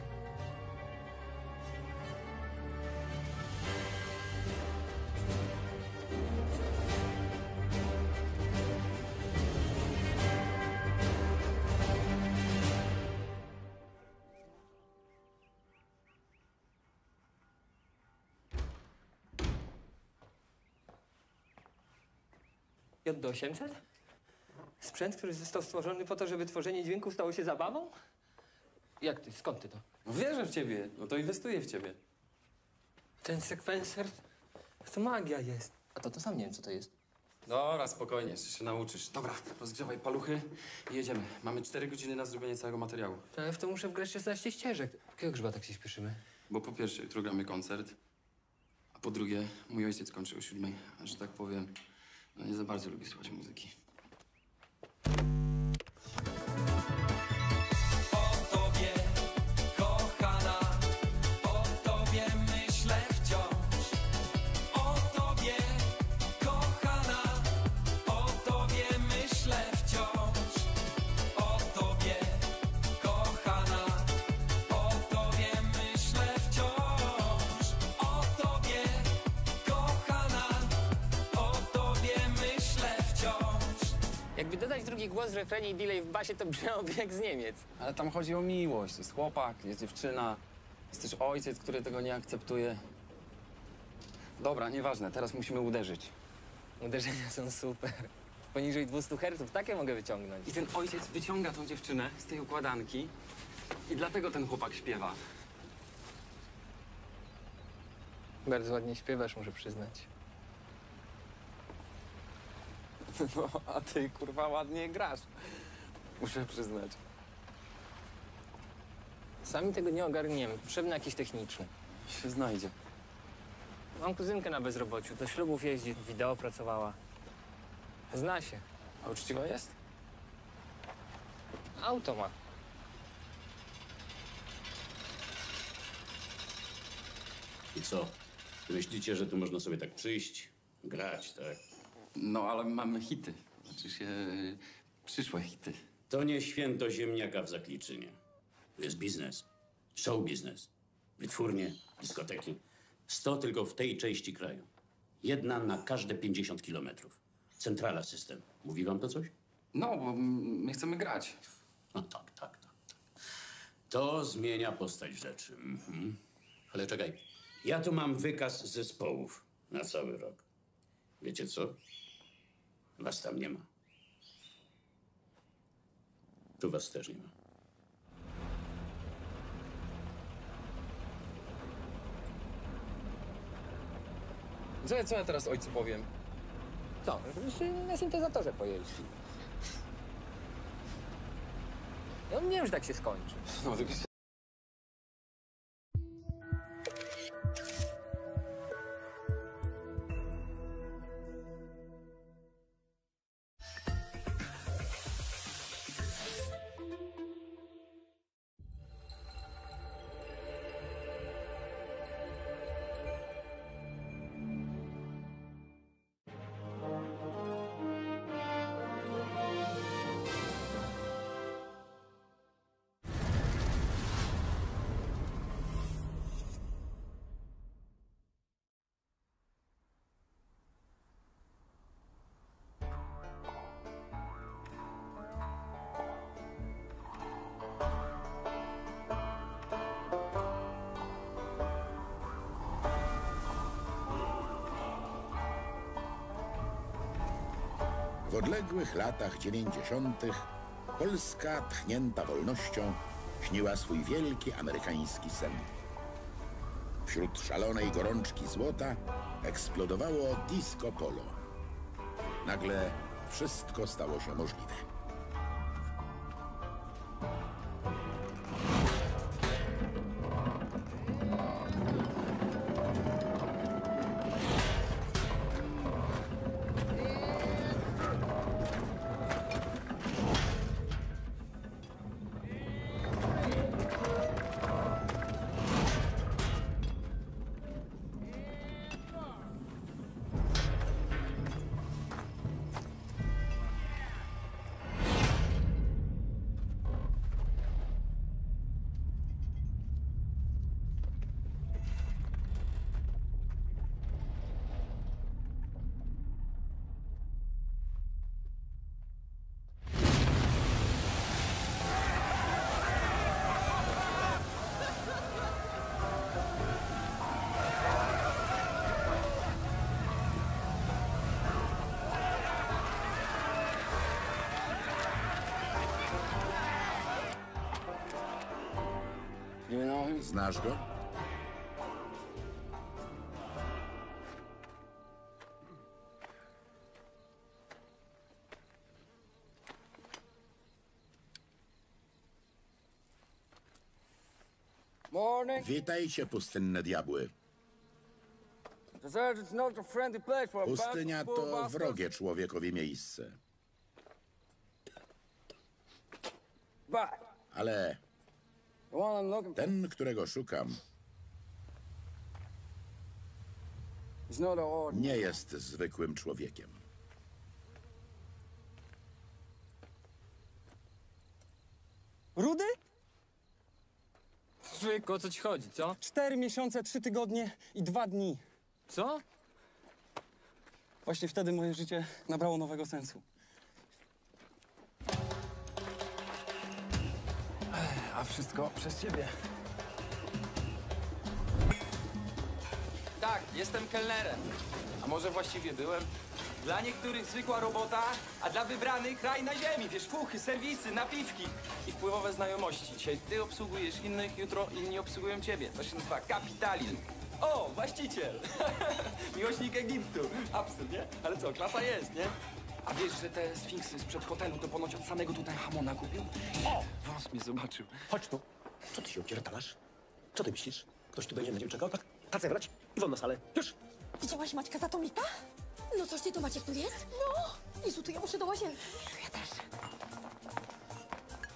J D osiemset? Sprzęt, który został stworzony po to, żeby tworzenie dźwięku stało się zabawą? Jak ty? Skąd ty to? No wierzę w ciebie, no to inwestuję w ciebie. Ten sekwenser to magia jest. A to to sam nie wiem, co to jest. Dobra, spokojnie, jeszcze się nauczysz. Dobra, rozgrzewaj paluchy i jedziemy. Mamy cztery godziny na zrobienie całego materiału. To ja w to muszę wgrać szesnaście ścieżek. Jakiego grzyba tak się śpieszymy? Bo po pierwsze, jutro gramy koncert, a po drugie, mój ojciec kończy o siódmej, a że tak powiem, no nie za bardzo lubi słuchać muzyki. Jakby dodać drugi głos w refrenie i delay w basie, to brzmiałoby jak z Niemiec. Ale tam chodzi o miłość. Jest chłopak, jest dziewczyna, jest też ojciec, który tego nie akceptuje. Dobra, nieważne, teraz musimy uderzyć. Uderzenia są super. Poniżej dwieście herców takie mogę wyciągnąć. I ten ojciec wyciąga tą dziewczynę z tej układanki i dlatego ten chłopak śpiewa. Bardzo ładnie śpiewasz, muszę przyznać. No, a ty, kurwa, ładnie grasz. Muszę przyznać. Sami tego nie ogarniemy. Potrzebny jakiś techniczny. Się znajdzie. Mam kuzynkę na bezrobociu. Do ślubów jeździ, wideo pracowała. Zna się. A uczciwa jest? Auto ma. I co? Myślicie, że tu można sobie tak przyjść, grać, tak? No, ale mamy hity. Znaczy się... przyszłe hity. To nie święto ziemniaka w Zakliczynie. To jest biznes. Show biznes. Wytwórnie, dyskoteki. Sto tylko w tej części kraju. Jedna na każde pięćdziesiąt kilometrów. Centrala system. Mówi wam to coś? No, bo my chcemy grać. No tak, tak, tak. tak. To zmienia postać rzeczy. Mhm. Ale czekaj. Ja tu mam wykaz zespołów na cały rok. Wiecie co? Was tam nie ma. Tu was też nie ma. Co, co ja teraz ojcu powiem? Co? Żebyśmy na syntezatorze pojeździli. Ja nie wiem, że tak się skończy. No, W odległych latach dziewięćdziesiątych Polska, tchnięta wolnością, śniła swój wielki amerykański sen. Wśród szalonej gorączki złota eksplodowało disco polo. Nagle wszystko stało się możliwe. Znasz go? Morning. Witajcie, pustynne diabły. Pustynia to wrogie człowiekowi miejsce. Ale ten, którego szukam, nie jest zwykłym człowiekiem. Rudy? Człowieku, o co ci chodzi, co? Cztery miesiące, trzy tygodnie i dwa dni. Co? Właśnie wtedy moje życie nabrało nowego sensu. A wszystko przez ciebie. Tak, jestem kelnerem. A może właściwie byłem? Dla niektórych zwykła robota, a dla wybranych raj na ziemi. Wiesz, fuchy, serwisy, napiwki i wpływowe znajomości. Dzisiaj ty obsługujesz innych, jutro inni obsługują ciebie. To się nazywa kapitalizm. O, właściciel! Miłośnik Egiptu. Absurd, nie? Ale co, klasa jest, nie? A wiesz, że te sfinksy sprzed hotelu to ponoć od samego Tutenhamona kupił? O! Wąs mnie zobaczył. Chodź tu. Co ty się opierdalasz? Co ty myślisz? Ktoś tu będzie na ciebie czekał, tak? Tacę brać i won na salę. Już! Widziałaś Maćka z Atomika? No coś ty, to Maciek tu jest? No! Jezu, to ja muszę do łazienki. To ja też.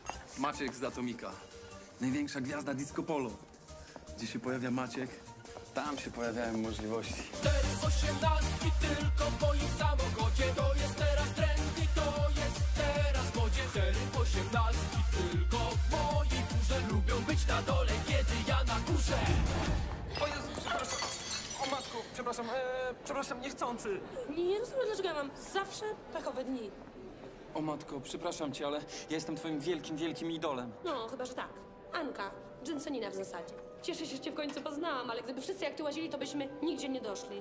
Maciek z Atomika. Największa gwiazda disco polo. Gdzie się pojawia Maciek, tam się pojawiają możliwości. Cztery osiemnastki tylko w moim samochodzie. To jest teraz trendy, to jest teraz w modzie. Cztery osiemnastki tylko w mojej górze. Lubią być na dole, kiedy ja na górze. O Jezu, przepraszam. O matku, przepraszam, e, przepraszam, niechcący. Nie rozumiem, dlaczego ja mam zawsze pechowe dni. O matko, przepraszam cię, ale ja jestem twoim wielkim, wielkim idolem. No, chyba, że tak. Anka, Jensonina w zasadzie. Cieszę się, że cię w końcu poznałam, ale gdyby wszyscy jak ty łazili, to byśmy nigdzie nie doszli.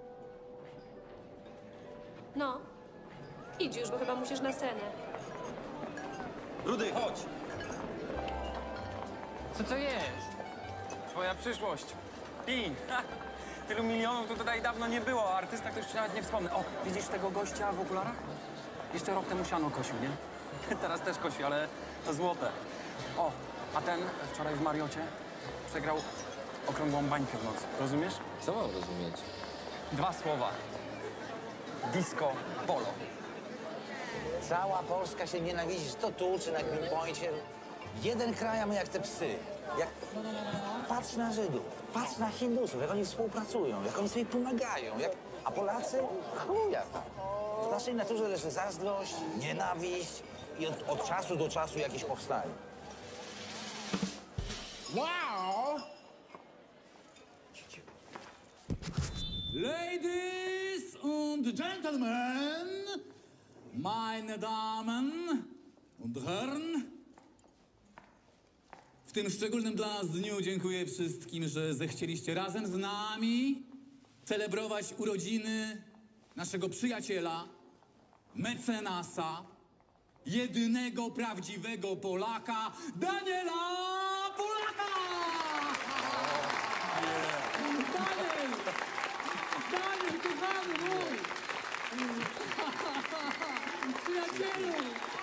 No, idź już, bo chyba musisz na scenę. Rudy, chodź! Co to jest? Twoja przyszłość. Pi! Ha! Tylu milionów to tutaj dawno nie było, a artysta ktoś ci nawet nie wspomnę. O, widzisz tego gościa w okularach? Jeszcze rok temu siano kosił, nie? Teraz też kosi, ale to złote. O, a ten wczoraj w Mariocie przegrał okrągłą bańkę w nocy. Rozumiesz? Co mam rozumieć? Dwa słowa. Disco polo. Cała Polska się nienawidzi, to tu, czy na Greenpoincie. Jeden kraj, a my jak te psy. Jak... Patrz na Żydów, patrz na Hindusów, jak oni współpracują, jak oni sobie pomagają. Jak... A Polacy? Chuja tam. W naszej naturze leży zazdrość, nienawiść i od, od czasu do czasu jakieś powstanie. Wow! Ladies und Gentlemen, meine Damen und Herren, w tym szczególnym dla nas dniu dziękuję wszystkim, że zechcieliście razem z nami celebrować urodziny naszego przyjaciela, mecenasa, jedynego prawdziwego Polaka, Daniela Polaka! Daniel! Daniel, kochany mój! Przyjacielu!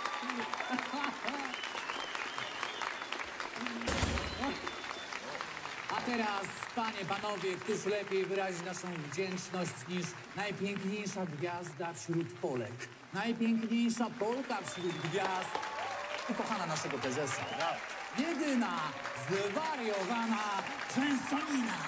A teraz, panie, panowie, któż lepiej wyrazi naszą wdzięczność niż najpiękniejsza gwiazda wśród Polek. Najpiękniejsza Polka wśród gwiazd. Ukochana naszego prezesa. Jedyna, zwariowana Jensonina.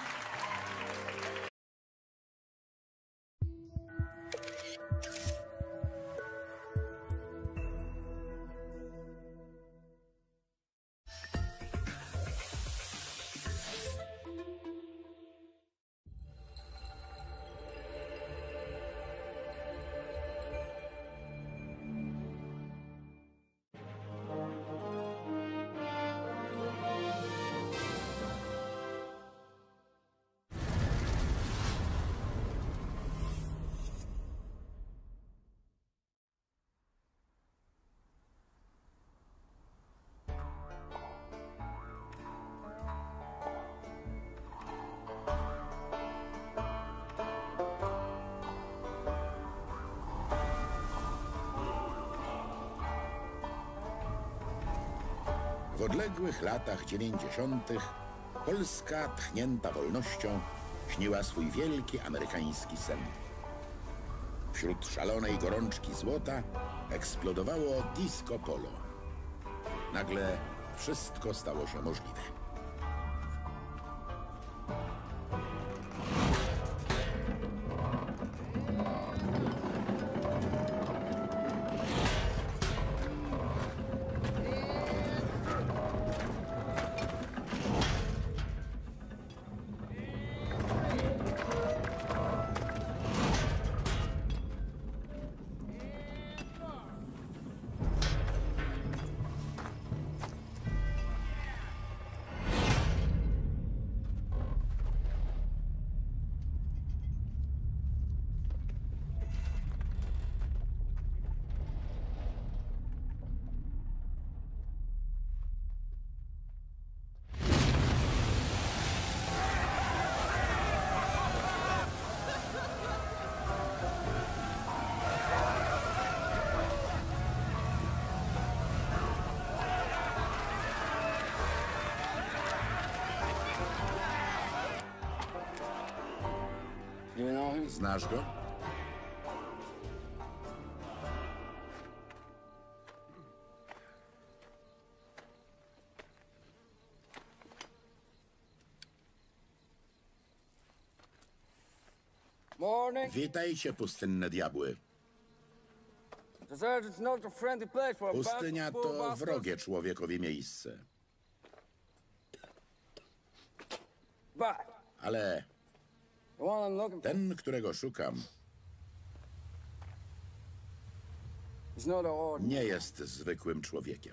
W odległych latach dziewięćdziesiątych Polska, tchnięta wolnością, śniła swój wielki amerykański sen. Wśród szalonej gorączki złota eksplodowało disco polo. Nagle wszystko stało się możliwe. Znasz go? Morning. Witajcie, pustynne diabły. Desert is not a friendly place for a Pustynia bunch of to bullbusters. wrogie człowiekowi miejsce. But Ale the one I'm looking for ten, którego szukam, is not an ordinary. nie jest zwykłym człowiekiem.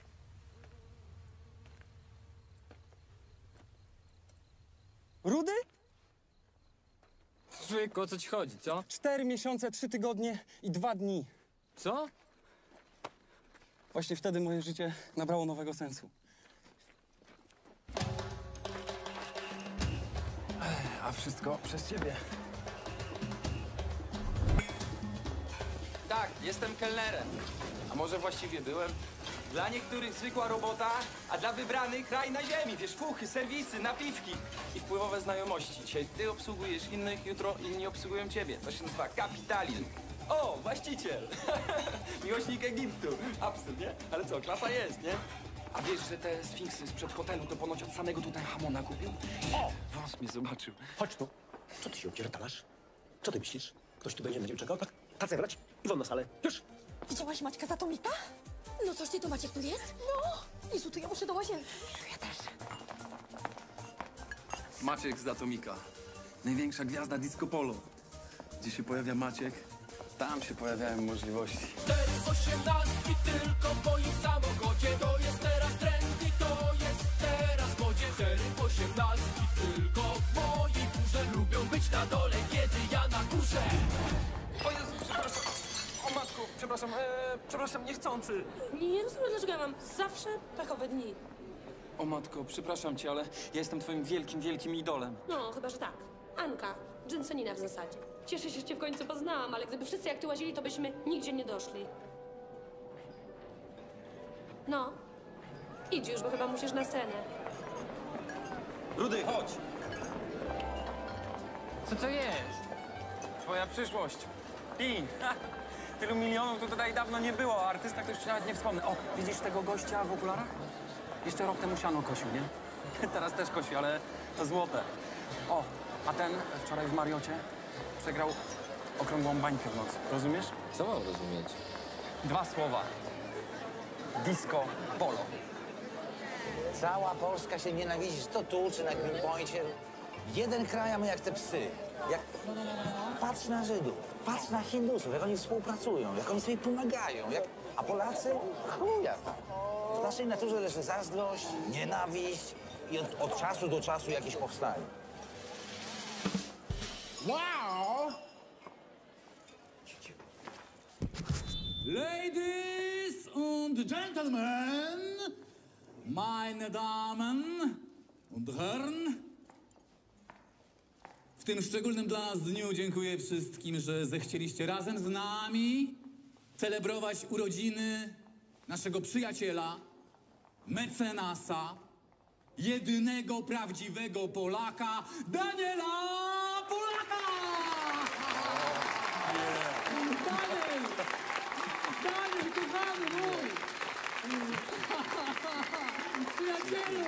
Rudy? Człowieku, o co ci chodzi, co? Cztery miesiące, trzy tygodnie i dwa dni. Co? Właśnie wtedy moje życie nabrało nowego sensu. Ech, a wszystko przez ciebie. Tak, jestem kelnerem. A może właściwie byłem? Dla niektórych zwykła robota, a dla wybranych raj na ziemi. Wiesz, fuchy, serwisy, napiwki i wpływowe znajomości. Dzisiaj ty obsługujesz innych, jutro inni obsługują ciebie. To się nazywa kapitalizm. O, właściciel! Miłośnik Egiptu. Absurd, nie? Ale co, klasa jest, nie? A wiesz, że te sfinksy sprzed hotelu to ponoć od samego Tutenhamona kupił? O! Wąs mnie zobaczył. Chodź tu. Co ty się opierdalasz? Co ty myślisz? Ktoś tu będzie na ciebie czekał, tak? Tacę brać i won na salę. Już! Widziałaś Maćka z Atomika? No coś ty, to Maciek tu jest? No! Jezu, to ja muszę do łazienki. Ja też. Maciek z Atomika. Największa gwiazda disco polo. Gdzie się pojawia Maciek, tam się pojawiają możliwości. Cztery osiemnastki tylko w moim samochodzie. To jest teraz trendy, to jest teraz w modzie. Cztery osiemnastki tylko w mojej górze. Lubią być na dole, kiedy ja na górze. O Jezu, przepraszam. O matku, przepraszam, e, przepraszam, niechcący. Nie, nie rozumiem, dlaczego ja mam zawsze pechowe dni. O matko, przepraszam cię, ale ja jestem twoim wielkim, wielkim idolem. No, chyba, że tak. Anka, Jensonina w zasadzie. Cieszę się, że cię w końcu poznałam, ale gdyby wszyscy jak ty łazili, to byśmy nigdzie nie doszli. No, idź już, bo chyba musisz na scenę. Rudy, chodź! Co to jest? Twoja przyszłość. Pin! Ha! Tylu milionów to tutaj dawno nie było, a artysta to już ci nawet nie wspomnę. O, widzisz tego gościa w okularach? Jeszcze rok temu siano kosił, nie? Teraz też kosi, ale to złote. O, a ten wczoraj w Mariocie przegrał okrągłą bańkę w nocy. Rozumiesz? Co mam rozumieć? Dwa słowa. Disco polo. Cała Polska się nienawidzi, to tu, czy na Greenpoincie. Jeden kraj, a my jak te psy. Jak... Patrz na Żydów, patrz na Hindusów, jak oni współpracują, jak oni sobie pomagają. Jak... A Polacy? Chuja tam. W naszej naturze leży zazdrość, nienawiść i od, od czasu do czasu jakieś powstanie. Wow! Ladies und Gentlemen, meine Damen und Herren, w tym szczególnym dla nas dniu dziękuję wszystkim, że zechcieliście razem z nami celebrować urodziny naszego przyjaciela, mecenasa, jedynego prawdziwego Polaka, Daniela Polaka! Daniel! Daniel, kochany mój! Przyjacielu!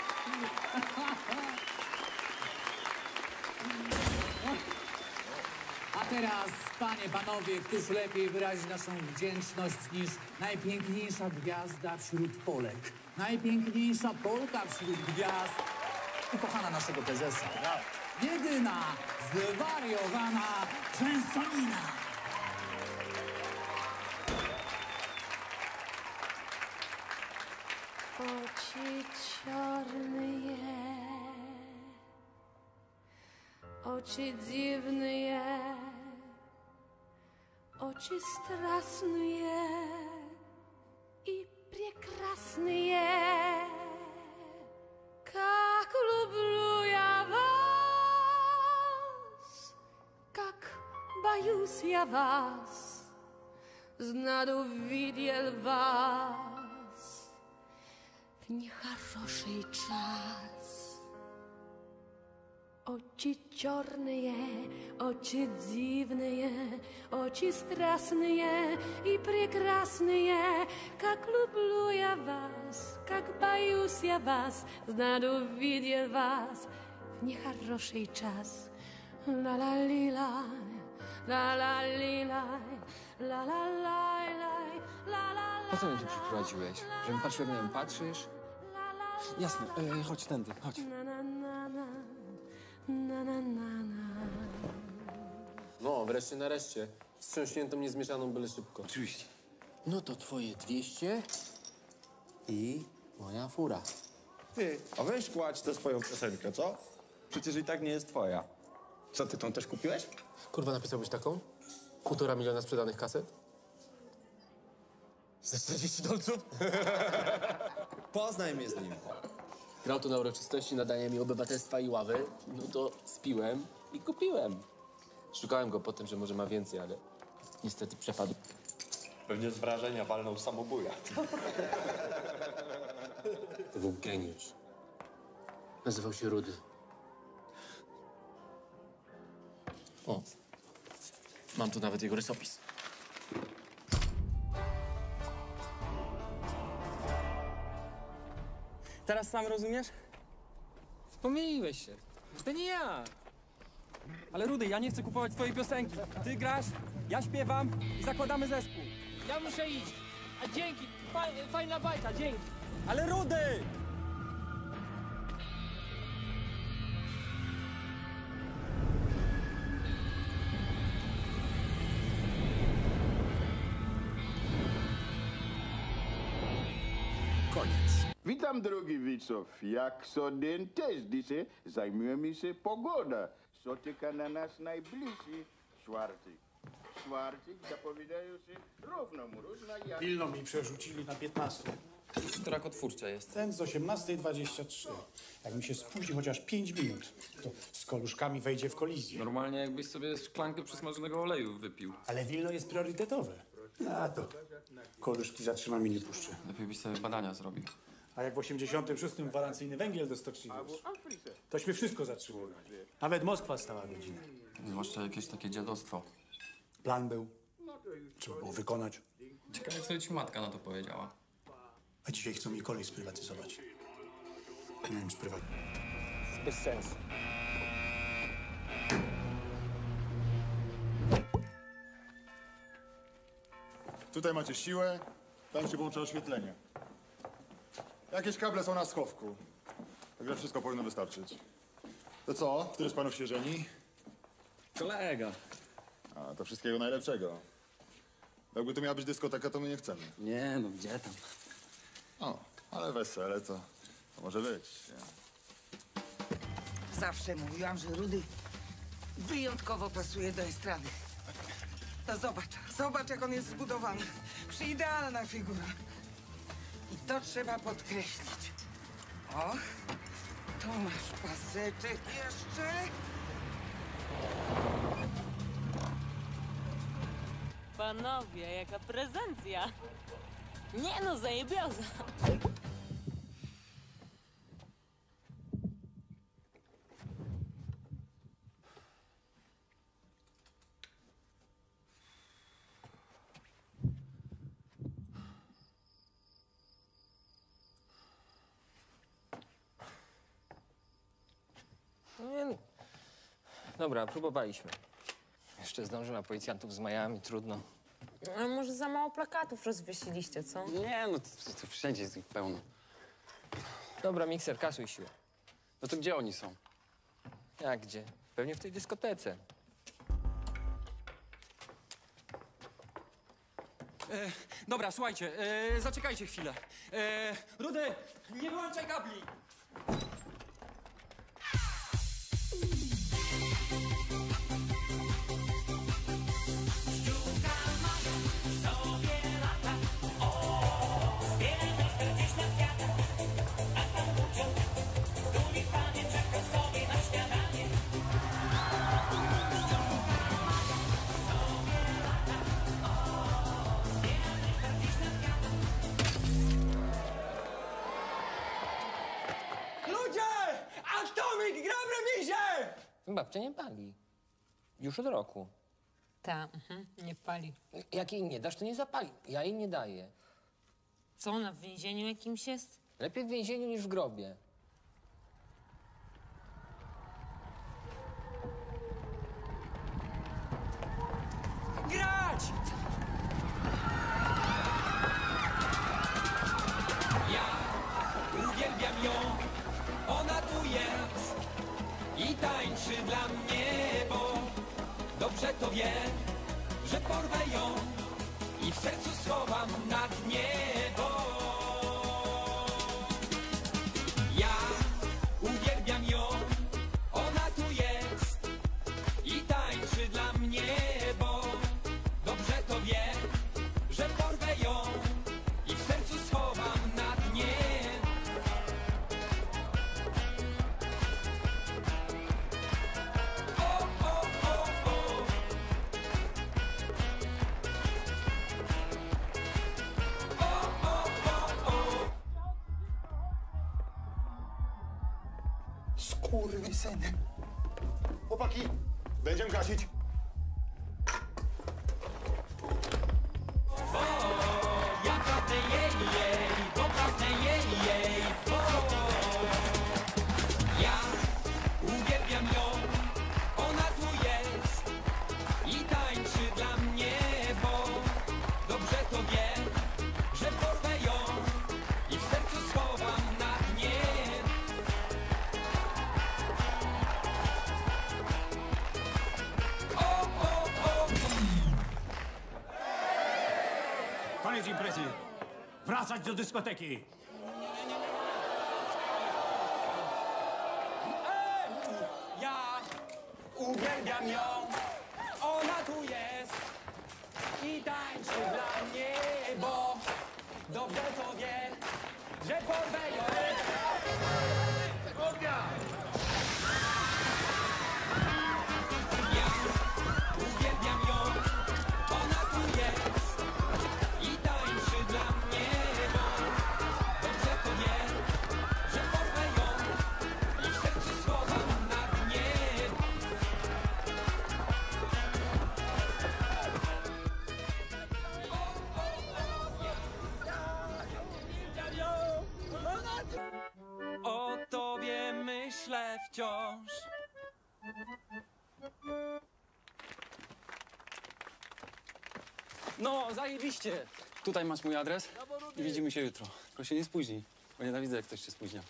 A teraz, panie, panowie, któż lepiej wyrazi naszą wdzięczność niż najpiękniejsza gwiazda wśród Polek. Najpiękniejsza Polka wśród gwiazd. Ukochana naszego prezesa. Jedyna, zwariowana Jensonina. Oczy czarne je, oczy dziwne je, oczy strasne je i прекрасne je. Как люблю я вас, как боюсь я вас, знаду видел вас в нехороший час. Очи черные, очи дивные, очи страстные и прекрасные. Как люблю я вас, как боюсь я вас, знаду видел вас в нехороший час. La la li la, la la li la, la la la la, la la la. Po co mnie tu przyprowadziłeś? Żebym patrzył, jak na nią patrzysz? Jasne, e, chodź tędy, chodź. Na na na na, na na na na. No, wreszcie nareszcie. Wstrząśniętą, niezmieszaną, byle szybko. Oczywiście. No to twoje dwieście i moja fura. Ty, a weź kładź tę swoją piosenkę, co? Przecież i tak nie jest twoja. Co, ty tą też kupiłeś? Kurwa, napisałbyś taką? Półtora miliona sprzedanych kaset? Za czterdzieści dolców? Poznaj mnie z nim. Grał tu na uroczystości nadania mi obywatelstwa i ławy. No to spiłem i kupiłem. Szukałem go po tym, że może ma więcej, ale niestety przepadł. Pewnie z wrażenia walnął samobuja. To był geniusz. Nazywał się Rudy. O, mam tu nawet jego rysopis. Teraz sam rozumiesz? Pomyliłeś się. To nie ja. Ale Rudy, ja nie chcę kupować twojej piosenki. Ty grasz, ja śpiewam i zakładamy zespół. Ja muszę iść. A dzięki, Faj, fajna bajka, dzięki. Ale Rudy! Koniec. Witam, drogi widzów. Jak so den też dzisiaj zajmujemy się pogoda. Sotyka na nas najbliższy czwartek. Czwartek zapowiadają się równo mrózna jak... Pilno mi przerzucili na piętnastą. Która kotwórcza jest? Ten z osiemnastej dwadzieścia trzy. Jak mi się spóźni chociaż pięć minut, to z koluszkami wejdzie w kolizję. Normalnie jakbyś sobie szklankę przysmażonego oleju wypił. Ale Wilno jest priorytetowe. A to koluszki zatrzyma mi nie puszczę. Lepiej byś sobie badania zrobił. A jak w osiemdziesiątym szóstym gwarancyjny węgiel do stoczni wiózł, tośmy wszystko zatrzymywali. Nawet Moskwa stała godzinę. Zwłaszcza jakieś takie dziadostwo. Plan był. Trzeba było wykonać. Ciekawe, co ci matka na to powiedziała. A dzisiaj chcą mi kolej sprywatyzować. Nie wiem, sprywatyzować. Bez sensu. Tutaj macie siłę, tam się włącza oświetlenie. Jakieś kable są na schowku. Także wszystko powinno wystarczyć. To co? Który z panów się żeni? Kolega. A, to wszystkiego najlepszego. Jakby to miała być dyskoteka, to my nie chcemy. Nie, no gdzie tam? O, ale wesele to, to może być. Nie? Zawsze mówiłam, że Rudy wyjątkowo pasuje do estrady. To zobacz, zobacz, jak on jest zbudowany. Przyidealna figura. I to trzeba podkreślić. O, tu masz paseczek jeszcze. Panowie, jaka prezencja. Nie no, zajebioza. Nie, no. Dobra, próbowaliśmy. Jeszcze zdążę na policjantów z Miami, trudno. A może za mało plakatów rozwiesiliście, co? Nie, no to, to wszędzie jest ich pełno. Dobra, mikser, kasuj siłę. No to gdzie oni są? Jak gdzie? Pewnie w tej dyskotece. E, dobra, słuchajcie, e, zaczekajcie chwilę. E, Rudy, nie wyłączaj kabli! Babcia nie pali. Już od roku. Ta, mhm, nie pali. Jak jej nie dasz, to nie zapali. Ja jej nie daję. Co, ona w więzieniu jakimś jest? Lepiej w więzieniu niż w grobie. tańczy dla mnie, bo dobrze to wie, że porwę ją i w sercu schowam na dnie, bo ja uwielbiam ją, ona tu jest i tańczy dla mnie, bo dobrze to wie, że porwę ją i w sercu schowam na dnie. O, o, o, o. Skurwysyn. Chłopaki, będziemy gasić. Bo ja pragnę jej, jej, bo pragnę jej, jej, bo ja uwielbiam ją, ona tu jest i tańczy dla mnie, bo dobrze to wie, że porwę ją i w sercu schowam na dnie. O, o, o. Koniec imprezy. Wracać do dyskoteki. Ja uwielbiam ją, ona tu jest i tańczy dla mnie, bo dobrze to wie, że porwę ją. Ja uwielbiam ją, ona tu jest i tańczy dla mnie, bo dobrze to wie, że porwę ją i w sercu schowam na dnie. O tobie myślę wciąż. No, zajebiście. Tutaj masz mój adres i widzimy się jutro. Tylko się nie spóźnij, bo nienawidzę, jak ktoś się spóźnia.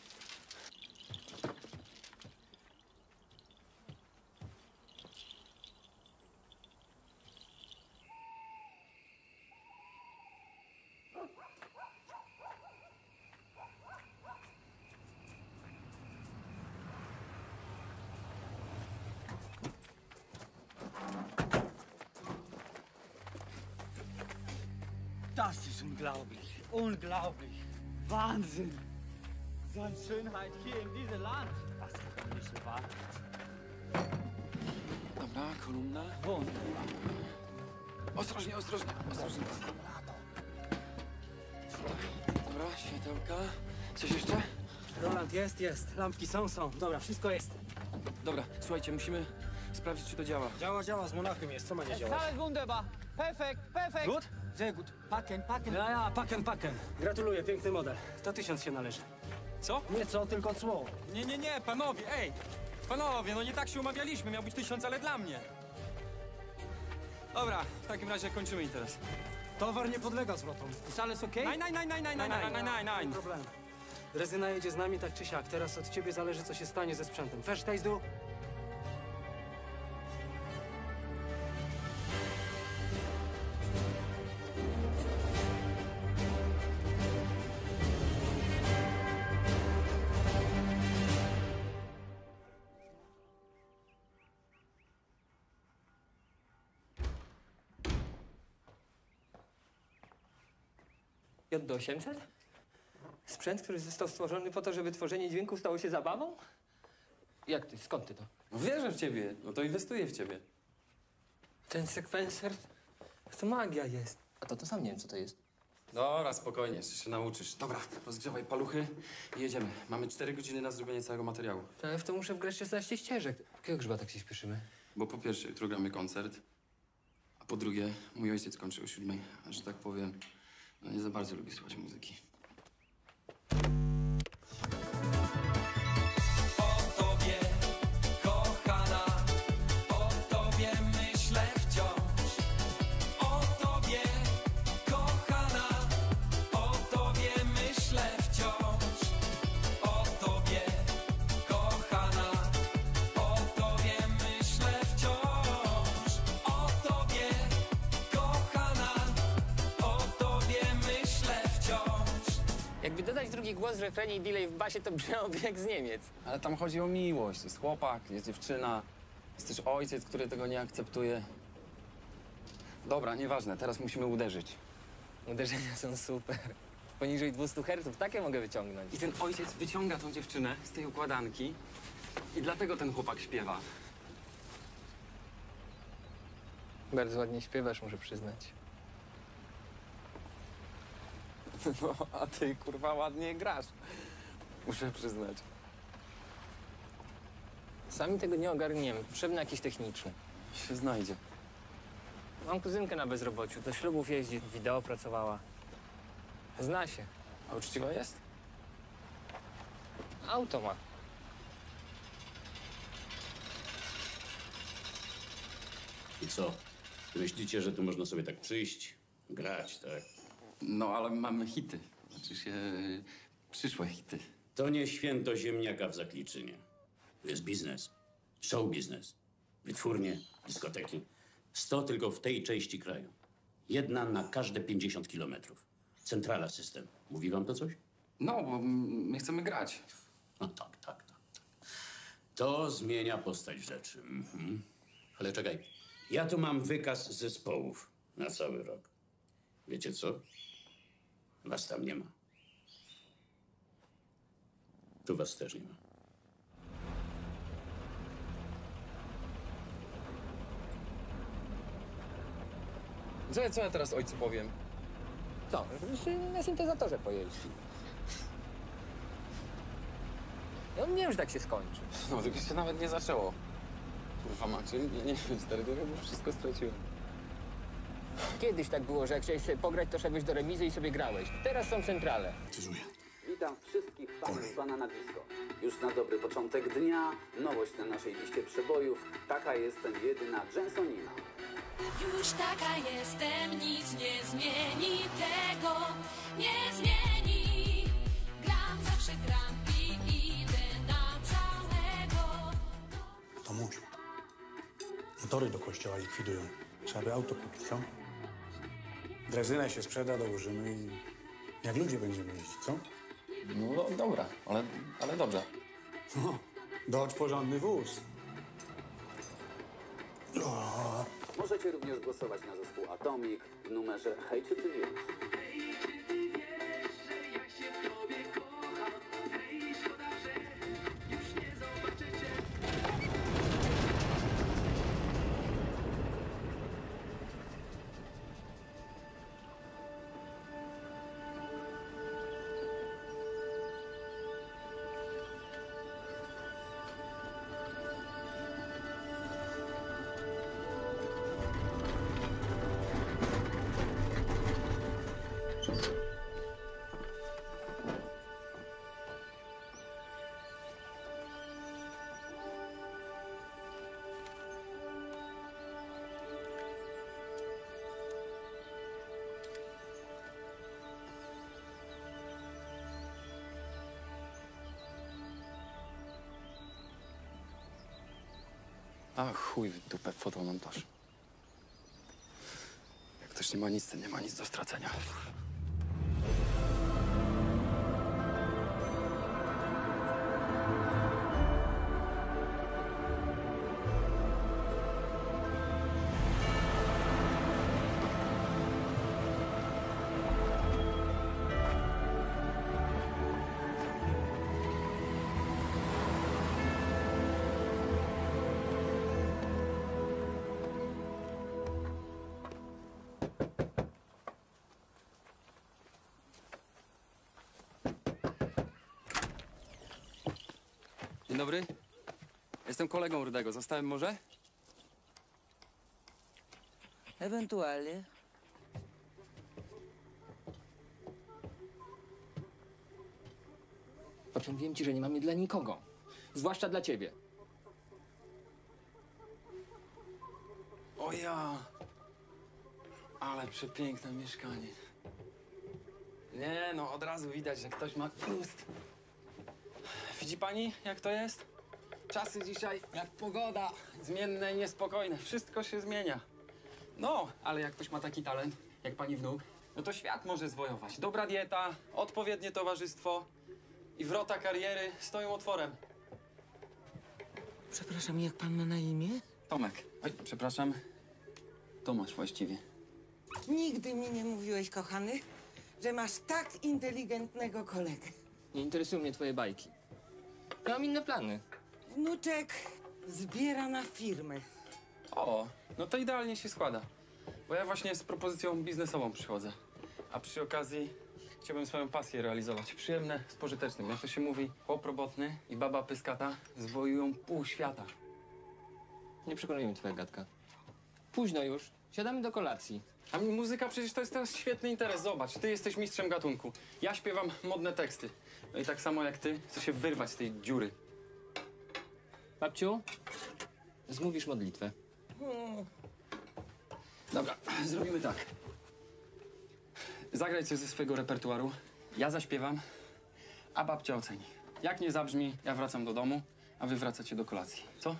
Das ist unglaublich. Unglaublich. Wahnsinn. Seine Schönheit hier in diesem Land. Das ist doch nicht wahr. Dobra, kolumna. Wunderbar. Ostrożnie, ostrożnie, ostrożnie. Dobra, światełka. Coś jeszcze? Roland, jest, jest. Lampki są, są. Dobra, wszystko jest. Dobra, słuchajcie, musimy sprawdzić, czy to działa. Działa, działa. Z Monachium jest. Co ma nie działać? Alles wunderbar. Perfekt, perfekt. Gut? Sehr gut. Packen, packen. Ja, ja, packen, packen. Gratuluję, piękny model. To tysiąc się należy. Co? Nie co, tylko cło. Nie, nie, nie, panowie, ej! Panowie, no nie tak się umawialiśmy. Miał być tysiąc, ale dla mnie. Dobra, w takim razie kończymy interes. Towar nie podlega zwrotom. Jest alles okej? Nein, nein, nein, nein, nein, nein, nein, nein, nein, nein. Nie problem. Rezyna jedzie z nami tak czy siak. Teraz od ciebie zależy, co się stanie ze sprzętem. Verstehst du? J D osiemset? Sprzęt, który został stworzony po to, żeby tworzenie dźwięku stało się zabawą? Jak ty? Skąd ty to? No wierzę w ciebie, no to inwestuję w ciebie. Ten sekwenser to magia jest. A to to sam nie wiem, co to jest. Dobra, spokojnie, jeszcze się nauczysz. Dobra, rozgrzewaj paluchy i jedziemy. Mamy cztery godziny na zrobienie całego materiału. To ja w to muszę wgrać szesnaście ścieżek. Jakiego grzyba tak się śpieszymy? Bo po pierwsze, jutro gramy koncert, a po drugie, mój ojciec kończy o siódmej, a że tak powiem, no nie za bardzo lubi słuchać muzyki. O tobie, kochana, o tobie myślę wciąż. O tobie, kochana, o tobie myślę wciąż. O tobie, kochana, o głos w refrenie i delay w basie to brzmiałby jak z Niemiec. Ale tam chodzi o miłość. Jest chłopak, jest dziewczyna. Jest też ojciec, który tego nie akceptuje. Dobra, nieważne, teraz musimy uderzyć. Uderzenia są super. Poniżej dwieście herców takie mogę wyciągnąć. I ten ojciec wyciąga tą dziewczynę z tej układanki i dlatego ten chłopak śpiewa. Bardzo ładnie śpiewasz, muszę przyznać. No, a ty, kurwa, ładnie grasz. Muszę przyznać. Sami tego nie ogarniemy. Potrzebny jakiś techniczny. Się znajdzie. Mam kuzynkę na bezrobociu. Do ślubów jeździ, wideo pracowała. Zna się. A uczciwa jest? Auto ma. I co? Myślicie, że tu można sobie tak przyjść, grać, tak? No, ale mamy hity. Znaczy się przyszłe hity. To nie święto ziemniaka w Zakliczynie. To jest biznes. Show biznes. Wytwórnie, dyskoteki. Sto tylko w tej części kraju. Jedna na każde pięćdziesiąt kilometrów. Centrala system. Mówi wam to coś? No, bo my chcemy grać. No tak, tak, tak. tak. To zmienia postać rzeczy. Mhm. Ale czekaj. Ja tu mam wykaz zespołów na cały rok. Wiecie co? Was tam nie ma. Tu was też nie ma. Co ja, co ja teraz ojcu powiem? Co? Żebyśmy na syntezatorze pojeździ. Ja nie wiem, że tak się skończy. No, tylko się nawet nie zaczęło. Kurwa macie, nie, nie wiem, stary, to już wszystko straciłem. Kiedyś tak było, że jak chciałeś sobie pograć, to szedłeś do remizy i sobie grałeś. Teraz są centrale. Krzyżuję. Witam wszystkich fanów Banana Disco. Już na dobry początek dnia, nowość na naszej liście przebojów. Taka jestem jedyna Jensonina. Już taka jestem, nic nie zmieni tego, nie zmieni. Gram, zawsze gram i idę na całego. Tomuś, motory do kościoła likwidują. Trzeba by auto kupić, co? Drezynę się sprzeda, dołożymy i jak ludzie będziemy jeździć, co? No do, dobra, ale, ale dobrze. No, Dodge porządny wóz. O. Możecie również głosować na zespół Atomic w numerze Hej, czy ty wiesz? A chuj w dupę fotomontaż. Jak ktoś nie ma nic, to nie ma nic do stracenia. Dzień dobry. Jestem kolegą Rudego. Zostałem może? Ewentualnie. Potem wiem ci, że nie mamy dla nikogo. Zwłaszcza dla ciebie. O ja! Ale przepiękne mieszkanie. Nie, no od razu widać, że ktoś ma gust. Widzi pani, jak to jest? Czasy dzisiaj jak pogoda. Zmienne i niespokojne. Wszystko się zmienia. No, ale jak ktoś ma taki talent, jak pani wnuk, no to świat może zwojować. Dobra dieta, odpowiednie towarzystwo i wrota kariery stoją otworem. Przepraszam, jak pan ma na imię? Tomek. Oj, przepraszam. Tomasz właściwie. Nigdy mi nie mówiłeś, kochany, że masz tak inteligentnego kolegę. Nie interesują mnie twoje bajki. Ja mam inne plany. Wnuczek zbiera na firmę. O, no to idealnie się składa. Bo ja właśnie z propozycją biznesową przychodzę. A przy okazji chciałbym swoją pasję realizować. Przyjemne z pożytecznym. Jak to się mówi, chłop robotny i baba pyskata zwojują pół świata. Nie przekonuje mnie twoja gadka. Późno już. Siadamy do kolacji. A mi muzyka przecież to jest teraz świetny interes. Zobacz, ty jesteś mistrzem gatunku. Ja śpiewam modne teksty. No i tak samo jak ty, chcę się wyrwać z tej dziury. Babciu, zmówisz modlitwę. Dobra, zrobimy tak. Zagraj coś ze swojego repertuaru, ja zaśpiewam, a babcia oceni. Jak nie zabrzmi, ja wracam do domu, a wy wracacie do kolacji. Co?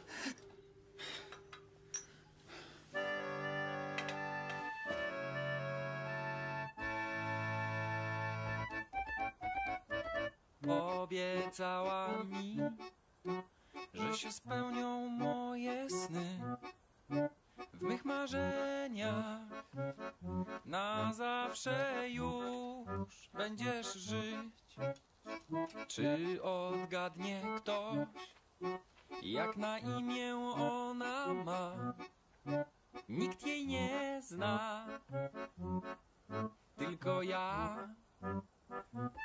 Obiecała mi, że się spełnią moje sny. W mych marzeniach na zawsze już będziesz żyć. Czy odgadnie ktoś, jak na imię ona ma? Nikt jej nie zna, tylko ja.